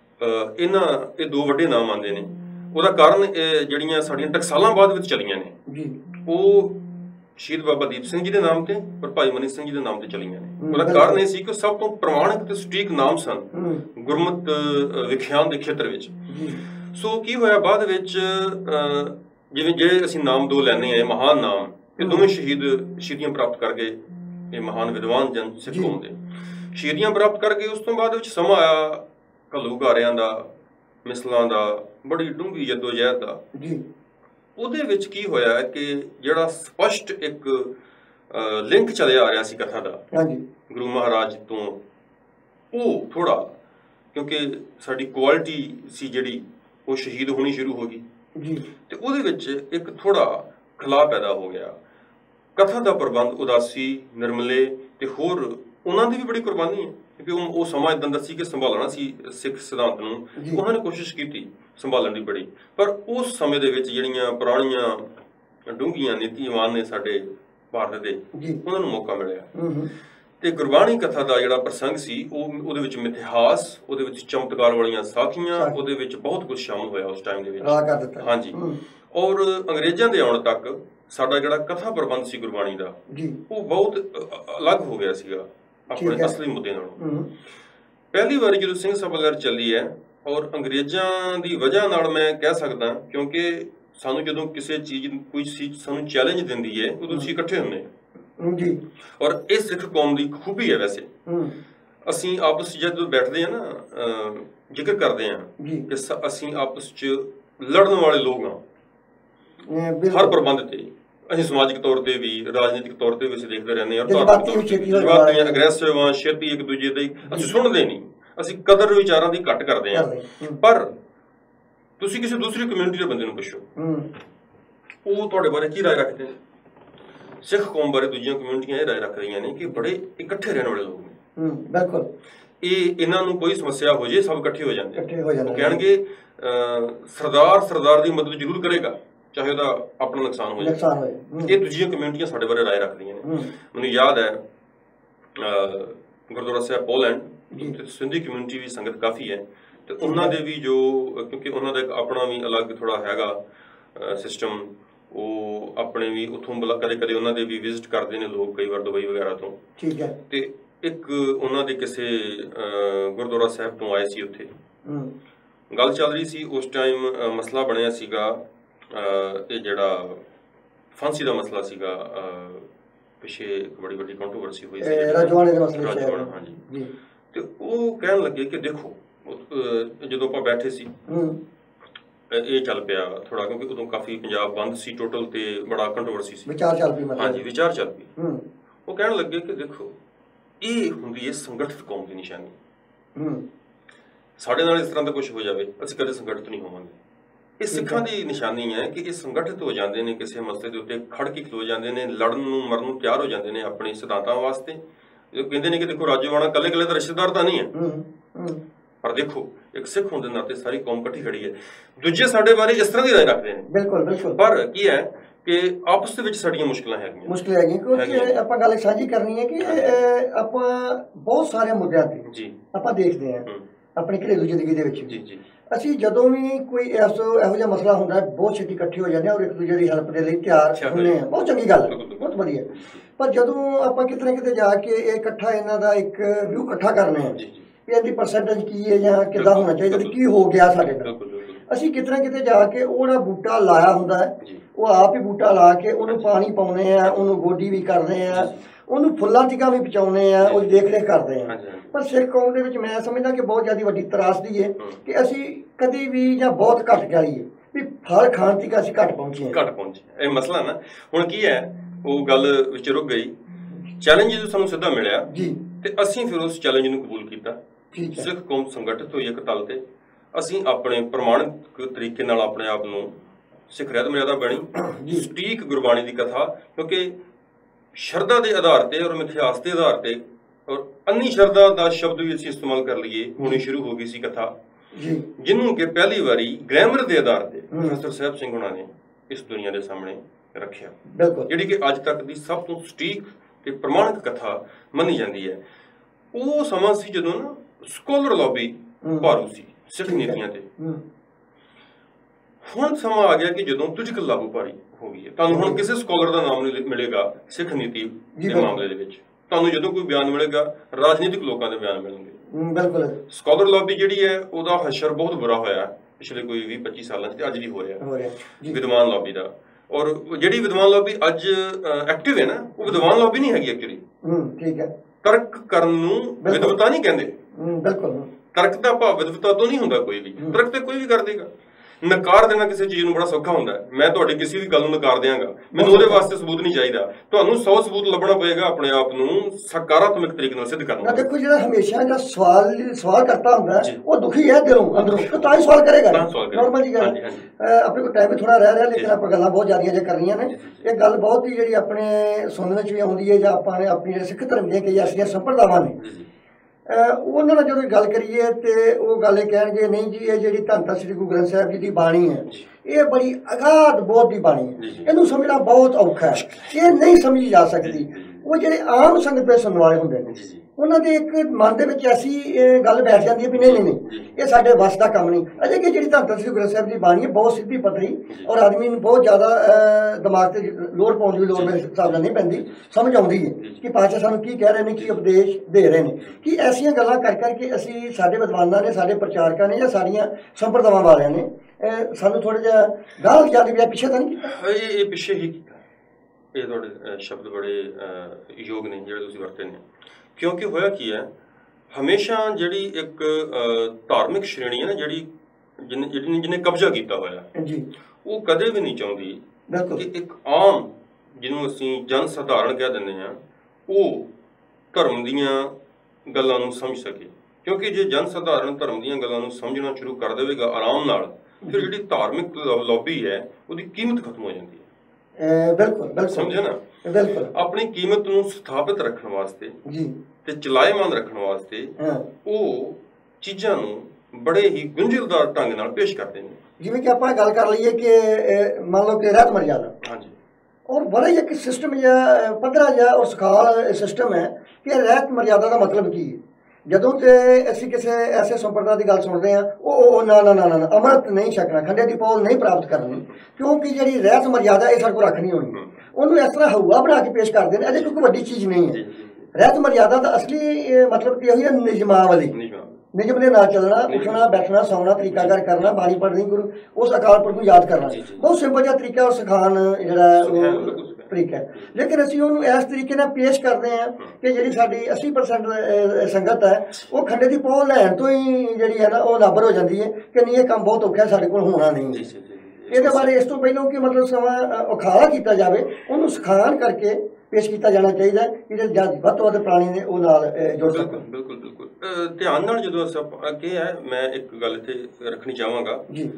ਇਹ ਦੋ ਵੱਡੇ ਨਾਮ ਆਉਂਦੇ ਨੇ। ਉਹਦਾ ਕਾਰਨ ਜਿਹੜੀਆਂ ਸਾਡੀਆਂ ਟਕਸਾਲਾਂ ਬਾਅਦ ਵਿੱਚ ਚਲੀਆਂ ਨੇ, ਉਹ ਸ਼ਹੀਦ ਬਾਬਾ ਦੀਪ ਸਿੰਘ ਜੀ ਦੇ ਨਾਮ ਤੇ ਪਰ ਭਾਈ ਮਨੀ ਸਿੰਘ ਜੀ ਦੇ ਨਾਮ ਤੇ ਚਲੀਆਂ ਨੇ। ਉਹਦਾ ਕਾਰਨ ਇਹ ਸੀ ਕਿ ਸਭ ਤੋਂ ਪ੍ਰਮਾਣਿਕ ਤੇ ਸਟੀਕ ਨਾਮ ਸਨ ਗੁਰਮਤ ਵਿਖਿਆਨ ਦੇ ਖੇਤਰ ਵਿੱਚ। ਸੋ ਕੀ ਹੋਇਆ ਬਾਅਦ ਵਿੱਚ, ਜਿਵੇਂ ਜਿਹੜੇ ਅਸੀਂ ਨਾਮ ਦੋ ਲੈਂਦੇ ਆ, ਮਹਾਨ ਨਾਮ, ਇਹ ਦੋਵੇਂ ਸ਼ਹੀਦੀਆਂ ਪ੍ਰਾਪਤ ਕਰ ਗਏ। ਇਹ ਮਹਾਨ ਵਿਦਵਾਨ ਜਨ ਸਿੱਖ ਕੌਮ ਦੇ ਸ਼ਹੀਦੀਆਂ ਪ੍ਰਾਪਤ ਕਰ ਗਏ। ਉਸ ਤੋਂ ਬਾਅਦ ਵਿੱਚ ਸਮਾਂ ਆਇਆ ਘੱਲੂਘਾਰਿਆਂ ਦਾ, ਮਿਸਲਾਂ ਦਾ, ਬੜੀ ਡੂੰਘੀ ਜੱਦੋਜਹਿਦ ਦਾ। ਉਹਦੇ ਵਿੱਚ ਕੀ ਹੋਇਆ ਕਿ ਜਿਹੜਾ ਸਪਸ਼ਟ ਇੱਕ ਲਿੰਕ ਚੱਲਿਆ ਆ ਰਿਹਾ ਸੀ ਕਥਾ ਦਾ ਗੁਰੂ ਮਹਾਰਾਜ ਤੋਂ, ਉਹ ਥੋੜਾ, ਕਿਉਂਕਿ ਸਾਡੀ ਕੁਆਲਿਟੀ ਸੀ ਜਿਹੜੀ ਉਹ ਸ਼ਹੀਦ ਹੋਣੀ ਸ਼ੁਰੂ ਹੋ ਗਈ, ਤੇ ਉਹਦੇ ਵਿੱਚ ਇੱਕ ਥੋੜਾ ਖਲਾ ਪੈਦਾ ਹੋ ਗਿਆ। ਕਥਾ ਦਾ ਪ੍ਰਬੰਧ ਉਦਾਸੀ, ਨਿਰਮਲੇ ਤੇ ਹੋਰ ਉਹਨਾਂ ਦੀ ਵੀ ਬੜੀ ਕੁਰਬਾਨੀ ਹੈ, ਕਿਉਂਕਿ ਉਹ ਸਮਾਂ ਇਦਾਂ ਦਾ ਸੀ ਕਿ ਸੰਭਾਲਣਾ ਸੀ ਸਿੱਖ ਸਿਧਾਂਤ ਨੂੰ। ਉਹਨਾਂ ਨੇ ਕੋਸ਼ਿਸ਼ ਕੀਤੀ ਸੰਭਾਲਣ ਦੀ ਬੜੀ, ਪਰ ਉਸ ਸਮੇਂ ਦੇ ਵਿੱਚ ਜਿਹੜੀਆਂ ਪੁਰਾਣੀਆਂ ਡੂੰਘੀਆਂ ਨੀਤੀਵਾਨ ਨੇ ਸਾਡੇ ਭਾਰਤ ਦੇ, ਉਹਨਾਂ ਨੂੰ ਮੌਕਾ ਮਿਲਿਆ। ਤੇ ਗੁਰਬਾਣੀ ਕਥਾ ਦਾ ਜਿਹੜਾ ਪ੍ਰਸੰਗ ਸੀ, ਉਹਦੇ ਵਿੱਚ ਮਿਥਿਹਾਸ, ਉਹਦੇ ਵਿੱਚ ਚਮਤਕਾਰ ਵਾਲੀਆਂ ਸਾਖੀਆਂ, ਉਹਦੇ ਵਿੱਚ ਬਹੁਤ ਕੁਝ ਸ਼ਾਮਲ ਹੋਇਆ ਉਸ ਟਾਈਮ ਦੇ ਵਿੱਚ। ਹਾਂਜੀ, ਔਰ ਅੰਗਰੇਜ਼ਾਂ ਦੇ ਆਉਣ ਤੱਕ ਸਾਡਾ ਜਿਹੜਾ ਕਥਾ ਪ੍ਰਬੰਧ ਸੀ ਗੁਰਬਾਣੀ ਦਾ, ਉਹ ਬਹੁਤ ਅਲੱਗ ਹੋ ਗਿਆ ਸੀਗਾ ਆਪਣੇ ਅਸਲੀ ਮੁੱਦੇ ਨਾਲੋਂ। ਪਹਿਲੀ ਵਾਰੀ ਜਦੋਂ ਸਿੰਘ ਸਭਾ ਲਹਿਰ ਚੱਲੀ ਹੈ, ਔਰ ਅੰਗਰੇਜ਼ਾਂ ਦੀ ਵਜ੍ਹਾ ਨਾਲ ਮੈਂ ਕਹਿ ਸਕਦਾ, ਕਿਉਂਕਿ ਸਾਨੂੰ ਜਦੋਂ ਕਿਸੇ ਚੀਜ਼ ਕੋਈ ਚੀਜ਼ ਸਾਨੂੰ ਚੈਲੰਜ ਦਿੰਦੀ ਹੈ, ਉਦੋਂ ਅਸੀਂ ਇਕੱਠੇ ਹੁੰਦੇ ਹਾਂ। ਔਰ ਇਹ ਸਿੱਖ ਕੌਮ ਦੀ ਖੂਬੀ ਹੈ। ਵੈਸੇ ਅਸੀਂ ਆਪਸ ਜਦੋਂ ਬੈਠਦੇ ਹਾਂ ਨਾ, ਜ਼ਿਕਰ ਕਰਦੇ ਹਾਂ ਕਿ ਅਸੀਂ ਆਪਸ 'ਚ ਲੜਨ ਵਾਲੇ ਲੋਕ ਹਾਂ ਹਰ ਪ੍ਰਬੰਧ ਤੇ। ਅਸੀਂ ਸਮਾਜਿਕ ਤੌਰ ਤੇ ਵੀ, ਰਾਜਨੀਤਿਕ ਤੌਰ ਤੇ ਵੀ ਅਸੀਂ ਦੇਖਦੇ ਰਹਿੰਦੇ ਹਾਂ, ਧਾਰਮਿਕ ਤੌਰ ਤੇ ਜਜ਼ਬਾਤੀ, ਅਗਰੈਸਿਵ ਹਾਂ, ਛੇਤੀ ਇੱਕ ਦੂਜੇ ਦੇ ਅਸੀਂ ਸੁਣਦੇ ਨਹੀਂ, ਅਸੀਂ ਕਦਰ ਵਿਚਾਰਾਂ ਦੀ ਘੱਟ ਕਰਦੇ ਹਾਂ। ਪਰ ਤੁਸੀਂ ਕਿਸੇ ਦੂਸਰੀ ਕਮਿਊਨਿਟੀ ਦੇ ਬੰਦੇ ਨੂੰ ਪੁੱਛੋ, ਉਹ ਤੁਹਾਡੇ ਬਾਰੇ ਕੀ ਰਾਏ ਰੱਖਦੇ ਨੇ। ਸਿੱਖ ਕੌਮ ਬਾਰੇ ਦੂਜੀਆਂ ਕਮਿਊਨਿਟੀਆਂ ਇਹ ਰਾਏ ਰੱਖ ਰਹੀਆਂ ਨੇ ਕਿ ਬੜੇ ਇਕੱਠੇ ਰਹਿਣ ਵਾਲੇ ਲੋਕ ਨੇ। ਬਿਲਕੁਲ, ਇਹਨਾਂ ਨੂੰ ਕੋਈ ਸਮੱਸਿਆ ਹੋ ਜੇ ਸਭ ਇਕੱਠੇ ਹੋ ਜਾਂਦੇ। ਉਹ ਕਹਿਣਗੇ ਸਰਦਾਰ ਦੀ ਮਦਦ ਜ਼ਰੂਰ ਕਰੇਗਾ, ਚਾਹੇ ਉਹਦਾ ਆਪਣਾ ਨੁਕਸਾਨ ਹੋ ਜਾਏ। ਇਹ ਦੂਜੀਆਂ ਕਮਿਊਨਿਟੀਆਂ ਸਾਡੇ ਬਾਰੇ ਰਾਏ ਰੱਖਦੀਆਂ ਨੇ। ਮੈਨੂੰ ਯਾਦ ਹੈ ਗੁਰਦੁਆਰਾ ਸਾਹਿਬ ਪੋਲੈਂਡ, ਸਿੰਧੀ ਕਮਿਊਨਿਟੀ ਵੀ ਸੰਗਤ ਕਾਫੀ ਹੈ, ਤੇ ਉਹਨਾਂ ਦੇ ਵੀ ਜੋ, ਕਿਉਂਕਿ ਉਹਨਾਂ ਦਾ ਇੱਕ ਆਪਣਾ ਵੀ ਅਲੱਗ ਥੋੜਾ ਹੈਗਾ ਸਿਸਟਮ, ਉਹ ਆਪਣੇ ਵੀ ਉੱਥੋਂ ਕਦੇ ਕਦੇ ਉਹਨਾਂ ਦੇ ਵੀ ਵਿਜ਼ਿਟ ਕਰਦੇ ਨੇ ਲੋਕ, ਕਈ ਵਾਰ ਦੁਬਈ ਵਗੈਰਾ ਤੋਂ। ਠੀਕ ਹੈ। ਤੇ ਇੱਕ ਉਹਨਾਂ ਦੇ ਕਿਸੇ ਗੁਰਦੁਆਰਾ ਸਾਹਿਬ ਤੋਂ ਆਏ ਸੀ, ਉੱਥੇ ਗੱਲ ਚੱਲ ਰਹੀ ਸੀ ਉਸ ਟਾਈਮ, ਮਸਲਾ ਬਣਿਆ ਸੀਗਾ ਇਹ ਜਿਹੜਾ ਫਾਂਸੀ ਦਾ ਮਸਲਾ ਸੀਗਾ, ਪਿੱਛੇ ਇੱਕ ਬੜੀ ਵੱਡੀ ਕੰਟਰੋਵਰਸੀ ਹੋਈ ਸੀ ਰਾਜਵਾੜੇ ਦੇ ਮਸਲੇ 'ਚ। ਹਾਂਜੀ, ਤੇ ਉਹ ਕਹਿਣ ਲੱਗੇ ਕਿ ਦੇਖੋ, ਜਦੋਂ ਆਪਾਂ ਬੈਠੇ ਸੀ ਇਹ ਚੱਲ ਪਿਆ ਥੋੜਾ, ਕਿਉਂਕਿ ਉਦੋਂ ਕਾਫੀ ਪੰਜਾਬ ਬੰਦ ਸੀ ਟੋਟਲ, ਤੇ ਬੜਾ ਕੰਟਰੋਵਰਸੀ ਸੀ, ਵਿਚਾਰ ਚੱਲ ਪਈ। ਹਾਂਜੀ, ਵਿਚਾਰ ਚੱਲ ਪਈ। ਉਹ ਕਹਿਣ ਲੱਗੇ ਕਿ ਦੇਖੋ, ਇਹ ਹੁੰਦੀ ਹੈ ਸੰਗਠਿਤ ਕੌਮ ਦੀ ਨਿਸ਼ਾਨੀ। ਸਾਡੇ ਨਾਲ ਇਸ ਤਰ੍ਹਾਂ ਦਾ ਕੁਝ ਹੋ ਜਾਵੇ, ਅਸੀਂ ਕਦੇ ਸੰਗਠਿਤ ਨਹੀਂ ਹੋਵਾਂਗੇ। ਇਹ ਸਿੱਖਾਂ ਦੀ ਨਿਸ਼ਾਨੀ ਹੈ ਕਿ ਇਹ ਸੰਗਠਿਤ ਹੋ ਜਾਂਦੇ ਨੇ, ਕਿਸੇ ਮਸਲੇ ਦੇ ਉੱਤੇ ਖੜ ਕੇ ਖਲੋ ਜਾਂਦੇ ਨੇ, ਲੜਨ ਨੂੰ ਮਰਨ ਨੂੰ ਤਿਆਰ ਹੋ ਜਾਂਦੇ ਨੇ ਆਪਣੇ ਸਿਧਾਂਤਾਂ ਵਾਸਤੇ। ਕਹਿੰਦੇ ਨੇ ਕਿ ਦੇਖੋ, ਰਾਜੋਆਣਾ ਕੱਲੇ ਕੱਲੇ ਦਾ ਰਿਸ਼ਤੇਦਾਰ ਤਾਂ ਨਹੀਂ ਹੈ, ਪਰ ਦੇਖੋ ਇੱਕ ਸਿੱਖ ਹੋਣ ਦੇ ਨਾਤੇ ਸਾਰੀ ਕੌਮ ਇਕੱਠੀ ਖੜੀ ਹੈ। ਦੂਜੇ ਸਾਡੇ ਬਾਰੇ ਇਸ ਤਰ੍ਹਾਂ ਦੀ ਰਾਏ ਰੱਖਦੇ ਨੇ। ਬਿਲਕੁਲ ਬਿਲਕੁਲ। ਪਰ ਕੀ ਹੈ ਕਿ ਆਪਸ ਦੇ ਵਿੱਚ ਸਾਡੀਆਂ ਮੁਸ਼ਕਲਾਂ ਹੈਗੀਆਂ, ਕਿਉਂਕਿ ਆਪਾਂ ਗੱਲ ਸਾਂਝੀ ਕਰਨੀ ਹੈ ਕਿ ਆਪਾਂ ਬਹੁਤ ਸਾਰੇ ਮੁੱਦਿਆਂ ਤੇ ਆਪਾਂ ਦੇਖਦੇ ਹਾਂ
ਆਪਣੀ ਘਰੇਲੂ ਜ਼ਿੰਦਗੀ ਦੇ ਵਿੱਚ।
ਜੀ ਜੀ।
ਅਸੀਂ ਜਦੋਂ ਵੀ ਕੋਈ ਇਹੋ ਜਿਹਾ ਮਸਲਾ ਹੁੰਦਾ ਬਹੁਤ ਛੇਤੀ ਇਕੱਠੇ ਹੋ ਜਾਂਦੇ ਹਾਂ ਔਰ ਇੱਕ ਦੂਜੇ ਦੀ ਹੈਲਪ ਦੇ ਲਈ ਤਿਆਰ ਹੁੰਦੇ ਹਾਂ। ਬਹੁਤ ਚੰਗੀ ਗੱਲ ਹੈ, ਬਹੁਤ ਵਧੀਆ। ਪਰ ਜਦੋਂ ਆਪਾਂ ਕਿਤੇ ਨਾ ਕਿਤੇ ਜਾ ਕੇ ਇਹ ਇਕੱਠਾ ਇਹਨਾਂ ਦਾ ਇੱਕ ਵਿਊ ਇਕੱਠਾ ਕਰਨੇ ਆ ਵੀ ਇਹਦੀ ਪਰਸੈਂਟੇਜ ਕੀ ਹੈ ਜਾਂ ਕਿੱਦਾਂ ਹੋਣਾ ਚਾਹੀਦਾ ਤੇ ਕੀ ਹੋ ਗਿਆ ਸਾਡੇ ਨਾਲ, ਅਸੀਂ ਕਿਤੇ ਨਾ ਕਿਤੇ ਜਾ ਕੇ ਉਹ ਜਿਹੜਾ ਬੂਟਾ ਲਾਇਆ ਹੁੰਦਾ ਹੈ ਉਹ ਆਪ ਹੀ ਬੂਟਾ ਲਾ ਕੇ ਉਹਨੂੰ ਪਾਣੀ ਪਾਉਂਦੇ ਆ, ਉਹਨੂੰ ਗੋਡੀ ਵੀ ਕਰਦੇ ਆ, ਉਹਨੂੰ ਫੁੱਲਾਂ ਤੀਕਾਂ ਵੀ ਪਹੁੰਚਾਉਂਦੇ ਆ, ਉਹਦੀ ਦੇਖ ਰੇਖ ਕਰਦੇ ਆ। ਪਰ ਸਿੱਖ ਕੌਮ ਦੇ ਵਿੱਚ ਮੈਂ ਸਮਝਦਾ ਕਿ ਬਹੁਤ ਜ਼ਿਆਦਾ ਵੱਡੀ ਤਰਾਸਦੀ ਹੈ ਕਿ ਅਸੀਂ ਕਦੀ ਵੀ ਜਾਂ ਬਹੁਤ ਘੱਟ ਕਹਿ ਲਈਏ ਵੀ ਫਲ ਖਾਣ ਤੀਕ ਅਸੀਂ ਘੱਟ ਪਹੁੰਚੇ।
ਇਹ ਮਸਲਾ ਨਾ ਹੁਣ ਕੀ ਹੈ, ਉਹ ਗੱਲ ਵਿੱਚ ਰੁਕ ਗਈ। ਚੈਲੰਜ ਜਦੋਂ ਸਾਨੂੰ ਸਿੱਧਾ ਮਿਲਿਆ ਜੀ ਤੇ ਅਸੀਂ ਫਿਰ ਉਸ ਚੈਲੰਜ ਨੂੰ ਕਬੂਲ ਕੀਤਾ। ਸਿੱਖ ਕੌਮ ਸੰਗਠਿਤ ਹੋਈ ਇੱਕ ਤਲ ਤੇ, ਅਸੀਂ ਆਪਣੇ ਪ੍ਰਮਾਣਿਕ ਤਰੀਕੇ ਨਾਲ ਆਪਣੇ ਆਪ ਨੂੰ ਸਿੱਖ ਰਹਿਤ ਮਰਿਆਦਾ ਬਣੀ, ਸਟੀਕ ਗੁਰਬਾਣੀ ਦੀ ਕਥਾ, ਕਿਉਂਕਿ ਸ਼ਰਧਾ ਦੇ ਆਧਾਰ ਤੇ ਔਰ ਮਿਥਿਹਾਸ ਦੇ ਆਧਾਰ ਤੇ ਔਰ ਅੰਨੀ ਸ਼ਰਧਾ ਦਾ ਸ਼ਬਦ ਵੀ ਅਸੀਂ ਇਸਤੇਮਾਲ ਕਰ ਲਈਏ ਹੋਣੀ ਸ਼ੁਰੂ ਹੋ ਗਈ ਸੀ ਕਥਾ, ਜਿਹਨੂੰ ਕਿ ਪਹਿਲੀ ਵਾਰੀ ਗ੍ਰਾਮਰ ਦੇ ਆਧਾਰ ਤੇ ਪ੍ਰੋਫੈਸਰ ਸਾਹਿਬ ਸਿੰਘ ਹੁਣਾਂ ਨੇ ਇਸ ਦੁਨੀਆ ਦੇ ਸਾਹਮਣੇ ਰੱਖਿਆ, ਜਿਹੜੀ ਕਿ ਅੱਜ ਤੱਕ ਦੀ ਸਭ ਤੋਂ ਸਟੀਕ ਤੇ ਪ੍ਰਮਾਣਿਕ ਕਥਾ ਮੰਨੀ ਜਾਂਦੀ ਹੈ। ਉਹ ਸਮਾਂ ਸੀ ਜਦੋਂ ਨਾ ਸਕੋਲਰ ਲੌਬੀ ਭਾਰੂ ਸੀ ਸਿੱਖ ਨੀਤੀਆਂ ਤੇ। ਹੁਣ ਸਮਾਂ ਆ ਗਿਆ ਕਿ ਜਦੋਂ ਪੋਲੀਟੀਕਲ ਲਾਗੂ ਭਾਰੀ ਹੋ ਗਈ ਹੈ। ਤੁਹਾਨੂੰ ਹੁਣ ਕਿਸੇ ਸਕੋਲਰ ਦਾ ਨਾਮ ਨਹੀਂ ਮਿਲੇਗਾ ਸਿੱਖ ਨੀਤੀ ਦੇ ਮਾਮਲੇ ਦੇ ਵਿੱਚ। ਤੁਹਾਨੂੰ ਜਦੋਂ ਕੋਈ ਬਿਆਨ ਮਿਲੇਗਾ ਰਾਜਨੀਤਿਕ ਲੋਕਾਂ ਦੇ ਬਿਆਨ ਮਿਲਣਗੇ। ਬਿਲਕੁਲ ਸਕੋਲਰ ਲੌਬੀ ਜਿਹੜੀ ਹੈ ਉਹਦਾ ਹਸ਼ਰ ਬਹੁਤ ਬੁਰਾ ਹੋਇਆ ਪਿਛਲੇ ਕੋਈ 20-25 ਸਾਲਾਂ 'ਚ ਤੇ ਅੱਜ ਵੀ ਹੋ ਰਿਹਾ ਵਿਦਵਾਨ ਲੌਬੀ ਦਾ। ਔਰ ਜਿਹੜੀ ਵਿਦਵਾਨ ਲੌਬੀ ਅੱਜ ਐਕਟਿਵ ਹੈ ਨਾ, ਉਹ ਵਿਦਵਾਨ ਲੌਬੀ ਨਹੀਂ ਹੈਗੀ ਐਕਚੁਅਲੀ। ਠੀਕ ਹੈ, ਤਰਕ ਕਰਨ ਨੂੰ ਵਿਦਵਤਾ ਨਹੀਂ ਕਹਿੰਦੇ। ਬਿਲਕੁਲ, ਤਰਕ ਦਾ ਭਾਵ ਵਿਦਵਤਾ ਤੋਂ ਨਹੀਂ ਹੁੰਦਾ ਕੋਈ ਵੀ। ਤਰਕ ਤੇ ਕੋਈ ਵੀ ਕਰ ਦੇਗਾ। ਨਕਾਰ ਦੇਣਾ ਕਿਸੇ ਚੀਜ਼ ਨੂੰ ਬੜਾ ਸੌਖਾ ਹੁੰਦਾ ਹੈ। ਮੈਂ ਤੁਹਾਡੀ ਕਿਸੇ ਵੀ ਗੱਲ ਨੂੰ ਨਕਾਰ ਦਿਆਂਗਾ, ਮੈਨੂੰ ਉਹਦੇ ਵਾਸਤੇ ਸਬੂਤ ਨਹੀਂ ਚਾਹੀਦਾ। ਤੁਹਾਨੂੰ 100 ਸਬੂਤ ਲੱਭਣਾ ਪਏਗਾ ਆਪਣੇ ਆਪ ਨੂੰ ਸਕਾਰਾਤਮਕ ਤਰੀਕੇ ਨਾਲ ਸਿੱਧ ਕਰਨਾ। ਦੇਖੋ, ਜਿਹੜਾ ਹਮੇਸ਼ਾ ਜਿਹੜਾ ਸਵਾਲ ਕਰਤਾ ਹੁੰਦਾ ਉਹ ਦੁਖੀ ਹੈ ਦਿਲੋਂ ਅੰਦਰੋਂ, ਤਾਂ ਹੀ ਸਵਾਲ ਕਰੇਗਾ। ਨੋਰਮਲ ਜੀ ਗੱਲ। ਆਪਣੇ ਕੋਲ ਟਾਈਮ ਥੋੜਾ ਰਹਿ ਰਿਹਾ, ਲੇਕਿਨ ਆਪਾਂ ਗੱਲਾਂ ਬਹੁਤ ਜ਼ਿਆਦੀਆਂ ਕਰਨੀਆਂ ਨੇ। ਇਹ ਗੱਲ ਬਹੁਤ ਹੀ ਜਿਹੜੀ ਆਪਣੇ ਸੁਣਨ ਵਿੱਚ ਵੀ ਆਉਂਦੀ ਹੈ ਜਾਂ ਆਪਾਂ ਨੇ ਆਪਣੀ ਜਿਹੜੇ ਸਿੱਖ ਧਰਮ ਦੀਆਂ ਕਈ ਐਸੀਆਂ ਸੰਪਰਦਾਵਾਂ ਨੇ ਉਹਨਾਂ ਨਾਲ ਜਦੋਂ ਗੱਲ ਕਰੀਏ ਤੇ ਉਹ ਗੱਲ ਇਹ ਕਹਿਣਗੇ ਨਹੀਂ ਜੀ ਇਹ ਜਿਹੜੀ ਧੰਨ ਧੰਨ ਸ੍ਰੀ ਗੁਰੂ ਗ੍ਰੰਥ ਸਾਹਿਬ ਜੀ ਦੀ ਬਾਣੀ ਹੈ ਇਹ ਬੜੀ ਅਗਾਧ ਬਹੁਤ ਦੀ ਬਾਣੀ ਹੈ, ਇਹਨੂੰ ਸਮਝਣਾ ਬਹੁਤ ਔਖਾ ਹੈ, ਇਹ ਨਹੀਂ ਸਮਝੀ ਜਾ ਸਕਦੀ। ਉਹ ਜਿਹੜੇ ਆਮ ਸੰਗਤ ਦੇ ਸੁਣਨ ਵਾਲੇ ਹੁੰਦੇ ਨੇ ਉਹਨਾਂ ਦੇ ਇੱਕ ਮਨ ਦੇ ਵਿੱਚ ਐਸੀ ਗੱਲ ਬੈਠ ਜਾਂਦੀ ਹੈ ਵੀ ਨਹੀਂ ਨਹੀਂ ਨਹੀਂ ਇਹ ਸਾਡੇ ਵੱਸ ਦਾ ਕੰਮ ਨਹੀਂ। ਅਜੇ ਕਿ ਜਿਹੜੀ ਧੰਨ ਧੰਨ ਸ੍ਰੀ ਗੁਰੂ ਗ੍ਰੰਥ ਸਾਹਿਬ ਦੀ ਬਾਣੀ ਹੈ ਬਹੁਤ ਸਿੱਧੀ ਪੱਧਰੀ ਔਰ ਆਦਮੀ ਨੂੰ ਬਹੁਤ ਜ਼ਿਆਦਾ ਦਿਮਾਗ ਤੇ ਲੋੜ ਪਾਉਣ ਦੀ ਲੋੜ ਮੇਰੇ ਹਿਸਾਬ ਨਾਲ ਨਹੀਂ ਪੈਂਦੀ, ਸਮਝ ਆਉਂਦੀ ਹੈ ਕਿ ਪਾਤਸ਼ਾਹ ਸਾਨੂੰ ਕੀ ਕਹਿ ਰਹੇ ਨੇ, ਕੀ ਉਪਦੇਸ਼ ਦੇ ਰਹੇ ਨੇ। ਕਿ ਐਸੀਆਂ ਗੱਲਾਂ ਕਰ ਕਰਕੇ ਅਸੀਂ ਸਾਡੇ ਵਿਦਵਾਨਾਂ ਨੇ, ਸਾਡੇ ਪ੍ਰਚਾਰਕਾਂ ਨੇ ਜਾਂ ਸਾਡੀਆਂ ਸੰਪਰਦਾਵਾਂ ਵਾਲਿਆਂ ਨੇ ਸਾਨੂੰ ਥੋੜ੍ਹਾ ਜਿਹਾ ਗਾਂਹ ਜਾਂਦੇ ਵੀ ਪਿੱਛੇ ਤਾਂ ਨਹੀਂ ਕੀਤਾ। ਇਹ ਪਿੱਛੇ ਹੀ ਕੀਤਾ। ਇਹ ਤੁਹਾਡੇ ਸ਼ਬਦ ਬੜੇ ਯੋਗ ਨੇ ਜਿਹੜੇ ਤੁਸੀਂ ਵਰਤੇ ਨੇ, ਕਿਉਂਕਿ ਹੋਇਆ ਕੀ ਹੈ ਹਮੇਸ਼ਾ ਜਿਹੜੀ ਇੱਕ ਧਾਰਮਿਕ ਸ਼੍ਰੇਣੀ ਹੈ ਨਾ ਜਿਹਨੇ ਕਬਜ਼ਾ ਕੀਤਾ ਹੋਇਆ ਉਹ ਕਦੇ ਵੀ ਨਹੀਂ ਚਾਹੁੰਦੀ ਕਿ ਇੱਕ ਆਮ ਜਿਹਨੂੰ ਅਸੀਂ ਜਨ ਸਧਾਰਨ ਕਹਿ ਦਿੰਦੇ ਹਾਂ ਉਹ ਧਰਮ ਦੀਆਂ ਗੱਲਾਂ ਨੂੰ ਸਮਝ ਸਕੇ। ਕਿਉਂਕਿ ਜੇ ਜਨ ਸਧਾਰਨ ਧਰਮ ਦੀਆਂ ਗੱਲਾਂ ਨੂੰ ਸਮਝਣਾ ਸ਼ੁਰੂ ਕਰ ਦੇਵੇਗਾ ਆਰਾਮ ਨਾਲ, ਫਿਰ ਜਿਹੜੀ ਧਾਰਮਿਕ ਲੌਬੀ ਹੈ ਉਹਦੀ ਕੀਮਤ ਖਤਮ ਹੋ ਜਾਂਦੀ ਹੈ। ਬਿਲਕੁਲ ਸਮਝੇ ਨਾ। ਬਿਲਕੁਲ ਆਪਣੀ ਕੀਮਤ ਨੂੰ ਸਥਾਪਿਤ ਰੱਖਣ ਵਾਸਤੇ ਤੇ ਚਲਾਏਮਾਨ ਰੱਖਣ ਵਾਸਤੇ ਉਹ ਚੀਜ਼ਾਂ ਨੂੰ ਬੜੇ ਹੀ ਗੁੰਝਲਦਾਰ ਢੰਗ ਨਾਲ ਪੇਸ਼ ਕਰਦੇ ਨੇ। ਜਿਵੇਂ ਕਿ ਆਪਾਂ ਗੱਲ ਕਰ ਲਈਏ ਕਿ ਮੰਨ ਲਓ ਕਿ ਰਹਿਤ ਮਰਜ਼ਾਦਾ, ਹਾਂਜੀ, ਔਰ ਬੜਾ ਹੀ ਇੱਕ ਸਿਸਟਮ ਜਾਂ ਪੱਧਰਾ ਜਿਹਾ ਔਰ ਸਖਾਲ ਸਿਸਟਮ ਹੈ ਕਿ ਰਹਿਤ ਮਰਜ਼ਾਦਾ ਦਾ ਮਤਲਬ ਕੀ ਹੈ। ਜਦੋਂ ਤੇ ਅਸੀਂ ਕਿਸੇ ਐਸੇ ਸੰਪਰਦਾ ਦੀ ਗੱਲ ਸੁਣਦੇ ਹਾਂ ਉਹ ਨਾ ਨਾ ਨਾ ਨਾ ਅੰਮ੍ਰਿਤ ਨਹੀਂ ਛਕਣਾ, ਖੰਡੇ ਦੀ ਪੌਲ ਨਹੀਂ ਪ੍ਰਾਪਤ ਕਰਨੀ, ਕਿਉਂਕਿ ਜਿਹੜੀ ਰਹਿਤ ਮਰਜ਼ਾਦਾ ਇਹ ਸਾਡੇ ਕੋਲ ਰੱਖਣੀ ਹੋਣੀ, ਉਹਨੂੰ ਇਸ ਤਰ੍ਹਾਂ ਹਊਆ ਬਣਾ ਕੇ ਪੇਸ਼ ਕਰਦੇ ਨੇ ਅਜੇ ਕਿਉਂਕਿ ਵੱਡੀ ਚੀਜ਼ ਨਹੀਂ ਹੈ। ਰਹਿਤ ਮਰਜ਼ਾਦਾ ਦਾ ਅਸਲੀ ਮਤਲਬ ਕੀ ਹੋਈ ਹੈ ਨਿਯਮਾਵਲੀ, ਨਿਯਮ ਦੇ ਨਾਲ ਚੱਲਣਾ, ਉੱਠਣਾ ਬੈਠਣਾ ਸੌਣਾ ਤਰੀਕਾਕਾਰ ਕਰਨਾ, ਬਾਣੀ ਪੜ੍ਹਨੀ, ਗੁਰੂ ਉਸ ਅਕਾਲ ਪੁਰਖ ਨੂੰ ਯਾਦ ਕਰਨਾ। ਬਹੁਤ ਸਿੰਪਲ ਜਿਹਾ ਤਰੀਕਾ ਔਰ ਸਿਖਾਉਣ ਜਿਹੜਾ ਉਹ ਤਰੀਕਾ ਹੈ। ਲੇਕਿਨ ਅਸੀਂ ਉਹਨੂੰ ਇਸ ਤਰੀਕੇ ਨਾਲ ਪੇਸ਼ ਕਰਦੇ ਹਾਂ ਕਿ ਜਿਹੜੀ ਸਾਡੀ 80% ਸੰਗਤ ਹੈ ਉਹ ਖੰਡੇ ਦੀ ਪੌਲ ਲੈਣ ਤੋਂ ਹੀ ਜਿਹੜੀ ਹੈ ਨਾ ਉਹ ਨਾਬਰ ਹੋ ਜਾਂਦੀ ਹੈ ਕਿ ਨਹੀਂ ਇਹ ਕੰਮ ਬਹੁਤ ਔਖਾ ਸਾਡੇ ਕੋਲ ਹੋਣਾ ਨਹੀਂ। ਇਹਦੇ ਬਾਰੇ ਇਸ ਤੋਂ ਪਹਿਲਾਂ ਕਿ ਮਤਲਬ ਸਮਾਂ ਉਖਾੜਾ ਕੀਤਾ ਜਾਵੇ, ਉਹਨੂੰ ਸਿਖਾਉਣ ਕਰਕੇ ਪੇਸ਼ ਕੀਤਾ ਜਾਣਾ ਚਾਹੀਦਾ ਕਿ ਜਿਹੜੇ ਵੱਧ ਤੋਂ ਵੱਧ ਪ੍ਰਾਣੀ ਨੇ ਉਹ ਨਾਲ ਜੁੜ ਸਕਣ। ਬਿਲਕੁਲ ਬਿਲਕੁਲ ਧਿਆਨ ਨਾਲ ਜਦੋਂ ਅਸੀਂ ਅੱਗੇ ਹੈ ਮੈਂ ਇੱਕ ਗੱਲ ਇੱਥੇ ਰੱਖਣੀ ਚਾਹਾਂਗਾ ਜੀ।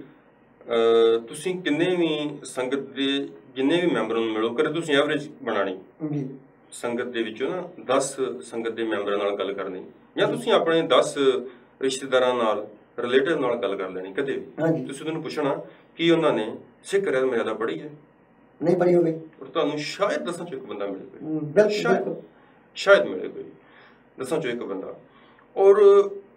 ਤੁਸੀਂ ਕਿੰਨੇ ਵੀ ਸੰਗਤ ਦੇ ਜਿੰਨੇ ਵੀ ਮੈਂਬਰਾਂ ਨੂੰ ਮਿਲੋ ਕਰੇ ਤੁਸੀਂ ਐਵਰੇਜ ਬਣਾਣੀ ਜੀ। ਸੰਗਤ ਦੇ ਵਿੱਚੋਂ ਨਾ 10 ਸੰਗਤ ਦੇ ਮੈਂਬਰਾਂ ਨਾਲ ਗੱਲ ਕਰਨੀ ਜਾਂ ਤੁਸੀਂ ਆਪਣੇ 10 ਰਿਸ਼ਤੇਦਾਰਾਂ ਨਾਲ ਰਿਲੇਟਿਵ ਨਾਲ ਗੱਲ ਕਰ ਲੈਣੀ ਕਦੇ ਵੀ। ਤੁਸੀਂ ਉਹਨੂੰ ਪੁੱਛਣਾ ਕਿ ਉਹਨਾਂ ਨੇ ਸਿੱਖ ਰਹਿਤ ਮਰਿਆਦਾ ਪੜ੍ਹੀ ਹੈ, ਨਹੀਂ ਪੜ੍ਹੀ ਹੋਵੇ, ਔਰ ਤੁਹਾਨੂੰ ਸ਼ਾਇਦ 10 ਚੋਂ ਇੱਕ ਬੰਦਾ ਮਿਲੇ ਕੋਈ, ਸ਼ਾਇਦ ਮਿਲੇ ਕੋਈ 10 ਚੋਂ ਇੱਕ ਬੰਦਾ। ਔਰ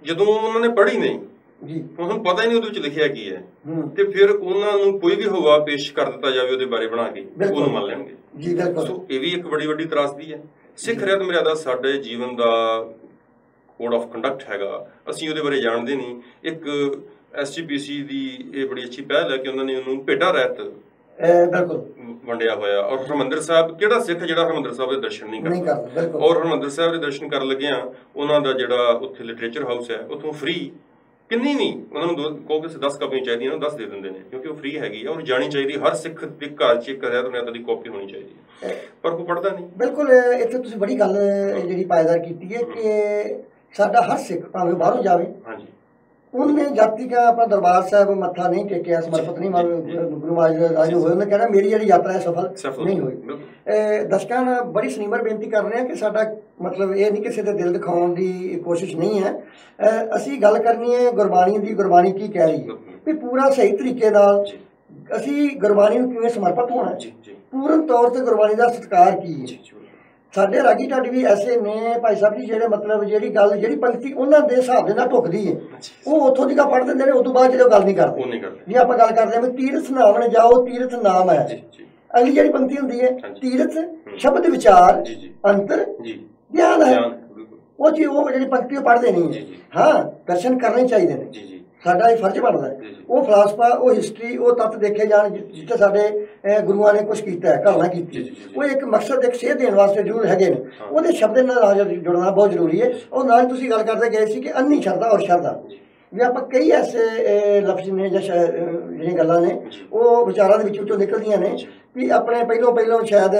ਜਦੋਂ ਉਹਨਾਂ ਨੇ ਪੜ੍ਹੀ ਨਹੀਂ
ਜੀ,
ਉਹਨਾਂ ਨੂੰ ਪਤਾ ਹੀ ਨਹੀਂ ਉਹਦੇ ਵਿੱਚ ਲਿਖਿਆ ਕੀ ਹੈ, ਤੇ ਫਿਰ ਉਹਨਾਂ ਨੂੰ ਕੋਈ ਵੀ ਹਵਾ ਪੇਸ਼ ਕਰ ਦਿੱਤਾ ਜਾਵੇ ਉਹਦੇ ਬਾਰੇ ਬਣਾ ਕੇ, ਉਹਨੂੰ ਮੰਨ ਲੈਣਗੇ
ਜੀ। ਬਿਲਕੁਲ।
ਸੋ ਇਹ ਵੀ ਇੱਕ ਬੜੀ ਵੱਡੀ ਤਰਾਸਦੀ ਹੈ। ਸਿੱਖ ਰਹਿਤ ਮਰਿਆਦਾ ਸਾਡੇ ਜੀਵਨ ਦਾ ਕੋਡ ਆਫ ਕੰਡਕਟ ਹੈਗਾ, ਅਸੀਂ ਉਹਦੇ ਬਾਰੇ ਜਾਣਦੇ ਨਹੀਂ। ਇੱਕ SGPC ਦੀ ਇਹ ਬੜੀ ਅੱਛੀ ਪਹਿਲ ਹੈ ਕਿ ਉਹਨਾਂ ਨੇ ਉਹਨੂੰ ਭੇਟਾ ਰਹਿਤ
ਬਿਲਕੁਲ
ਵੰਡਿਆ ਹੋਇਆ। ਔਰ ਹਰਿਮੰਦਰ ਸਾਹਿਬ, ਕਿਹੜਾ ਸਿੱਖ ਜਿਹੜਾ ਹਰਿਮੰਦਰ ਸਾਹਿਬ ਦੇ ਦਰਸ਼ਨ ਨਹੀਂ ਕਰਦਾ, ਔਰ ਹਰਿਮੰਦਰ ਸਾਹਿਬ ਦੇ ਦਰਸ਼ਨ ਕਰਨ ਲੱਗਿਆ ਉਹਨਾਂ ਦਾ ਜਿਹੜਾ ਉੱਥੇ ਲਿਟਰੇਚਰ ਹਾਊਸ ਹੈ ਉੱਥੋਂ ਫ੍ਰੀ, ਕਿੰਨੀ ਨਹੀਂ ਉਹਨਾਂ ਨੂੰ ਕਹੋ ਕਿ 10 ਕਾਪੀਆਂ ਚਾਹੀਦੀਆਂ, 10 ਦੇ ਦਿੰਦੇ ਨੇ, ਕਿਉਂਕਿ ਉਹ ਫ੍ਰੀ ਹੈਗੀ ਆ। ਔਰ ਜਾਣੀ ਚਾਹੀਦੀ, ਹਰ ਸਿੱਖ ਦੇ ਘਰ 'ਚ ਇੱਕ ਰਹਿਤ ਮਰਿਆਦਾ ਦੀ ਕਾਪੀ ਹੋਣੀ ਚਾਹੀਦੀ ਹੈ, ਪਰ ਕੋਈ ਪੜ੍ਹਦਾ ਨਹੀਂ।
ਬਿਲਕੁਲ, ਇੱਥੇ ਤੁਸੀਂ ਬੜੀ ਗੱਲ ਜਿਹੜੀ ਪਾਇਦਾਰ ਕੀਤੀ ਹੈ ਕਿ ਸਾਡਾ ਹਰ ਸਿੱਖ ਭਾਵੇਂ ਬਾਹਰੋਂ ਜਾਵੇ, ਹਾਂਜੀ, ਉਹਨੇ ਜਾਤੀ ਕਾ ਆਪਣਾ ਦਰਬਾਰ ਸਾਹਿਬ ਮੱਥਾ ਨਹੀਂ ਟੇਕਿਆ, ਸਮਰਪਿਤ ਨਹੀਂ ਗੁਰੂ ਮਹਾਰਾਜ ਨੂੰ ਹੋਏ, ਉਹਨੇ ਕਹਿਣਾ ਮੇਰੀ ਜਿਹੜੀ ਯਾਤਰਾ ਹੈ ਸਫਲ ਨਹੀਂ ਹੋਈ। ਦਰਸ਼ਕਾਂ ਨਾਲ ਬੜੀ ਸਨੀਮਰ ਬੇਨਤੀ ਕਰ ਰਹੇ ਹਾਂ ਕਿ ਸਾਡਾ ਮਤਲਬ ਇਹ ਨਹੀਂ ਕਿਸੇ ਦੇ ਦਿਲ ਦਿਖਾਉਣ ਦੀ ਕੋਸ਼ਿਸ਼ ਨਹੀਂ ਹੈ। ਅਸੀਂ ਗੱਲ ਕਰਨੀ ਹੈ ਗੁਰਬਾਣੀ ਦੀ, ਗੁਰਬਾਣੀ ਕੀ ਕਹਿ ਰਹੀ ਹੈ, ਵੀ ਪੂਰਾ ਸਹੀ ਤਰੀਕੇ ਨਾਲ ਅਸੀਂ ਗੁਰਬਾਣੀ ਨੂੰ ਕਿਵੇਂ ਸਮਰਪਿਤ ਹੋਣਾ, ਪੂਰਨ ਤੌਰ ਤੇ ਗੁਰਬਾਣੀ ਦਾ ਸਤਿਕਾਰ ਕੀ ਹੈ। ਸਾਡੇ ਰਾਗੀ ਢਾਡੀ ਵੀ ਐਸੇ ਨੇ ਭਾਈ ਸਾਹਿਬ ਜੀ, ਜਿਹੜੇ ਮਤਲਬ ਜਿਹੜੀ ਗੱਲ ਜਿਹੜੀ ਪੰਕਤੀ ਉਹਨਾਂ ਦੇ ਹਿਸਾਬ ਦੇ ਨਾਲ ਢੁਕਦੀ ਹੈ, ਉਹ ਉੱਥੋਂ ਦੀ ਪੜ੍ਹ ਦਿੰਦੇ ਨੇ, ਉਦੋਂ ਬਾਅਦ ਜਦੋਂ ਗੱਲ ਨਹੀਂ ਕਰਦੇ। ਜੇ ਆਪਾਂ ਗੱਲ ਕਰਦੇ ਹਾਂ ਵੀ ਤੀਰਥ ਨਾਮ ਜਾਓ, ਤੀਰਥ ਨਾਮ ਹੈ, ਅਗਲੀ ਜਿਹੜੀ ਪੰਕਤੀ ਹੁੰਦੀ ਹੈ ਤੀਰਥ ਸ਼ਬਦ ਵਿਚਾਰ ਅੰਤਰ ਗਿਆਨ ਹੈ, ਉਹ ਜਿਹੜੀ ਪੰਕਤੀ ਉਹ ਪੜ੍ਹਦੇ ਨਹੀਂ। ਹਾਂ, ਦਰਸ਼ਨ ਕਰਨੇ ਚਾਹੀਦੇ ਨੇ, ਸਾਡਾ ਇਹ ਫਰਜ਼ ਬਣਦਾ ਹੈ। ਉਹ ਫਲਸਫਾ, ਉਹ ਹਿਸਟਰੀ, ਉਹ ਤੱਤ ਦੇਖੇ ਜਾਣ ਜਿੱਥੇ ਸਾਡੇ ਗੁਰੂਆਂ ਨੇ ਕੁਛ ਕੀਤਾ ਹੈ, ਘਟਨਾ ਕੀਤੀ, ਉਹ ਇੱਕ ਮਕਸਦ, ਇੱਕ ਸੇਧ ਦੇਣ ਵਾਸਤੇ ਜ਼ਰੂਰ ਹੈਗੇ ਨੇ। ਉਹਦੇ ਸ਼ਬਦ ਨਾਲ ਜੁੜਨਾ ਬਹੁਤ ਜ਼ਰੂਰੀ ਹੈ। ਉਹ ਨਾਲ ਤੁਸੀਂ ਗੱਲ ਕਰਦੇ ਗਏ ਸੀ ਕਿ ਅੰਨੀ ਸ਼ਰਧਾ ਔਰ ਸ਼ਰਧਾ, ਵੀ ਆਪਾਂ ਕਈ ਐਸੇ ਲਫ਼ਜ਼ ਨੇ ਜਾਂ ਜਿਹੜੀਆਂ ਗੱਲਾਂ ਨੇ ਉਹ ਵਿਚਾਰਾਂ ਦੇ ਵਿੱਚੋਂ ਨਿਕਲਦੀਆਂ ਨੇ ਵੀ ਆਪਣੇ ਪਹਿਲੋਂ ਸ਼ਾਇਦ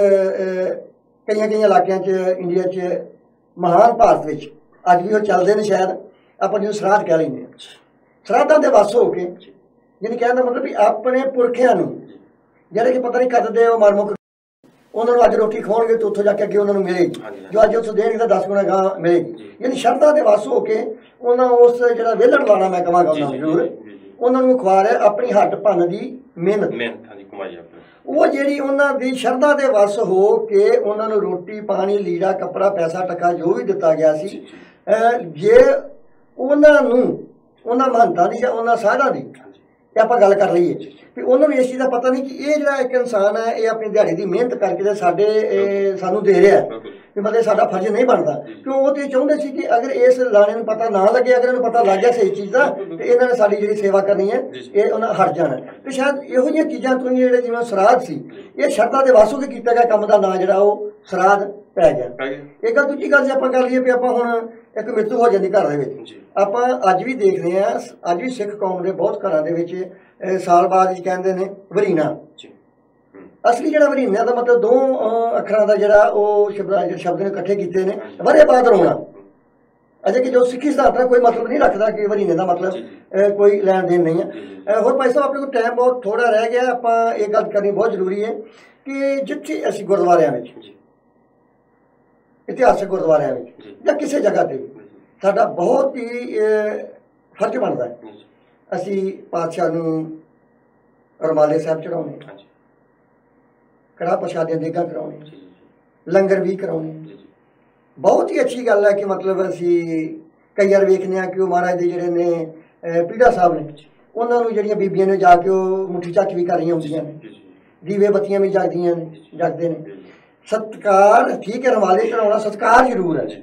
ਕਈਆਂ ਇਲਾਕਿਆਂ 'ਚ ਇੰਡੀਆ 'ਚ ਮਹਾਨ ਭਾਰਤ ਵਿੱਚ ਅੱਜ ਵੀ ਉਹ ਚੱਲਦੇ ਨੇ। ਸ਼ਾਇਦ ਆਪਾਂ ਜਿਹਨੂੰ ਸਰਾਧ ਕਹਿ ਲੈਂਦੇ ਹਾਂ, ਸਰਾਧਾਂ ਦੇ ਵੱਸ ਹੋ ਕੇ, ਯਾਨੀ ਕਹਿਣ ਦਾ ਮਤਲਬ ਵੀ ਆਪਣੇ ਪੁਰਖਿਆਂ ਨੂੰ ਜਿਹੜੇ ਕਿ ਪਤਾ ਨਹੀਂ ਕਰਦੇ ਉਹ ਮਰਮੁਖ, ਉਹਨਾਂ ਨੂੰ ਅੱਜ ਰੋਟੀ ਖਵਾਉਣਗੇ ਤਾਂ ਉੱਥੋਂ ਜਾ ਕੇ ਅੱਗੇ ਉਹਨਾਂ ਨੂੰ ਮਿਲੇਗੀ, ਜੋ ਅੱਜ ਉੱਥੋਂ ਦੇਣਗੇ ਤਾਂ 10 ਗੁਣਾ ਗਾਂ ਮਿਲੇਗੀ। ਯਾਨੀ ਸ਼ਰਧਾ ਦੇ ਵੱਸ ਹੋ ਕੇ ਉਹਨਾਂ ਉਸ ਜਿਹੜਾ ਵਿਹਲੜ ਲਾਣਾ ਮੈਂ ਕਹਾਂਗਾ ਉਹਨਾਂ ਨੂੰ ਜ਼ਰੂਰ, ਉਹਨਾਂ ਨੂੰ ਖਵਾ ਰਿਹਾ ਆਪਣੀ ਹੱਡ ਭੰਨ ਦੀ ਮਿਹਨਤ, ਉਹ ਜਿਹੜੀ ਉਹਨਾਂ ਦੀ ਸ਼ਰਧਾ ਦੇ ਵੱਸ ਹੋ ਕੇ ਉਹਨਾਂ ਨੂੰ ਰੋਟੀ ਪਾਣੀ ਲੀੜਾ ਕੱਪੜਾ ਪੈਸਾ ਟੱਕਾ ਜੋ ਵੀ ਦਿੱਤਾ ਗਿਆ ਸੀ, ਜੇ ਉਹਨਾਂ ਨੂੰ ਉਹਨਾਂ ਮਹੰਤਾਂ ਦੀ ਜਾਂ ਉਹਨਾਂ ਸਾਧਾਂ ਦੀ ਆਪਾਂ ਗੱਲ ਕਰ ਲਈਏ ਵੀ ਉਹਨਾਂ ਨੂੰ ਇਸ ਚੀਜ਼ ਦਾ ਪਤਾ ਨਹੀਂ ਕਿ ਇਹ ਜਿਹੜਾ ਇੱਕ ਇਨਸਾਨ ਹੈ ਇਹ ਆਪਣੀ ਦਿਹਾੜੀ ਦੀ ਮਿਹਨਤ ਕਰਕੇ ਤੇ ਸਾਨੂੰ ਦੇ ਰਿਹਾ ਵੀ ਮਤਲਬ ਸਾਡਾ ਫਰਜ਼ ਨਹੀਂ ਬਣਦਾ। ਕਿਉਂ ਉਹ ਤੇ ਚਾਹੁੰਦੇ ਸੀ ਕਿ ਅਗਰ ਇਸ ਲਾਣੇ ਨੂੰ ਪਤਾ ਨਾ ਲੱਗੇ, ਅਗਰ ਇਹਨੂੰ ਪਤਾ ਲੱਗ ਗਿਆ ਸਹੀ ਚੀਜ਼ ਦਾ, ਤੇ ਇਹਨਾਂ ਨੇ ਸਾਡੀ ਜਿਹੜੀ ਸੇਵਾ ਕਰਨੀ ਹੈ ਇਹ ਉਹਨਾਂ ਹਟ ਜਾਣਾ। ਤੇ ਸ਼ਾਇਦ ਇਹੋ ਜਿਹੀਆਂ ਚੀਜ਼ਾਂ ਤੋਂ ਜਿਹੜੇ ਜਿਵੇਂ ਸਰਾਧ ਸੀ, ਇਹ ਸ਼ਰਧਾ ਦੇ ਵਾਸੂ ਕੇ ਕੀਤਾ ਗਿਆ ਕੰਮ ਦਾ ਨਾਂ ਜਿਹੜਾ ਉਹ ਸਰਾਧ ਪੈ ਗਿਆ। ਇੱਕ ਗੱਲ ਦੂਜੀ ਗੱਲ ਜੇ ਆਪਾਂ ਕਰ ਲਈਏ ਵੀ ਆਪਾਂ ਹੁਣ ਇੱਕ ਮ੍ਰਿਤੂ ਹੋ ਜਾਂਦੀ ਘਰ ਦੇ ਵਿੱਚ, ਆਪਾਂ ਅੱਜ ਵੀ ਦੇਖਦੇ ਹਾਂ, ਅੱਜ ਵੀ ਸਿੱਖ ਕੌਮ ਦੇ ਬਹੁਤ ਘਰਾਂ ਦੇ ਵਿੱਚ ਸਾਲ ਬਾਅਦ ਕਹਿੰਦੇ ਨੇ ਵਰੀਨਾ। ਅਸਲੀ ਜਿਹੜਾ ਵਰੀਨਾ ਦਾ ਮਤਲਬ 2 ਅੱਖਰਾਂ ਦਾ ਜਿਹੜਾ ਉਹ ਸ਼ਬਦ ਨੇ ਇਕੱਠੇ ਕੀਤੇ ਨੇ, ਵਰੇ ਬਾਅਦ ਰੋਣਾ। ਅਜੇ ਕਿ ਜੋ ਸਿੱਖੀ ਸਿਧਾਂਤ ਦਾ ਕੋਈ ਮਤਲਬ ਨਹੀਂ ਰੱਖਦਾ ਕਿ ਵਰੀਨੇ ਦਾ ਮਤਲਬ ਕੋਈ ਲੈਣ ਦੇਣ ਨਹੀਂ ਹੈ। ਹੋਰ ਭਾਈ ਸਾਹਿਬ ਆਪਣੇ ਕੋਲ ਟਾਈਮ ਬਹੁਤ ਥੋੜਾ ਰਹਿ ਗਿਆ, ਆਪਾਂ ਇਹ ਗੱਲ ਕਰਨੀ ਬਹੁਤ ਜ਼ਰੂਰੀ ਹੈ ਕਿ ਜਿੱਥੇ ਅਸੀਂ ਗੁਰਦੁਆਰਿਆਂ ਵਿੱਚ, ਇਤਿਹਾਸਕ ਗੁਰਦੁਆਰਿਆਂ ਵਿੱਚ ਜਾਂ ਕਿਸੇ ਜਗ੍ਹਾ 'ਤੇ ਸਾਡਾ ਬਹੁਤ ਹੀ ਫਰਜ਼ ਬਣਦਾ ਹੈ, ਅਸੀਂ ਪਾਤਸ਼ਾਹ ਨੂੰ ਰੁਮਾਲੇ ਸਾਹਿਬ ਚੜਾਉਣੇ, ਕੜਾਹ ਪ੍ਰਸ਼ਾਦ ਦੀਆਂ ਦੇਗਾਂ ਕਰਾਉਣੇ, ਲੰਗਰ ਵੀ ਕਰਾਉਣੇ। ਬਹੁਤ ਹੀ ਅੱਛੀ ਗੱਲ ਹੈ ਕਿ ਮਤਲਬ ਅਸੀਂ ਕਈ ਵਾਰ ਵੇਖਦੇ ਹਾਂ ਕਿ ਉਹ ਮਹਾਰਾਜ ਦੇ ਜਿਹੜੇ ਨੇ ਪੀੜਾ ਸਾਹਿਬ ਨੇ, ਉਹਨਾਂ ਨੂੰ ਜਿਹੜੀਆਂ ਬੀਬੀਆਂ ਨੇ ਜਾ ਕੇ ਉਹ ਮੁੱਠੀ ਝੱਕ ਵੀ ਕਰ ਰਹੀਆਂ ਹੁੰਦੀਆਂ ਨੇ, ਦੀਵੇ ਬੱਤੀਆਂ ਵੀ ਜਗਦੇ ਨੇ। ਸਤਿਕਾਰ ਠੀਕ ਹੈ, ਰੁਮਾਲੇ ਚੜਾਉਣਾ ਸਤਿਕਾਰ ਜ਼ਰੂਰ ਹੈ,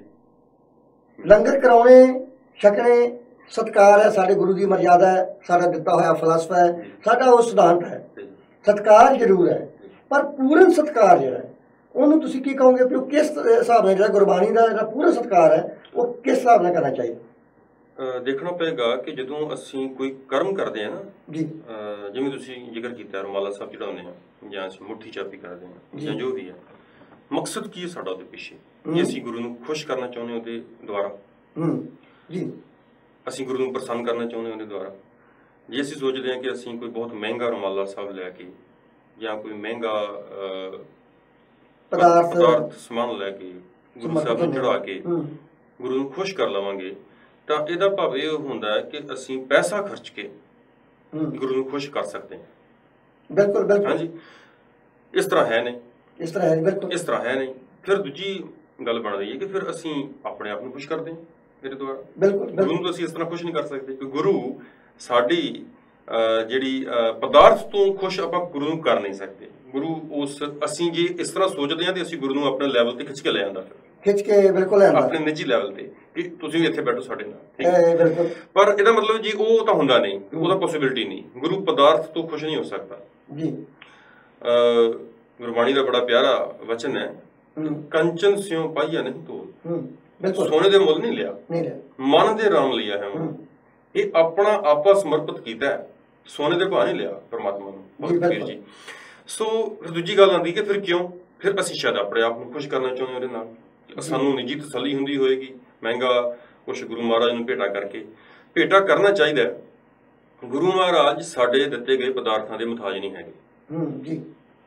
ਲੰਗਰ ਕਰਾਉਣੇ ਛਕਣੇ ਸਤਿਕਾਰ ਹੈ, ਸਾਡੇ ਗੁਰੂ ਦੀ ਮਰਜ਼ਾਦਾ ਹੈ, ਸਾਡਾ ਦਿੱਤਾ ਹੋਇਆ ਫਲਸਫਾ ਹੈ, ਸਾਡਾ ਉਹ ਸਿਧਾਂਤ ਹੈ, ਸਤਿਕਾਰ ਜ਼ਰੂਰ ਹੈ। ਪਰ ਪੂਰਨ ਸਤਿਕਾਰ ਜਿਹੜਾ ਹੈ ਉਹਨੂੰ ਤੁਸੀਂ ਕੀ ਕਹੋਗੇ ਵੀ ਉਹ ਕਿਸ ਹਿਸਾਬ ਨਾਲ, ਜਿਹੜਾ ਗੁਰਬਾਣੀ ਦਾ ਜਿਹੜਾ ਪੂਰਾ ਸਤਿਕਾਰ ਹੈ ਉਹ ਕਿਸ ਹਿਸਾਬ ਨਾਲ ਕਰਨਾ ਚਾਹੀਦਾ?
ਦੇਖਣਾ ਪਏਗਾ ਕਿ ਜਦੋਂ ਅਸੀਂ ਕੋਈ ਕਰਮ ਕਰਦੇ ਹਾਂ ਨਾ ਜੀ, ਜਿਵੇਂ ਤੁਸੀਂ ਜ਼ਿਕਰ ਕੀਤਾ ਰੁਮਾਲਾ ਸਾਹਿਬ ਚੜਾਉਂਦੇ ਹਾਂ ਜਾਂ ਅਸੀਂ ਮੁੱਠੀ ਚਾਬੀ ਕਰਦੇ ਹਾਂ ਜਾਂ ਜੋ ਵੀ ਹੈ, ਮਕਸਦ ਕੀ ਹੈ ਸਾਡਾ ਉਹਦੇ ਪਿੱਛੇ? ਜੇ ਅਸੀਂ ਗੁਰੂ ਨੂੰ ਖੁਸ਼ ਕਰਨਾ ਚਾਹੁੰਦੇ ਹਾਂ ਉਹਦੇ ਦੁਆਰਾ ਜੀ, ਅਸੀਂ ਗੁਰੂ ਨੂੰ ਪ੍ਰਸੰਨ ਕਰਨਾ ਚਾਹੁੰਦੇ ਹਾਂ ਉਹਦੇ ਦੁਆਰਾ। ਜੇ ਅਸੀਂ ਸੋਚਦੇ ਹਾਂ ਕਿ ਅਸੀਂ ਕੋਈ ਬਹੁਤ ਮਹਿੰਗਾ ਰੁਮਾਲਾ ਸਾਹਿਬ ਲੈ ਕੇ ਜਾਂ ਕੋਈ ਮਹਿੰਗਾ ਪਦਾਰਥ ਸਮਾਨ ਲੈ ਕੇ ਗੁਰੂ ਸਾਹਿਬ ਨੂੰ ਚੜਾ ਕੇ ਗੁਰੂ ਨੂੰ ਖੁਸ਼ ਕਰ ਲਵਾਂਗੇ, ਤਾਂ ਇਹਦਾ ਭਾਵ ਇਹ ਹੁੰਦਾ ਹੈ ਕਿ ਅਸੀਂ ਪੈਸਾ ਖਰਚ ਕੇ ਗੁਰੂ ਨੂੰ ਖੁਸ਼ ਕਰ ਸਕਦੇ ਹਾਂ।
ਬਿਲਕੁਲ ਬਿਲਕੁਲ
ਹਾਂਜੀ, ਇਸ ਤਰ੍ਹਾਂ ਹੈ ਨਹੀਂ,
ਇਸ ਤਰ੍ਹਾਂ ਹੈ ਬਿਲਕੁਲ,
ਇਸ ਤਰ੍ਹਾਂ ਹੈ ਨਹੀਂ। ਫਿਰ ਦੂਜੀ ਗੱਲ ਬਣ ਰਹੀ ਹੈ ਕਿ ਫਿਰ ਅਸੀਂ ਆਪਣੇ ਆਪ ਨੂੰ ਖੁਸ਼ ਕਰਦੇ ਹਾਂ। ਮੇਰੇ ਦੁਆਰਾ।
ਬਿਲਕੁਲ
ਗੁਰੂ ਨੂੰ ਅਸੀਂ ਇਸ ਤਰ੍ਹਾਂ ਖੁਸ਼ ਨਹੀਂ ਕਰ ਸਕਦੇ ਕਿ ਗੁਰੂ ਸਾਡੀ ਜਿਹੜੀ ਪਦਾਰਥ ਤੋਂ ਖੁਸ਼ ਆਪਾਂ ਗੁਰੂ ਨੂੰ ਕਰ ਨਹੀਂ ਸਕਦੇ। ਗੁਰੂ ਅਸੀਂ ਜੇ ਇਸ ਤਰ੍ਹਾਂ ਸੋਚਦੇ ਹਾਂ ਤੇ ਅਸੀਂ ਗੁਰੂ ਨੂੰ ਆਪਣੇ ਲੈਵਲ ਤੇ ਖਿੱਚ ਕੇ ਲੈ ਆਂਦਾ,
ਖਿੱਚ ਕੇ ਬਿਲਕੁਲ
ਆਪਣੇ ਨਿੱਜੀ ਲੈਵਲ ਤੇ ਕਿ ਤੁਸੀਂ ਵੀ ਇੱਥੇ ਬੈਠੋ ਸਾਡੇ ਨਾਲ,
ਬਿਲਕੁਲ।
ਪਰ ਇਹਦਾ ਮਤਲਬ ਜੀ ਉਹ ਤਾਂ ਹੁੰਦਾ ਨਹੀਂ, ਉਹਦਾ ਪੋਸੀਬਿਲਿਟੀ ਨਹੀਂ। ਗੁਰੂ ਪਦਾਰਥ ਤੋਂ ਖੁਸ਼ ਨਹੀਂ ਹੋ ਸਕਦਾ ਜੀ। ਗੁਰਬਾਣੀ ਦਾ ਬੜਾ ਪਿਆਰਾ ਵਚਨ ਹੈ, ਕੰਚਨ ਸਿਉ ਪਾਈਆ ਨਹੀਂ ਤੋਲ, ਸੋਨੇ ਦੇ ਮੁੱਲ ਨਹੀਂ ਲਿਆ, ਮਨ ਦੇ ਰਾਮ ਲਿਆ ਹੈ। ਇਹ ਆਪਣਾ ਆਪਾ ਸਮਰਪਿਤ ਕੀਤਾ, ਸੋਨੇ ਦੇ ਭਾਅ ਨਹੀਂ ਲਿਆ ਪਰਮਾਤਮਾ ਨੂੰ ਵੀਰ ਜੀ। ਸੋ ਫਿਰ ਦੂਜੀ ਗੱਲ ਆਉਂਦੀ ਕਿ ਫਿਰ ਕਿਉਂ, ਫਿਰ ਅਸੀਂ ਸ਼ਾਇਦ ਆਪਣੇ ਆਪ ਨੂੰ ਖੁਸ਼ ਕਰਨਾ ਚਾਹੁੰਦੇ ਉਹਦੇ ਨਾਲ। ਸਾਨੂੰ ਨਿੱਜੀ ਤਸੱਲੀ ਹੁੰਦੀ ਹੋਏਗੀ, ਮਹਿੰਗਾ ਕੁਛ ਗੁਰੂ ਮਹਾਰਾਜ ਨੂੰ ਭੇਟਾ ਕਰਕੇ, ਭੇਟਾ ਕਰਨਾ ਚਾਹੀਦਾ। ਗੁਰੂ ਮਹਾਰਾਜ ਸਾਡੇ ਦਿੱਤੇ ਗਏ ਪਦਾਰਥਾਂ ਦੇ ਮੁਤਾਜ ਨਹੀਂ ਹੈਗੇ ਜੀ,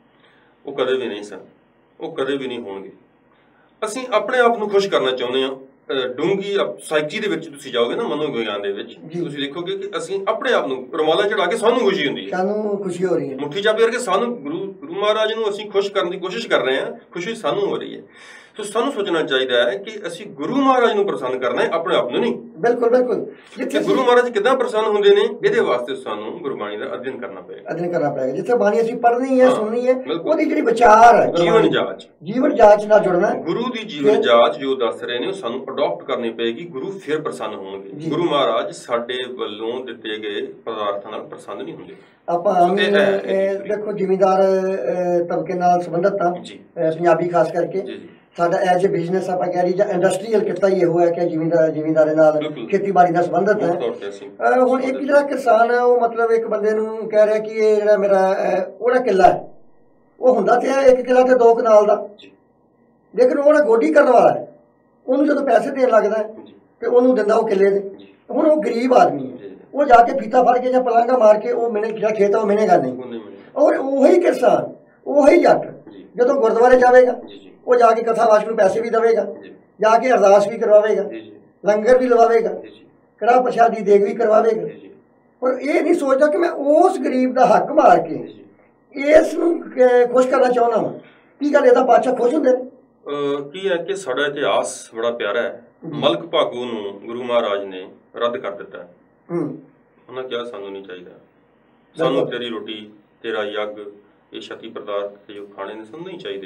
ਉਹ ਕਦੇ ਵੀ ਨਹੀਂ ਸਨ, ਉਹ ਕਦੇ ਵੀ ਨਹੀਂ ਹੋਣਗੇ। ਅਸੀਂ ਆਪਣੇ ਆਪ ਨੂੰ ਖੁਸ਼ ਕਰਨਾ ਚਾਹੁੰਦੇ ਹਾਂ। ਡੂੰਗੀ ਸਾਈਕੀ ਦੇ ਵਿੱਚ ਤੁਸੀਂ ਜਾਓਗੇ ਨਾ, ਮਨੋਵਿਗਿਆਨ ਦੇ ਵਿੱਚ ਤੁਸੀਂ ਦੇਖੋਗੇ ਕਿ ਅਸੀਂ ਆਪਣੇ ਆਪ ਨੂੰ ਰੁਮਾਲਾ ਚੜਾ ਕੇ ਸਾਨੂੰ ਖੁਸ਼ੀ ਹੁੰਦੀ ਹੈ, ਸਾਨੂੰ ਖੁਸ਼ੀ ਹੋ ਰਹੀ ਹੈ, ਮੁੱਠੀ ਚਾਬੀ ਕਰਕੇ ਸਾਨੂੰ ਗੁਰੂ ਮਹਾਰਾਜ ਨੂੰ ਅਸੀਂ ਖੁਸ਼ ਕਰਨ ਦੀ ਕੋਸ਼ਿਸ਼ ਕਰ ਰਹੇ ਹਾਂ, ਖੁਸ਼ੀ ਸਾਨੂੰ ਹੋ ਰਹੀ ਹੈ। ਸੋ ਸਾਨੂੰ ਸੋਚਣਾ ਚਾਹੀਦਾ ਹੈ ਕਿ ਅਸੀਂ ਗੁਰੂ ਮਹਾਰਾਜ ਨੂੰ ਪ੍ਰਸੰਨ ਕਰਨਾ ਹੈ, ਆਪਣੇ ਆਪ ਨੂੰ ਨਹੀਂ। ਬਿਲਕੁਲ ਬਿਲਕੁਲ। ਜਿੱਥੇ ਗੁਰੂ ਮਹਾਰਾਜ ਕਿੱਦਾਂ ਪ੍ਰਸੰਨ ਹੁੰਦੇ ਨੇ, ਇਹਦੇ ਵਾਸਤੇ ਸਾਨੂੰ ਗੁਰਬਾਣੀ ਦਾ ਅਧਿਐਨ ਕਰਨਾ ਪਏਗਾ। ਜਿੱਥੇ ਬਾਣੀ ਅਸੀਂ ਪੜ੍ਹਨੀ ਹੈ, ਸੁਣਨੀ ਹੈ, ਉਹਦੀ ਜਿਹੜੀ ਵਿਚਾਰ ਹੈ, ਜੀਵਨ ਜਾਂਚ ਨਾਲ ਜੁੜਨਾ। ਗੁਰੂ ਦੀ ਜੀਵਨ ਜਾਂਚ ਜੋ ਦੱਸ ਰਹੇ ਨੇ ਉਹ ਸਾਨੂੰ ਅਡਾਪਟ ਕਰਨੀ ਪਏਗੀ, ਗੁਰੂ ਫਿਰ ਪ੍ਰਸੰਨ ਹੋਣਗੇ। ਗੁਰੂ ਮਹਾਰਾਜ ਸਾਡੇ ਵੱਲੋਂ ਦਿੱਤੇ ਗਏ ਪਦਾਰਥਾਂ ਨਾਲ ਪ੍ਰਸੰਨ ਨਹੀਂ ਹੁੰਦੇ। ਆਪਾਂ ਦੇਖੋ ਜ਼ਿਮੀਂਦਾਰ ਤਬਕੇ ਨਾਲ ਸੰਬੰਧਿਤ ਹਾਂ, ਪੰਜਾਬੀ ਖਾਸ ਕਰਕੇ। ਸਾਡਾ ਐਜ ਏ ਬਿਜ਼ਨਸ ਆਪਾਂ ਕਹਿ ਰਹੀ ਜਾਂ ਇੰਡਸਟਰੀਅਲ ਕਿੱਤਾ ਹੀ ਇਹੋ ਹੈ ਕਿ ਜ਼ਿਮੀਂਦਾਰੀ ਨਾਲ ਖੇਤੀਬਾੜੀ ਨਾਲ ਸੰਬੰਧਿਤ ਹੈ। ਹੁਣ ਇੱਕ ਜਿਹੜਾ ਕਿਸਾਨ ਹੈ ਉਹ ਮਤਲਬ ਇੱਕ ਬੰਦੇ ਨੂੰ ਕਹਿ ਰਿਹਾ ਕਿ ਇਹ ਜਿਹੜਾ ਮੇਰਾ ਉਹਦਾ ਕਿੱਲਾ ਹੈ, ਉਹ ਹੁੰਦਾ ਤੇ ਹੈ 1 ਕਿੱਲਾ ਤੇ 2 ਕਨਾਲ ਦਾ, ਲੇਕਿਨ ਉਹਦਾ ਗੋਡੀ ਕਰਨ ਵਾਲਾ ਹੈ, ਉਹਨੂੰ ਜਦੋਂ ਪੈਸੇ ਦੇਣ ਲੱਗਦਾ ਤੇ ਉਹਨੂੰ ਦਿੰਦਾ ਉਹ ਕਿੱਲੇ ਦੇ। ਹੁਣ ਉਹ ਗਰੀਬ ਆਦਮੀ ਹੈ, ਉਹ ਜਾ ਕੇ ਫੀਤਾ ਫੜ ਕੇ ਜਾਂ ਪਲਾਂਗਾ ਮਾਰ ਕੇ ਉਹ ਜਿਹੜਾ ਖੇਤ ਆ ਉਹ ਮਿਹਨੇਗਾ ਨਹੀਂ। ਔਰ ਉਹੀ ਕਿਸਾਨ, ਉਹੀ ਜੱਟ ਜਦੋਂ ਗੁਰਦੁਆਰੇ ਜਾਵੇਗਾ, ਉਹ ਜਾ ਕੇ ਕਥਾ ਵਾਚ ਨੂੰ ਪੈਸੇ ਵੀ ਦੇਵੇਗਾ, ਜਾ ਕੇ ਅਰਦਾਸ ਵੀ ਕਰਵਾਵੇਗਾ, ਲੰਗਰ ਵੀ ਲਵਾਵੇਗਾ, ਕੜਾਹ ਪ੍ਰਸ਼ਾਦੀ ਦੇਗ ਵੀ ਕਰਵਾਵੇਗਾ। ਪਰ ਇਹ ਨਹੀਂ ਸੋਚਦਾ ਕਿ ਮੈਂ ਉਸ ਗਰੀਬ ਦਾ ਹੱਕ ਮਾਰ ਕੇ ਇਸ ਨੂੰ ਖੁਸ਼ ਕਰਨਾ ਚਾਹੁੰਦਾ ਵਾਂ। ਕੀ ਗੱਲ ਇਹਦਾ ਪਾਤਸ਼ਾਹ ਖੁਸ਼ ਹੁੰਦੇ ਨੇ? ਕੀ ਹੈ ਕਿ ਸਾਡਾ ਇਤਿਹਾਸ ਬੜਾ ਪਿਆਰਾ ਹੈ। ਮਲਕ ਭਾਗੂ ਨੂੰ ਗੁਰੂ ਮਹਾਰਾਜ ਨੇ ਰੱਦ ਕਰ ਦਿੱਤਾ। ਉਹਨਾਂ ਕਿਹਾ ਸਾਨੂੰ ਨਹੀਂ ਚਾਹੀਦਾ, ਸਾਨੂੰ ਤੇਰੀ ਰੋਟੀ, ਤੇਰਾ ਯੱਗ, ਇਹ ਛਤੀ ਪਦਾਰਥ ਤੇ ਜੋ ਖਾਣੇ ਨੇ ਸਾਨੂੰ ਨਹੀਂ ਚਾਹੀਦੇ।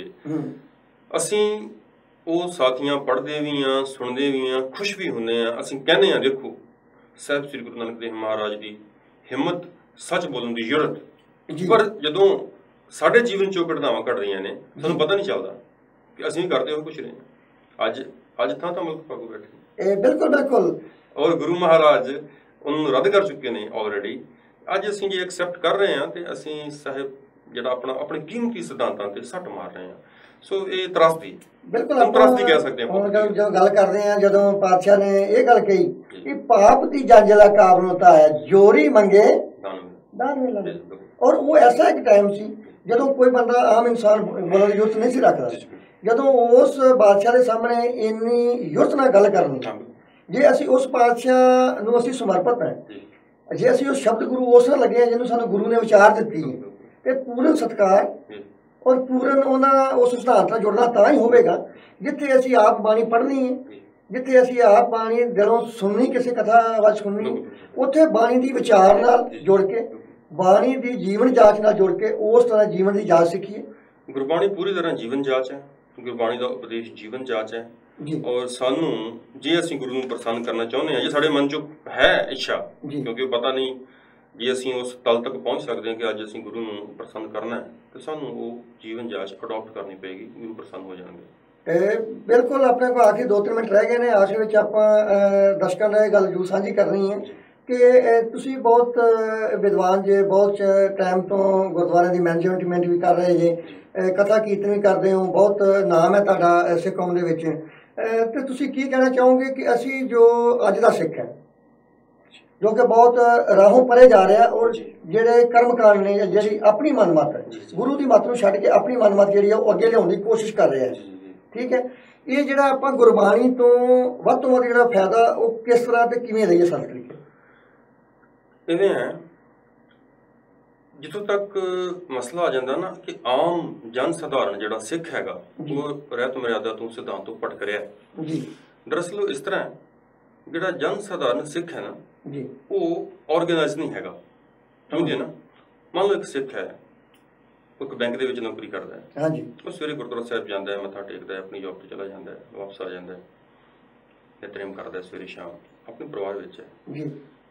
ਅਸੀਂ ਉਹ ਸਾਖੀਆਂ ਪੜ੍ਹਦੇ ਵੀ ਹਾਂ, ਸੁਣਦੇ ਵੀ ਹਾਂ, ਖੁਸ਼ ਵੀ ਹੁੰਦੇ ਹਾਂ। ਅਸੀਂ ਕਹਿੰਦੇ ਹਾਂ ਦੇਖੋ ਸਾਹਿਬ ਸ੍ਰੀ ਗੁਰੂ ਨਾਨਕ ਦੇਵ ਮਹਾਰਾਜ ਦੀ ਹਿੰਮਤ, ਸੱਚ ਬੋਲਣ ਦੀ ਜੁਰਤ। ਪਰ ਜਦੋਂ ਸਾਡੇ ਜੀਵਨ ਚੋਂ ਘਟਨਾਵਾਂ ਘਟ ਰਹੀਆਂ ਨੇ, ਸਾਨੂੰ ਪਤਾ ਨਹੀਂ ਚੱਲਦਾ ਕਿ ਅਸੀਂ ਵੀ ਕਰਦੇ ਹੋ ਕੁਛ ਰਹੇ। ਅੱਜ ਥਾਂ ਮਲਕ ਭਾਗੂ ਬੈਠੇ, ਬਿਲਕੁਲ ਬਿਲਕੁਲ, ਔਰ ਗੁਰੂ ਮਹਾਰਾਜ ਉਹਨਾਂ ਨੂੰ ਰੱਦ ਕਰ ਚੁੱਕੇ ਨੇ ਆਲਰੇਡੀ। ਅੱਜ ਅਸੀਂ ਜੇ ਐਕਸੈਪਟ ਕਰ ਰਹੇ ਹਾਂ ਤੇ ਅਸੀਂ ਸਾਹਿਬ ਜਿਹੜਾ ਆਪਣੇ ਕੀਮਤੀ ਸਿਧਾਂਤਾਂ ਤੇ ਸੱਟ ਮਾਰ ਰਹੇ ਹਾਂ। ਸੋ ਇਹ ਤਰਾਸਦੀ, ਬਿਲਕੁਲ ਤਰਾਸਦੀ ਕਹਿ ਸਕਦੇ ਹਾਂ। ਹੁਣ ਜਦੋਂ ਗੱਲ ਕਰਦੇ ਹਾਂ, ਜਦੋਂ ਪਾਤਸ਼ਾਹ ਨੇ ਇਹ ਗੱਲ ਕਹੀ ਕਿ ਪਾਪ ਦੀ ਜੰਜ ਲਾ ਕਾਬਲੋਤਾ ਹੈ, ਜੋਰੀ ਮੰਗੇ ਦਾਨ ਮਿਲੇ। ਔਰ ਉਹ ਐਸਾ ਇੱਕ ਟਾਈਮ ਸੀ ਜਦੋਂ ਕੋਈ ਬੰਦਾ ਆਮ ਇਨਸਾਨ ਬੋਲਣ ਦੀ ਜ਼ਰੂਰਤ ਨਹੀਂ ਸੀ ਰੱਖਦਾ। ਜਦੋਂ ਉਸ ਬਾਦਸ਼ਾਹ ਦੇ ਸਾਹਮਣੇ ਇੰਨੀ ਯੁਰਤ ਨਾਲ ਗੱਲ ਕਰਨੀ, ਜੇ ਅਸੀਂ ਉਸ ਪਾਤਸ਼ਾਹ ਨੂੰ ਅਸੀਂ ਸਮਰਪਿਤ ਹਾਂ, ਜੇ ਅਸੀਂ ਉਸ ਸ਼ਬਦ ਗੁਰੂ ਉਸ ਨਾਲ ਲੱਗੇ ਹਾਂ ਜਿਹਨੂੰ ਸਾਨੂੰ ਗੁਰੂ ਨੇ ਵਿਚਾਰ ਦਿੱਤੀ ਹੈ, ਤੇ ਪੂਰਨ ਸਤਿਕਾਰ ਔਰ ਪੂਰਨ ਉਸ ਸਿਧਾਂਤ ਨਾਲ ਜੁੜਨਾ ਤਾਂ ਹੀ ਹੋਵੇਗਾ ਜਿੱਥੇ ਅਸੀਂ ਆਪ ਬਾਣੀ ਪੜ੍ਹਨੀ ਹੈ, ਜਿੱਥੇ ਅਸੀਂ ਆਪ ਬਾਣੀ ਦਿਲੋਂ ਸੁਣਨੀ, ਕਿਸੇ ਕਥਾ ਵਾਚ ਸੁਣਨੀ, ਉੱਥੇ ਬਾਣੀ ਦੀ ਵਿਚਾਰ ਨਾਲ ਜੁੜ ਕੇ, ਬਾਣੀ ਦੀ ਜੀਵਨ ਜਾਂਚ ਨਾਲ ਜੁੜ ਕੇ ਉਸ ਤਰ੍ਹਾਂ ਜੀਵਨ ਦੀ ਜਾਂਚ ਸਿੱਖੀਏ। ਗੁਰਬਾਣੀ ਪੂਰੀ ਤਰ੍ਹਾਂ ਜੀਵਨ ਜਾਂਚ ਹੈ, ਗੁਰਬਾਣੀ ਦਾ ਉਪਦੇਸ਼ ਜੀਵਨ ਜਾਂਚ ਹੈ। ਔਰ ਸਾਨੂੰ ਜੇ ਅਸੀਂ ਗੁਰੂ ਨੂੰ ਪ੍ਰਸੰਨ ਕਰਨਾ ਚਾਹੁੰਦੇ ਹਾਂ, ਜੇ ਸਾਡੇ ਮਨ 'ਚ ਹੈ ਇੱਛਾ, ਕਿਉਂਕਿ ਪਤਾ ਨਹੀਂ ਜੇ ਅਸੀਂ ਉਸ ਤਲ ਤੱਕ ਪਹੁੰਚ ਸਕਦੇ ਹਾਂ ਕਿ ਅੱਜ ਅਸੀਂ ਗੁਰੂ ਨੂੰ ਪ੍ਰਸੰਨ ਕਰਨਾ ਹੈ, ਤਾਂ ਸਾਨੂੰ ਉਹ ਜੀਵਨ ਜਾਂਚ ਅਡਾਪਟ ਕਰਨੀ ਪਏਗੀ, ਗੁਰੂ ਪ੍ਰਸੰਨ ਹੋ ਜਾਣਗੇ। ਬਿਲਕੁਲ, ਆਪਣੇ ਕੋਲ ਆਖਰੀ 2-3 ਮਿੰਟ ਰਹਿ ਗਏ ਨੇ। ਆਖਿਰ ਵਿੱਚ ਆਪਾਂ ਦਰਸ਼ਕਾਂ ਨਾਲ ਇਹ ਗੱਲ ਜ਼ਰੂਰ ਸਾਂਝੀ ਕਰਨੀ ਹੈ ਕਿ ਤੁਸੀਂ ਬਹੁਤ ਵਿਦਵਾਨ ਜੇ, ਬਹੁਤ ਟਾਈਮ ਤੋਂ ਗੁਰਦੁਆਰਿਆਂ ਦੀ ਮੈਨੇਜਮੈਂਟ ਵੀ ਕਰ ਰਹੇ ਜੇ, ਕਥਾ ਕੀਰਤਨ ਵੀ ਕਰਦੇ ਹੋ, ਬਹੁਤ ਨਾਮ ਹੈ ਤੁਹਾਡਾ ਸਿੱਖ ਕੌਮ ਦੇ ਵਿੱਚ। ਤੇ ਤੁਸੀਂ ਕੀ ਕਹਿਣਾ ਚਾਹੋਗੇ ਕਿ ਅਸੀਂ ਜੋ ਅੱਜ ਦਾ ਸਿੱਖ ਹੈ, ਜੋ ਕਿ ਬਹੁਤ ਰਾਹੋਂ ਪਰੇ ਜਾ ਰਿਹਾ, ਔਰ ਜਿਹੜੇ ਕਰਮਕਾਂਡ ਨੇ, ਜਿਹੜੀ ਆਪਣੀ ਮਨਮਤ ਹੈ, ਗੁਰੂ ਦੀ ਮੱਤ ਨੂੰ ਛੱਡ ਕੇ ਆਪਣੀ ਮਨਮਤ ਜਿਹੜੀ ਆ ਉਹ ਅੱਗੇ ਲਿਆਉਣ ਦੀ ਕੋਸ਼ਿਸ਼ ਕਰ ਰਿਹਾ ਹੈ, ਠੀਕ ਹੈ, ਇਹ ਜਿਹੜਾ ਆਪਾਂ ਗੁਰਬਾਣੀ ਤੋਂ ਵੱਧ ਜਿਹੜਾ ਫਾਇਦਾ ਉਹ ਕਿਸ ਤਰ੍ਹਾਂ ਤੇ ਕਿਵੇਂ ਲਈਏ ਸੰਤ ਤਰੀਕੇ? ਇਵੇਂ ਹੈ, ਜਿੱਥੋਂ ਤੱਕ ਮਸਲਾ ਆ ਜਾਂਦਾ ਨਾ ਕਿ ਆਮ ਜਨ ਸਧਾਰਨ ਜਿਹੜਾ ਸਿੱਖ ਹੈਗਾ ਉਹ ਰਹਿਤ ਮਰਿਆਦਾ ਤੋਂ ਸਿਧਾਂਤ ਤੋਂ ਭਟਕ ਰਿਹਾ। ਦਰਅਸਲ ਇਸ ਤਰ੍ਹਾਂ ਜਿਹੜਾ ਜਨ ਸਧਾਰਨ ਸਿੱਖ ਹੈ ਨਾ
ਜੀ,
ਉਹ ਆਰਗੇਨਾਈਜ਼ ਨਹੀਂ ਹੈਗਾ, ਸਮਝੇ ਨਾ। ਮੰਨ ਲਓ ਇੱਕ ਸਿੱਖ ਹੈ, ਉਹ ਇੱਕ ਬੈਂਕ ਦੇ ਵਿੱਚ ਨੌਕਰੀ ਕਰਦਾ ਹੈ,
ਹਾਂਜੀ,
ਉਹ ਸਵੇਰੇ ਗੁਰਦੁਆਰਾ ਸਾਹਿਬ ਜਾਂਦਾ ਹੈ, ਮੱਥਾ ਟੇਕਦਾ ਹੈ, ਆਪਣੀ ਜੌਬ 'ਤੇ ਚਲਾ ਜਾਂਦਾ ਹੈ, ਵਾਪਸ ਆ ਜਾਂਦਾ ਹੈ, ਨਿਤਨੇਮ ਕਰਦਾ ਸਵੇਰੇ ਸ਼ਾਮ, ਆਪਣੇ ਪਰਿਵਾਰ ਵਿੱਚ ਹੈ
ਜੀ।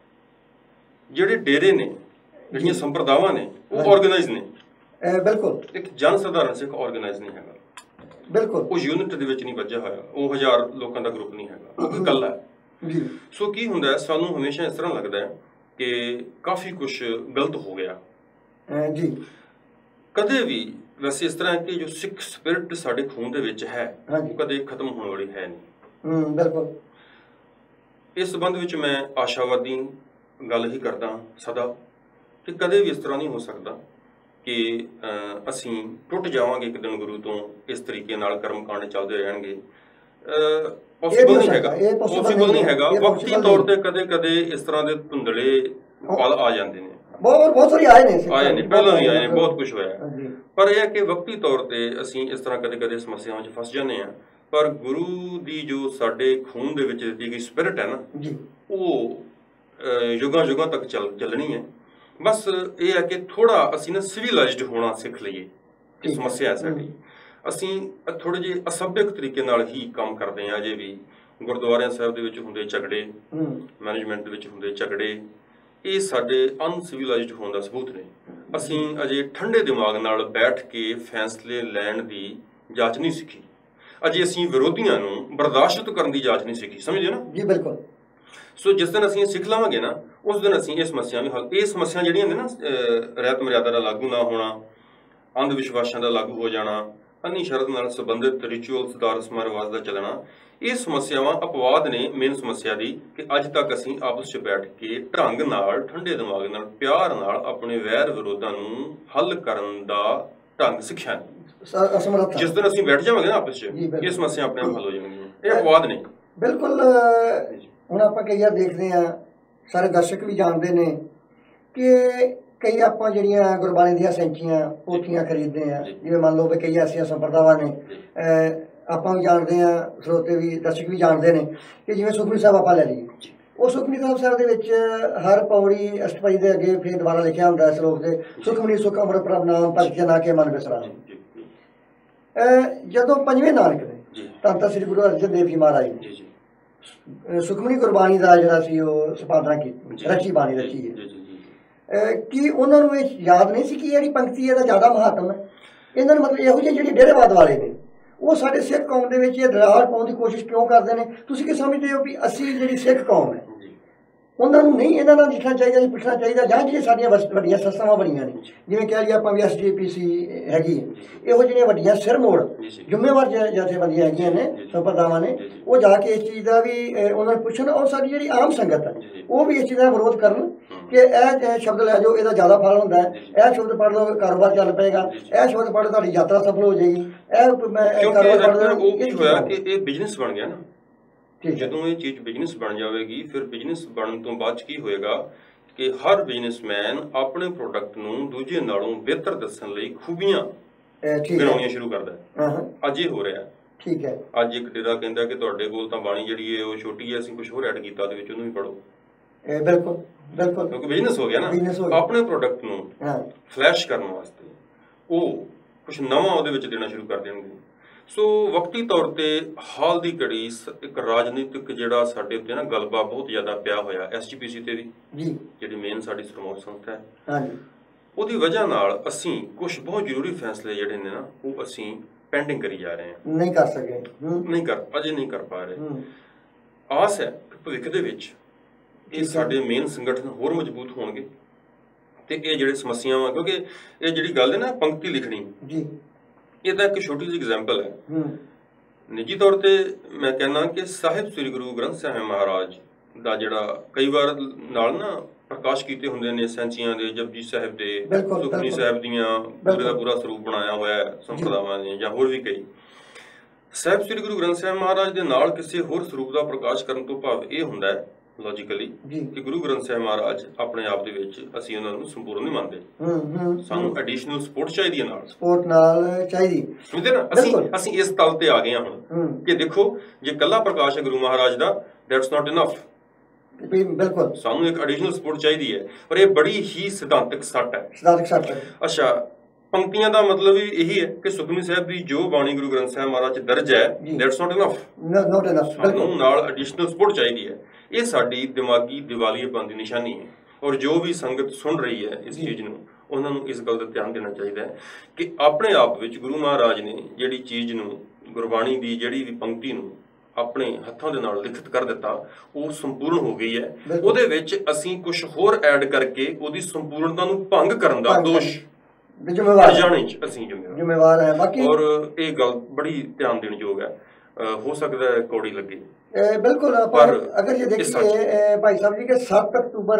ਜਿਹੜੇ ਡੇਰੇ ਨੇ, ਜਿਹੜੀਆਂ ਸੰਪਰਦਾਵਾਂ ਨੇ, ਉਹ ਆਰਗੇਨਾਈਜ਼ ਨੇ।
ਬਿਲਕੁਲ।
ਇੱਕ ਜਨ ਸਧਾਰਨ ਸਿੱਖ ਆਰਗੇਨਾਈਜ਼ ਨਹੀਂ ਹੈਗਾ,
ਬਿਲਕੁਲ।
ਉਹ ਯੂਨਿਟ ਦੇ ਵਿੱਚ ਨਹੀਂ ਵੱਜਿਆ ਹੋਇਆ, ਉਹ 1000 ਲੋਕਾਂ ਦਾ ਗਰੁੱਪ ਨਹੀਂ ਹੈਗਾ, ਉਹ ਇਕੱਲਾ ਹੈ
ਜੀ।
ਸੋ ਕੀ ਹੁੰਦਾ ਹੈ, ਸਾਨੂੰ ਹਮੇਸ਼ਾ ਇਸ ਤਰ੍ਹਾਂ ਲੱਗਦਾ ਹੈ ਕਿ ਕਾਫੀ ਕੁਝ ਗਲਤ ਹੋ ਗਿਆ
ਜੀ।
ਕਦੇ ਵੀ ਵੈਸੇ ਇਸ ਤਰ੍ਹਾਂ ਹੈ ਕਿ ਜੋ ਸਿੱਖ ਸਪਿਰਿਟ ਸਾਡੇ ਖੂਨ ਦੇ ਵਿੱਚ ਹੈ,
ਹਾਂਜੀ,
ਉਹ ਕਦੇ ਖਤਮ ਹੋਣ ਵਾਲੀ ਹੈ ਨਹੀਂ।
ਬਿਲਕੁਲ।
ਇਸ ਸੰਬੰਧ ਵਿੱਚ ਮੈਂ ਆਸ਼ਾਵਾਦੀ ਗੱਲ ਹੀ ਕਰਦਾ ਸਦਾ ਕਿ ਕਦੇ ਵੀ ਇਸ ਤਰ੍ਹਾਂ ਨਹੀਂ ਹੋ ਸਕਦਾ ਕਿ ਅਸੀਂ ਟੁੱਟ ਜਾਵਾਂਗੇ ਇੱਕ ਦਿਨ ਗੁਰੂ ਤੋਂ, ਇਸ ਤਰੀਕੇ ਨਾਲ ਕਰਮ ਕਾਂਡ ਚੱਲਦੇ ਰਹਿਣਗੇ। ਪੋਸੀਬਲ ਨਹੀਂ ਹੈਗਾ, ਪੋਸੀਬਲ ਨਹੀਂ ਹੈਗਾ। ਵਕਤੀ ਤੌਰ ਤੇ ਕਦੇ ਕਦੇ ਇਸ ਤਰ੍ਹਾਂ ਦੇ ਧੁੰਦਲੇ ਪਲ ਆ ਜਾਂਦੇ ਨੇ,
ਬਹੁਤ ਸਾਰੀ ਆਏ ਨੇ,
ਪਹਿਲਾਂ ਵੀ ਆਏ ਨੇ, ਬਹੁਤ ਕੁਝ ਹੋਇਆ। ਪਰ ਇਹ ਹੈ ਕਿ ਵਕਤੀ ਤੌਰ ਤੇ ਅਸੀਂ ਇਸ ਤਰ੍ਹਾਂ ਕਦੇ ਕਦੇ ਸਮੱਸਿਆਵਾਂ 'ਚ ਫਸ ਜਾਂਦੇ ਹਾਂ। ਪਰ ਗੁਰੂ ਦੀ ਜੋ ਸਾਡੇ ਖੂਨ ਦੇ ਵਿੱਚ ਦਿੱਤੀ ਗਈ ਸਪਿਰਿਟ ਹੈ ਨਾ, ਉਹ ਯੁਗਾਂ ਯੁਗਾਂ ਤੱਕ ਚੱਲਣੀ ਹੈ। ਬਸ ਇਹ ਹੈ ਕਿ ਥੋੜਾ ਅਸੀਂ ਨਾ ਸਿਵਿਲਾਈਜ਼ਡ ਹੋਣਾ ਸਿੱਖ ਲਈਏ। ਇਹ ਸਮੱਸਿਆ ਹੈ ਸਾਡੀ, ਅਸੀਂ ਥੋੜੇ ਜਿਹੇ ਅਸਭਿਅਕ ਤਰੀਕੇ ਨਾਲ ਹੀ ਕੰਮ ਕਰਦੇ ਹਾਂ। ਅਜੇ ਵੀ ਗੁਰਦੁਆਰਿਆਂ ਸਾਹਿਬ ਦੇ ਵਿੱਚ ਹੁੰਦੇ ਝਗੜੇ, ਮੈਨੇਜਮੈਂਟ ਦੇ ਵਿੱਚ ਹੁੰਦੇ ਝਗੜੇ, ਇਹ ਸਾਡੇ ਅਨਸਿਵਿਲਾਈਜ਼ਡ ਹੋਣ ਦਾ ਸਬੂਤ ਨੇ। ਅਸੀਂ ਅਜੇ ਠੰਡੇ ਦਿਮਾਗ ਨਾਲ ਬੈਠ ਕੇ ਫੈਸਲੇ ਲੈਣ ਦੀ ਜਾਂਚ ਨਹੀਂ ਸਿੱਖੀ। ਅਜੇ ਅਸੀਂ ਵਿਰੋਧੀਆਂ ਨੂੰ ਬਰਦਾਸ਼ਤ ਕਰਨ ਦੀ ਜਾਂਚ ਨਹੀਂ ਸਿੱਖੀ, ਸਮਝੇ ਨਾ
ਜੀ। ਬਿਲਕੁਲ।
ਸੋ ਜਿਸ ਦਿਨ ਅਸੀਂ ਸਿੱਖ ਲਵਾਂਗੇ ਨਾ, ਉਸ ਦਿਨ ਅਸੀਂ ਇਹ ਸਮੱਸਿਆ ਵੀ ਹੱਲ, ਇਹ ਸਮੱਸਿਆ ਜਿਹੜੀਆਂ ਨੇ ਨਾ, ਰਹਿਤ ਮਰਿਆਦਾ ਦਾ ਲਾਗੂ ਨਾ ਹੋਣਾ, ਅੰਧ ਵਿਸ਼ਵਾਸਾਂ ਦਾ ਲਾਗੂ ਹੋ ਜਾਣਾ, ਅੰਨੀ ਸ਼ਰਤ ਨਾਲ ਸੰਬੰਧਿਤ ਰਿਚੁਅਲਸ ਦਾ ਰਸਮਾਂ ਰਿਵਾਜ ਦਾ ਚੱਲਣਾ, ਇਹ ਸਮੱਸਿਆਵਾਂ ਅਪਵਾਦ ਨੇ ਮੇਨ ਸਮੱਸਿਆ ਦੀ ਕਿ ਅੱਜ ਤੱਕ ਅਸੀਂ ਆਪਸ 'ਚ ਬੈਠ ਕੇ ਢੰਗ ਨਾਲ, ਠੰਡੇ ਦਿਮਾਗ ਨਾਲ, ਪਿਆਰ ਨਾਲ ਆਪਣੇ ਵੈਰ ਵਿਰੋਧਾਂ ਨੂੰ ਹੱਲ ਕਰਨ ਦਾ ਢੰਗ ਸਿੱਖਿਆ ਨਹੀਂ। ਜਿਸ ਦਿਨ ਅਸੀਂ ਬੈਠ ਜਾਵਾਂਗੇ ਨਾ ਆਪਸ 'ਚ, ਇਹ ਸਮੱਸਿਆ ਆਪਣੇ ਆਪ ਹੱਲ ਹੋ ਜਾਣਗੀਆਂ। ਇਹ ਅਪਵਾਦ ਨੇ।
ਬਿਲਕੁਲ। ਹੁਣ ਆਪਾਂ ਕਈ ਵਾਰ ਦੇਖਦੇ ਹਾਂ, ਸਾਰੇ ਦਰਸ਼ਕ ਵੀ ਜਾਣਦੇ ਨੇ ਕਿ ਕਈ ਆਪਾਂ ਜਿਹੜੀਆਂ ਗੁਰਬਾਣੀ ਦੀਆਂ ਸੈਂਚੀਆਂ ਪੋਥੀਆਂ ਖਰੀਦਦੇ ਹਾਂ, ਜਿਵੇਂ ਮੰਨ ਲਓ ਵੀ ਕਈ ਐਸੀਆਂ ਸੰਪਰਦਾਵਾਂ ਨੇ, ਆਪਾਂ ਵੀ ਜਾਣਦੇ ਹਾਂ, ਸਰੋਤੇ ਵੀ, ਦਰਸ਼ਕ ਵੀ ਜਾਣਦੇ ਨੇ ਕਿ ਜਿਵੇਂ ਸੁਖਮਨੀ ਸਾਹਿਬ ਆਪਾਂ ਲੈ ਲਈਏ, ਉਹ ਸੁਖਮਨੀ ਸਾਹਿਬ ਦੇ ਵਿੱਚ ਹਰ ਪੌੜੀ ਅਸ਼ਟਪਦੀ ਦੇ ਅੱਗੇ ਫਿਰ ਦੁਬਾਰਾ ਲਿਖਿਆ ਹੁੰਦਾ ਸਰੋਤ ਦੇ, ਸੁਖਮਨੀ ਸੁਖ ਅੰਮ੍ਰਿਤ ਪ੍ਰਭ ਨਾਮ ਭਗਤ ਜਨਾ ਕੇ ਮਨ ਵਿਸਰਾ। ਜਦੋਂ ਪੰਜਵੇਂ ਨਾਨਕ ਨੇ, ਧੰਨ ਧੰਨ ਸ੍ਰੀ ਗੁਰੂ ਅਰਜਨ ਦੇਵ ਜੀ ਮਹਾਰਾਜ ਨੇ ਸੁਖਮਨੀ ਗੁਰਬਾਣੀ ਦਾ ਜਿਹੜਾ ਸੀ ਉਹ ਸੰਪਾਦਨਾ ਕੀਤੀ, ਰਚੀ ਬਾਣੀ ਰਚੀ ਹੈ। ਕੀ ਉਹਨਾਂ ਨੂੰ ਇਹ ਯਾਦ ਨਹੀਂ ਸੀ ਕਿ ਜਿਹੜੀ ਪੰਕਤੀ ਇਹਦਾ ਜ਼ਿਆਦਾ ਮਹੱਤਵ ਹੈ? ਇਹਨਾਂ ਨੂੰ ਮਤਲਬ ਇਹੋ ਜਿਹੇ ਜਿਹੜੇ ਡੇਰੇਵਾਦ ਵਾਲੇ ਨੇ, ਉਹ ਸਾਡੇ ਸਿੱਖ ਕੌਮ ਦੇ ਵਿੱਚ ਇਹ ਦਰਾਰ ਪਾਉਣ ਦੀ ਕੋਸ਼ਿਸ਼ ਕਿਉਂ ਕਰਦੇ ਨੇ? ਤੁਸੀਂ ਕੀ ਸਮਝਦੇ ਹੋ ਵੀ ਅਸੀਂ ਜਿਹੜੀ ਸਿੱਖ ਕੌਮ ਹੈ, ਉਹਨਾਂ ਨੂੰ ਨਹੀਂ ਇਹਨਾਂ ਨਾਲ ਲਿਖਣਾ ਚਾਹੀਦਾ ਜਾਂ ਪੁੱਛਣਾ ਚਾਹੀਦਾ, ਜਾਂ ਜਿਹੜੀਆਂ ਸਾਡੀਆਂ ਵੱਡੀਆਂ ਸੰਸਥਾਵਾਂ ਬਣੀਆਂ ਨੇ, ਜਿਵੇਂ ਕਹਿ ਲਈਏ ਆਪਾਂ ਵੀ SGPC ਹੈਗੀ, ਇਹੋ ਜਿਹੜੀਆਂ ਵੱਡੀਆਂ ਸਿਰ ਮੋੜ ਜ਼ਿੰਮੇਵਾਰ ਜਥੇਬੰਦੀਆਂ ਹੈਗੀਆਂ ਨੇ, ਸੰਪਰਦਾਵਾਂ ਨੇ, ਉਹ ਜਾ ਕੇ ਇਸ ਚੀਜ਼ ਦਾ ਵੀ ਉਹਨਾਂ ਨੂੰ ਪੁੱਛਣ, ਔਰ ਸਾਡੀ ਜਿਹੜੀ ਆਮ ਸੰਗਤ ਹੈ ਉਹ ਵੀ ਇਸ ਚੀਜ਼ ਦਾ ਵਿਰੋਧ ਕਰਨ ਕਿ ਇਹ ਸ਼ਬਦ ਲੈ ਜਾਓ, ਇਹਦਾ ਜ਼ਿਆਦਾ ਫਲ ਹੁੰਦਾ ਹੈ, ਇਹ ਸ਼ਬਦ ਪੜ੍ਹ ਲਓ ਕਾਰੋਬਾਰ ਚੱਲ ਪਏਗਾ, ਇਹ ਸ਼ਬਦ ਪੜ੍ਹ ਤੁਹਾਡੀ ਯਾਤਰਾ ਸਫਲ ਹੋ ਜਾਏਗੀ, ਇਹ ਕਾਰੋਬਾਰ ਪੜ੍ਹ ਲਓ।
ਉਹ ਕੀ ਹੋਇਆ ਕਿ ਇਹ ਬਿਜ਼ਨਸ ਬਣ ਗਿਆ ਨਾ। ਜਦੋਂ ਇਹ ਚੀਜ਼ ਬਿਜ਼ਨਸ ਬਣ ਜਾਵੇਗੀ, ਫਿਰ ਬਿਜ਼ਨਸ ਬਣਨ ਤੋਂ ਬਾਅਦ ਕੀ ਹੋਏਗਾ ਕਿ ਹਰ ਬਿਜ਼ਨਸਮੈਨ ਆਪਣੇ ਪ੍ਰੋਡਕਟ ਨੂੰ ਦੂਜੇ ਨਾਲੋਂ ਬਿਹਤਰ ਦੱਸਣ ਲਈ ਖੂਬੀਆਂ ਗਿਣਾਉਣੀਆਂ ਸ਼ੁਰੂ ਕਰਦਾ ਹੈ। ਅੱਜ ਇਹ ਹੋ ਰਿਹਾ। ਠੀਕ ਹੈ। ਅੱਜ ਇੱਕ ਡੇਰਾ ਕਹਿੰਦਾ ਕਿ ਤੁਹਾਡੇ ਕੋਲ ਤਾਂ ਬਾਣੀ ਜਿਹੜੀ ਹੈ ਉਹ ਛੋਟੀ ਹੈ, ਅਸੀਂ ਕੁਝ ਹੋਰ ਐਡ ਕੀਤਾ, ਉਹਦੇ ਵਿੱਚ ਉਹਨੂੰ ਵੀ ਪੜ੍ਹੋ। ਬਿਲਕੁਲ ਬਿਲਕੁਲ, ਕਿਉਂਕਿ ਬਿਜ਼ਨਸ ਹੋ ਗਿਆ ਨਾ। ਆਪਣੇ ਪ੍ਰੋਡਕਟ ਨੂੰ ਫਲੈਸ਼ ਕਰਨ ਵਾਸਤੇ ਉਹ ਕੁਝ ਨਵਾਂ ਉਹਦੇ ਵਿੱਚ ਦੇਣਾ ਸ਼ੁਰੂ ਕਰ ਦੇਣਗੇ। ਸੋ ਵਕਤੀ ਤੌਰ ਤੇ ਹਾਲ ਦੀ ਘੜੀ ਇੱਕ ਰਾਜਨੀਤਿਕ ਜਿਹੜਾ ਸਾਡੇ ਉੱਤੇ ਨਾ ਗਲਬਾ ਬਹੁਤ ਜ਼ਿਆਦਾ ਪਿਆ ਹੋਇਆ, SGPC ਤੇ ਵੀ, ਜਿਹੜੀ ਮੇਨ ਸਾਡੀ ਸਰਮੌਰ ਸੰਸਥਾ ਹੈ, ਉਹਦੀ ਵਜ੍ਹਾ ਨਾਲ ਅਸੀਂ ਕੁਝ ਬਹੁਤ ਜ਼ਰੂਰੀ ਫੈਸਲੇ ਜਿਹੜੇ ਨੇ ਨਾ, ਉਹ ਅਸੀਂ ਪੈਂਡਿੰਗ ਕਰੀ ਜਾ ਰਹੇ ਹਾਂ, ਨਹੀਂ ਕਰ ਸਕੇ, ਅਜੇ ਨਹੀਂ ਕਰ ਪਾ ਰਹੇ। ਆਸ ਹੈ ਕਿ ਭਵਿੱਖ ਦੇ ਵਿੱਚ ਇਹ ਸਾਡੇ ਮੇਨ ਸੰਗਠਨ ਹੋਰ ਮਜ਼ਬੂਤ ਹੋਣਗੇ ਤੇ ਇਹ ਜਿਹੜੇ ਸਮੱਸਿਆਵਾਂ, ਕਿਉਂਕਿ ਇਹ ਜਿਹੜੀ ਗੱਲ ਹੈ ਨਾ ਪੰਕਤੀ ਲਿਖਣੀ, ਇਹਦਾ ਇੱਕ ਛੋਟੀ ਜਿਹੀ ਐਗਜ਼ਾਮਪਲ ਹੈ। ਨਿੱਜੀ ਤੌਰ ਤੇ ਮੈਂ ਕਹਿੰਦਾ ਕਿ ਸਾਹਿਬ ਸ੍ਰੀ ਗੁਰੂ ਗ੍ਰੰਥ ਸਾਹਿਬ ਮਹਾਰਾਜ ਦਾ ਜਿਹੜਾ ਕਈ ਵਾਰ ਨਾਲ ਨਾ ਪ੍ਰਕਾਸ਼ ਕੀਤੇ ਹੁੰਦੇ ਨੇ, ਸੈਂਚੀਆਂ ਦੇ, ਜਪਜੀ ਸਾਹਿਬ ਦੇ, ਸੁਖਮਨੀ ਸਾਹਿਬ ਦੀਆਂ, ਪੂਰੇ ਦਾ ਪੂਰਾ ਸਰੂਪ ਬਣਾਇਆ ਹੋਇਆ ਹੈ ਸੰਪਰਦਾਵਾਂ ਨੇ, ਜਾਂ ਹੋਰ ਵੀ ਕਈ। ਸਾਹਿਬ ਸ੍ਰੀ ਗੁਰੂ ਗ੍ਰੰਥ ਸਾਹਿਬ ਮਹਾਰਾਜ ਦੇ ਨਾਲ ਕਿਸੇ ਹੋਰ ਸਰੂਪ ਦਾ ਪ੍ਰਕਾਸ਼ ਕਰਨ ਤੋਂ ਭਾਵ ਇਹ ਹੁੰਦਾ ਹੈ ਲੌਜੀਕਲੀ ਕਿ ਗੁਰੂ ਗ੍ਰੰਥ ਸਾਹਿਬ ਮਹਾਰਾਜ ਆਪਣੇ ਆਪ ਦੇ ਵਿੱਚ ਅਸੀਂ ਉਹਨਾਂ ਨੂੰ ਸੰਪੂਰਨ ਨਹੀਂ ਮੰਨਦੇ, ਸਾਨੂੰ ਐਡੀਸ਼ਨਲ ਸਪੋਰਟ ਚਾਹੀਦੀ ਹੈ, ਨਾਲ ਸਪੋਰਟ ਨਾਲ ਚਾਹੀਦੀ, ਸਮਝਦੇ ਨਾ। ਅਸੀਂ ਇਸ ਤਲ ਤੇ ਆ ਗਏ ਹਾਂ ਹੁਣ ਕਿ ਦੇਖੋ, ਜੇ ਕੱਲਾ ਪ੍ਰਕਾਸ਼ ਹੈ ਗੁਰੂ ਮਹਾਰਾਜ ਦਾ दैट्स नॉट इनफ।
बिल्कुल
सानू एक एडिशनल सपोर्ट चाहिए है, पर यह बड़ी ही सिद्धांतक सट है।
सिद्धांतक सट है।
अच्छा, पंक्तियां का मतलब भी यही है कि सुखमनी साहब की जो बाणी गुरु ग्रंथ साहब महाराज दर्ज है, that's not enough,
not enough.
सानू नाल एडिशनल सपोर्ट चाहिए है। ये साडी दिमागी दिवालीएपन की निशानी है। और जो भी संगत सुन रही है इस चीज़ ਨੂੰ ਉਹਨਾਂ ਨੂੰ ਇਸ ਗੱਲ ਦਾ ਧਿਆਨ ਦੇਣਾ ਚਾਹੀਦਾ ਹੈ ਕਿ ਆਪਣੇ ਆਪ ਵਿੱਚ ਗੁਰੂ ਮਹਾਰਾਜ ਨੇ ਜਿਹੜੀ ਚੀਜ਼ ਨੂੰ ਗੁਰਬਾਣੀ ਦੀ ਜਿਹੜੀ ਵੀ ਪੰਕਤੀ ਨੂੰ ਆਪਣੇ ਹੱਥਾਂ ਦੇ ਨਾਲ ਲਿਖਤ ਕਰ ਦਿੱਤਾ ਉਹ ਸੰਪੂਰਨ ਹੋ ਗਈ ਹੈ। ਉਹਦੇ ਵਿੱਚ ਅਸੀਂ ਕੁਝ ਹੋਰ ਐਡ ਕਰਕੇ ਉਹਦੀ ਸੰਪੂਰਨਤਾ ਨੂੰ ਭੰਗ ਕਰਨ ਦਾ ਦੋਸ਼ ਜਾਣੇ ਚ ਅਸੀਂ ਜ਼ਿੰਮੇਵਾਰ ਹੈ। ਬਾਕੀ ਔਰ ਇਹ ਗੱਲ ਬੜੀ ਧਿਆਨ ਦੇਣ ਯੋਗ ਹੈ। ਹੋ ਸਕਦਾ ਹੈ ਕੌੜੀ ਲੱਗੇ
बिल्कुल। पर अगर ये देखिए भाई साहब जी के 7 अक्टूबर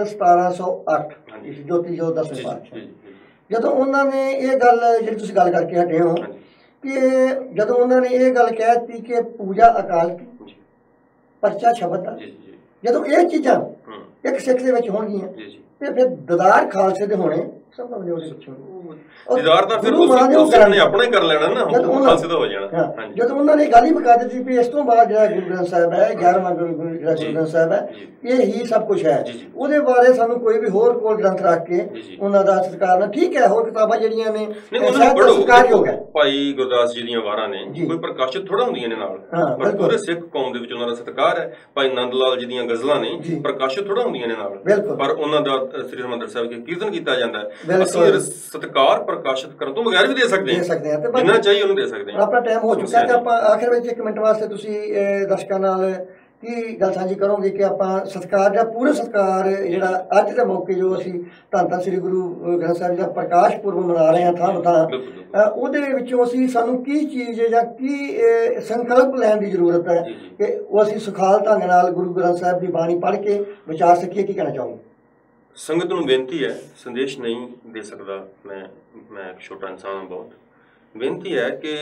1708 ज्योति जो 10वें पातशाह ਜਦੋਂ ਉਹਨਾਂ ਨੇ ਇਹ ਗੱਲ ਜਿਹੜੀ ਤੁਸੀਂ ਗੱਲ ਕਰਕੇ ਹਟੇ ਹੋ ਕਿ ਜਦੋਂ ਉਹਨਾਂ ਨੇ ਇਹ ਗੱਲ ਕਹਿ ਦਿੱਤੀ ਕਿ ਪੂਜਾ ਅਕਾਲ ਕੀ ਪਰਚਾ ਸ਼ਬਦ ਦਾ, ਜਦੋਂ ਇਹ ਚੀਜ਼ਾਂ ਇੱਕ ਸਿੱਖ ਦੇ ਵਿੱਚ ਹੋਣਗੀਆਂ ਤੇ ਫਿਰ ਦਦਾਰ ਖਾਲਸੇ ਦੇ ਹੋਣੇ ਸੰਭਵ ਨਹੀਂ ਉਹਦੇ ਪਿੱਛੋਂ।
ਦੀਦਾਰ ਤਾਂ ਫਿਰ ਉਸੇ ਨੇ ਆਪਣਾ ਹੀ ਕਰ ਲੈਣਾ ਨਾ, ਉਹ ਖਾਲਸੇ ਦਾ ਹੋ ਜਾਣਾ।
ਜਦੋਂ ਉਹਨਾਂ ਨੇ ਗੱਲ ਹੀ ਮੁਕਾ ਦਿੱਤੀ ਵੀ ਇਸ ਤੋਂ ਬਾਅਦ ਜਿਹੜਾ ਗੁਰੂ ਗ੍ਰੰਥ ਸਾਹਿਬ ਹੈ 11ਵਾਂ ਗੁਰੂ ਗ੍ਰੰਥ ਸਾਹਿਬ ਹੈ ਇਹ ਹੀ ਸਭ ਕੁਝ ਹੈ, ਉਹਦੇ ਬਾਰੇ ਸਾਨੂੰ ਕੋਈ ਵੀ ਹੋਰ ਕੋਲ ਗ੍ਰੰਥ ਰੱਖ ਕੇ ਉਹਨਾਂ ਦਾ ਸਤਿਕਾਰ ਨਾ, ਠੀਕ ਹੈ ਹੋਰ ਕਿਤਾਬਾਂ ਜਿਹੜੀਆਂ ਨੇ ਸਤਿਕਾਰਯੋਗ ਹੈ।
ਭਾਈ ਗੁਰਦਾਸ ਜੀ ਦੀਆਂ ਵਾਰਾਂ ਨੇ ਕੋਈ ਪ੍ਰਕਾਸ਼ਿਤ ਥੋੜਾ ਹੁੰਦੀਆਂ ਨੇ ਨਾਲ, ਪਰ ਪੂਰੇ ਸਿੱਖ ਕੌਮ ਦੇ ਵਿੱਚ ਉਹਨਾਂ ਦਾ ਸਤਿਕਾਰ ਹੈ। ਭਾਈ ਨੰਦ ਲਾਲ ਜੀ ਦੀਆਂ ਗਜ਼ਲਾਂ ਨੇ ਪ੍ਰਕਾਸ਼ਿਤ ਥੋੜਾ ਹੁੰਦੀਆਂ ਨੇ ਨਾਲ, ਪਰ ਉਹਨਾਂ ਦਾ ਸ੍ਰੀ ਹਰਿਮੰਦਰ ਸਾਹਿਬ ਕੇ ਕੀਰਤਨ ਕੀਤਾ ਜਾਂਦਾ ਹੈ। ਅਸੀਂ ਸਤਿਕਾਰ ਪ੍ਰਕਾਸ਼ਿਤ ਕਰਨ ਤੋਂ ਬਗੈਰ ਵੀ ਦੇ ਸਕਦੇ ਹਾਂ, ਜਿੰਨਾ ਚਾਹੀਏ ਉਹਨੂੰ ਦੇ ਸਕਦੇ ਹਾਂ।
ਆਪਣਾ ਟਾਈਮ ਹੋ ਚੁੱਕਾ ਹੈ ਤੇ ਆਪਾਂ ਆਖਿਰ ਵਿੱਚ 1 ਮਿੰਟ ਵਾਸਤੇ ਤੁਸੀਂ ਦਰਸ਼ਕਾਂ ਨਾਲ ਕੀ ਗੱਲ ਸਾਂਝੀ ਕਰੋਗੇ ਕਿ ਆਪਾਂ ਸਤਿਕਾਰ ਜਾਂ ਪੂਰੇ ਸਤਿਕਾਰ ਜਿਹੜਾ ਅੱਜ ਦੇ ਮੌਕੇ ਜੋ ਅਸੀਂ ਧੰਨ ਧੰਨ ਸ੍ਰੀ ਗੁਰੂ ਗ੍ਰੰਥ ਸਾਹਿਬ ਦਾ ਪ੍ਰਕਾਸ਼ ਪੁਰਬ ਮਨਾ ਰਹੇ ਹਾਂ ਥਾਂ ਥਾਂ, ਉਹਦੇ ਵਿੱਚੋਂ ਅਸੀਂ ਸਾਨੂੰ ਕੀ ਚੀਜ਼ ਜਾਂ ਕੀ ਸੰਕਲਪ ਲੈਣ ਦੀ ਜ਼ਰੂਰਤ ਹੈ ਕਿ ਉਹ ਅਸੀਂ ਸੁਖਾਲ ਢੰਗ ਨਾਲ ਗੁਰੂ ਗ੍ਰੰਥ ਸਾਹਿਬ ਦੀ ਬਾਣੀ ਪੜ੍ਹ ਕੇ ਵਿਚਾਰ ਸਕੀਏ। ਕੀ ਕਹਿਣਾ ਚਾਹੋਗੇ?
संगत ਨੂੰ ਬੇਨਤੀ ਹੈ, ਸੰਦੇਸ਼ ਨਹੀਂ ਦੇ ਸਕਦਾ ਮੈਂ ਇੱਕ ਛੋਟਾ ਇਨਸਾਨ ਹਾਂ ਬਹੁਤ। ਬੇਨਤੀ ਹੈ ਕਿ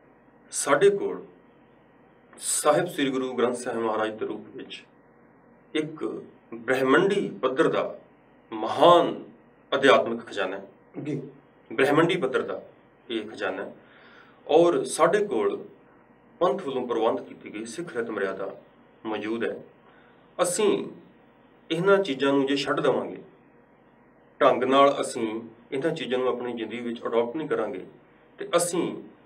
ਸਾਡੇ ਕੋਲ ਸਾਹਿਬ ਸ੍ਰੀ ਗੁਰੂ ਗ੍ਰੰਥ ਸਾਹਿਬ ਮਹਾਰਾਜ ਦੇ ਰੂਪ ਵਿੱਚ ਇੱਕ ਬ੍ਰਹਿਮੰਡੀ ਪੱਧਰ ਦਾ ਮਹਾਨ ਅਧਿਆਤਮਿਕ ਖਜ਼ਾਨਾ ਹੈ। ਬ੍ਰਹਿਮੰਡੀ ਪੱਧਰ ਦਾ ਇਹ ਖਜ਼ਾਨਾ ਹੈ ਔਰ ਸਾਡੇ ਕੋਲ ਪੰਥ ਵੱਲੋਂ ਪ੍ਰਬੰਧ ਕੀਤੀ ਗਈ ਸਿੱਖ ਰਹਿਤ ਮਰਿਆਦਾ ਮੌਜੂਦ ਹੈ। ਅਸੀਂ ਇਹਨਾਂ ਚੀਜ਼ਾਂ ਨੂੰ ਜੇ ਛੱਡ ਦੇਵਾਂਗੇ, ਢੰਗ ਨਾਲ ਅਸੀਂ ਇਹਨਾਂ ਚੀਜ਼ਾਂ ਨੂੰ ਆਪਣੀ ਜ਼ਿੰਦਗੀ ਵਿੱਚ ਅਡਾਪਟ ਨਹੀਂ ਕਰਾਂਗੇ ਤੇ ਅਸੀਂ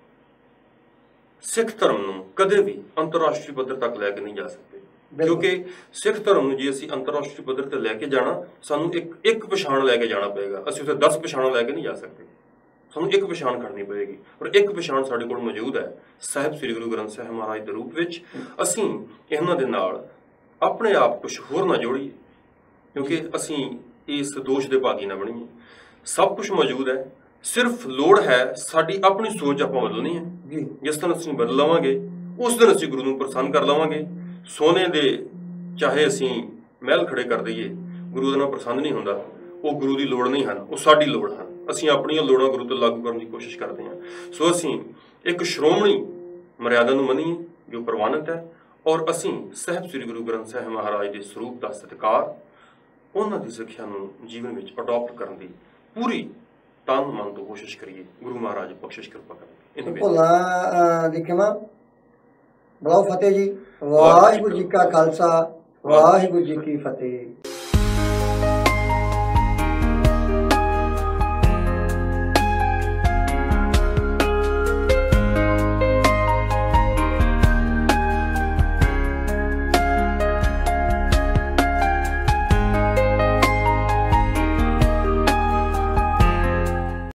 ਸਿੱਖ ਧਰਮ ਨੂੰ ਕਦੇ ਵੀ ਅੰਤਰਰਾਸ਼ਟਰੀ ਪੱਧਰ ਤੱਕ ਲੈ ਕੇ ਨਹੀਂ ਜਾ ਸਕਦੇ। ਕਿਉਂਕਿ ਸਿੱਖ ਧਰਮ ਨੂੰ ਜੇ ਅਸੀਂ ਅੰਤਰਰਾਸ਼ਟਰੀ ਪੱਧਰ ਤੇ ਲੈ ਕੇ ਜਾਣਾ, ਸਾਨੂੰ ਇੱਕ ਪਛਾਣ ਲੈ ਕੇ ਜਾਣਾ ਪਏਗਾ। ਅਸੀਂ ਉੱਥੇ 10 ਪਛਾਣਾਂ ਲੈ ਕੇ ਨਹੀਂ ਜਾ ਸਕਦੇ, ਸਾਨੂੰ ਇੱਕ ਪਛਾਣ ਕਰਨੀ ਪਏਗੀ। ਪਰ ਇੱਕ ਪਛਾਣ ਸਾਡੇ ਕੋਲ ਮੌਜੂਦ ਹੈ ਸਾਹਿਬ ਸ੍ਰੀ ਗੁਰੂ ਗ੍ਰੰਥ ਸਾਹਿਬ ਮਹਾਰਾਜ ਦੇ ਰੂਪ ਵਿੱਚ। ਅਸੀਂ ਇਹਨਾਂ ਦੇ ਨਾਲ ਆਪਣੇ ਆਪ ਕੁਝ ਹੋਰ ਨਾ ਜੋੜੀਏ, ਕਿਉਂਕਿ ਅਸੀਂ ਇਸ ਦੋਸ਼ ਦੇ ਭਾਗੀ ਨਾ ਬਣੀਏ। ਸਭ ਕੁਝ ਮੌਜੂਦ ਹੈ, ਸਿਰਫ ਲੋੜ ਹੈ ਸਾਡੀ ਆਪਣੀ ਸੋਚ ਆਪਾਂ ਬਦਲਣੀ ਹੈ। ਜਿਸ ਦਿਨ ਅਸੀਂ ਬਦਲ ਲਵਾਂਗੇ ਉਸ ਦਿਨ ਅਸੀਂ ਗੁਰੂ ਨੂੰ ਪ੍ਰਸੰਨ ਕਰ ਲਵਾਂਗੇ। ਸੋਨੇ ਦੇ ਚਾਹੇ ਅਸੀਂ ਮਹਿਲ ਖੜੇ ਕਰ ਦਈਏ, ਗੁਰੂ ਦੇ ਨਾਲ ਪ੍ਰਸੰਨ ਨਹੀਂ ਹੁੰਦਾ। ਉਹ ਗੁਰੂ ਦੀ ਲੋੜ ਨਹੀਂ ਹਨ, ਉਹ ਸਾਡੀ ਲੋੜ ਹਨ। ਅਸੀਂ ਆਪਣੀਆਂ ਲੋੜਾਂ ਗੁਰੂ ਤੇ ਲਾਗੂ ਕਰਨ ਦੀ ਕੋਸ਼ਿਸ਼ ਕਰਦੇ ਹਾਂ। ਸੋ ਅਸੀਂ ਇੱਕ ਸ਼੍ਰੋਮਣੀ ਮਰਿਆਦਾ ਨੂੰ ਮੰਨੀਏ ਜੋ ਪ੍ਰਵਾਨਿਤ ਹੈ ਔਰ ਅਸੀਂ ਸਾਹਿਬ ਸ੍ਰੀ ਗੁਰੂ ਗ੍ਰੰਥ ਸਾਹਿਬ ਮਹਾਰਾਜ ਦੇ ਸਰੂਪ ਦਾ ਸਤਿਕਾਰ, ਉਹਨਾਂ ਦੀ ਸਿੱਖਿਆ ਨੂੰ ਜੀਵਨ ਵਿੱਚ ਅਡਾਪਟ ਕਰਨ ਦੀ ਪੂਰੀ ਤਨ ਮਨ ਤੋਂ ਕੋਸ਼ਿਸ਼ ਕਰੀਏ। ਗੁਰੂ ਮਹਾਰਾਜ ਬਖਸ਼ਿਸ਼ ਕਿਰਪਾ ਕਰਨ।
ਭੁੱਲਾਂ ਦੀ ਖਿਮਾ। ਬਲਾਓ ਫਤਿਹ ਜੀ। ਵਾਹਿਗੁਰੂ ਜੀ ਕਾ ਖਾਲਸਾ, ਵਾਹਿਗੁਰੂ ਜੀ ਕੀ ਫਤਿਹ।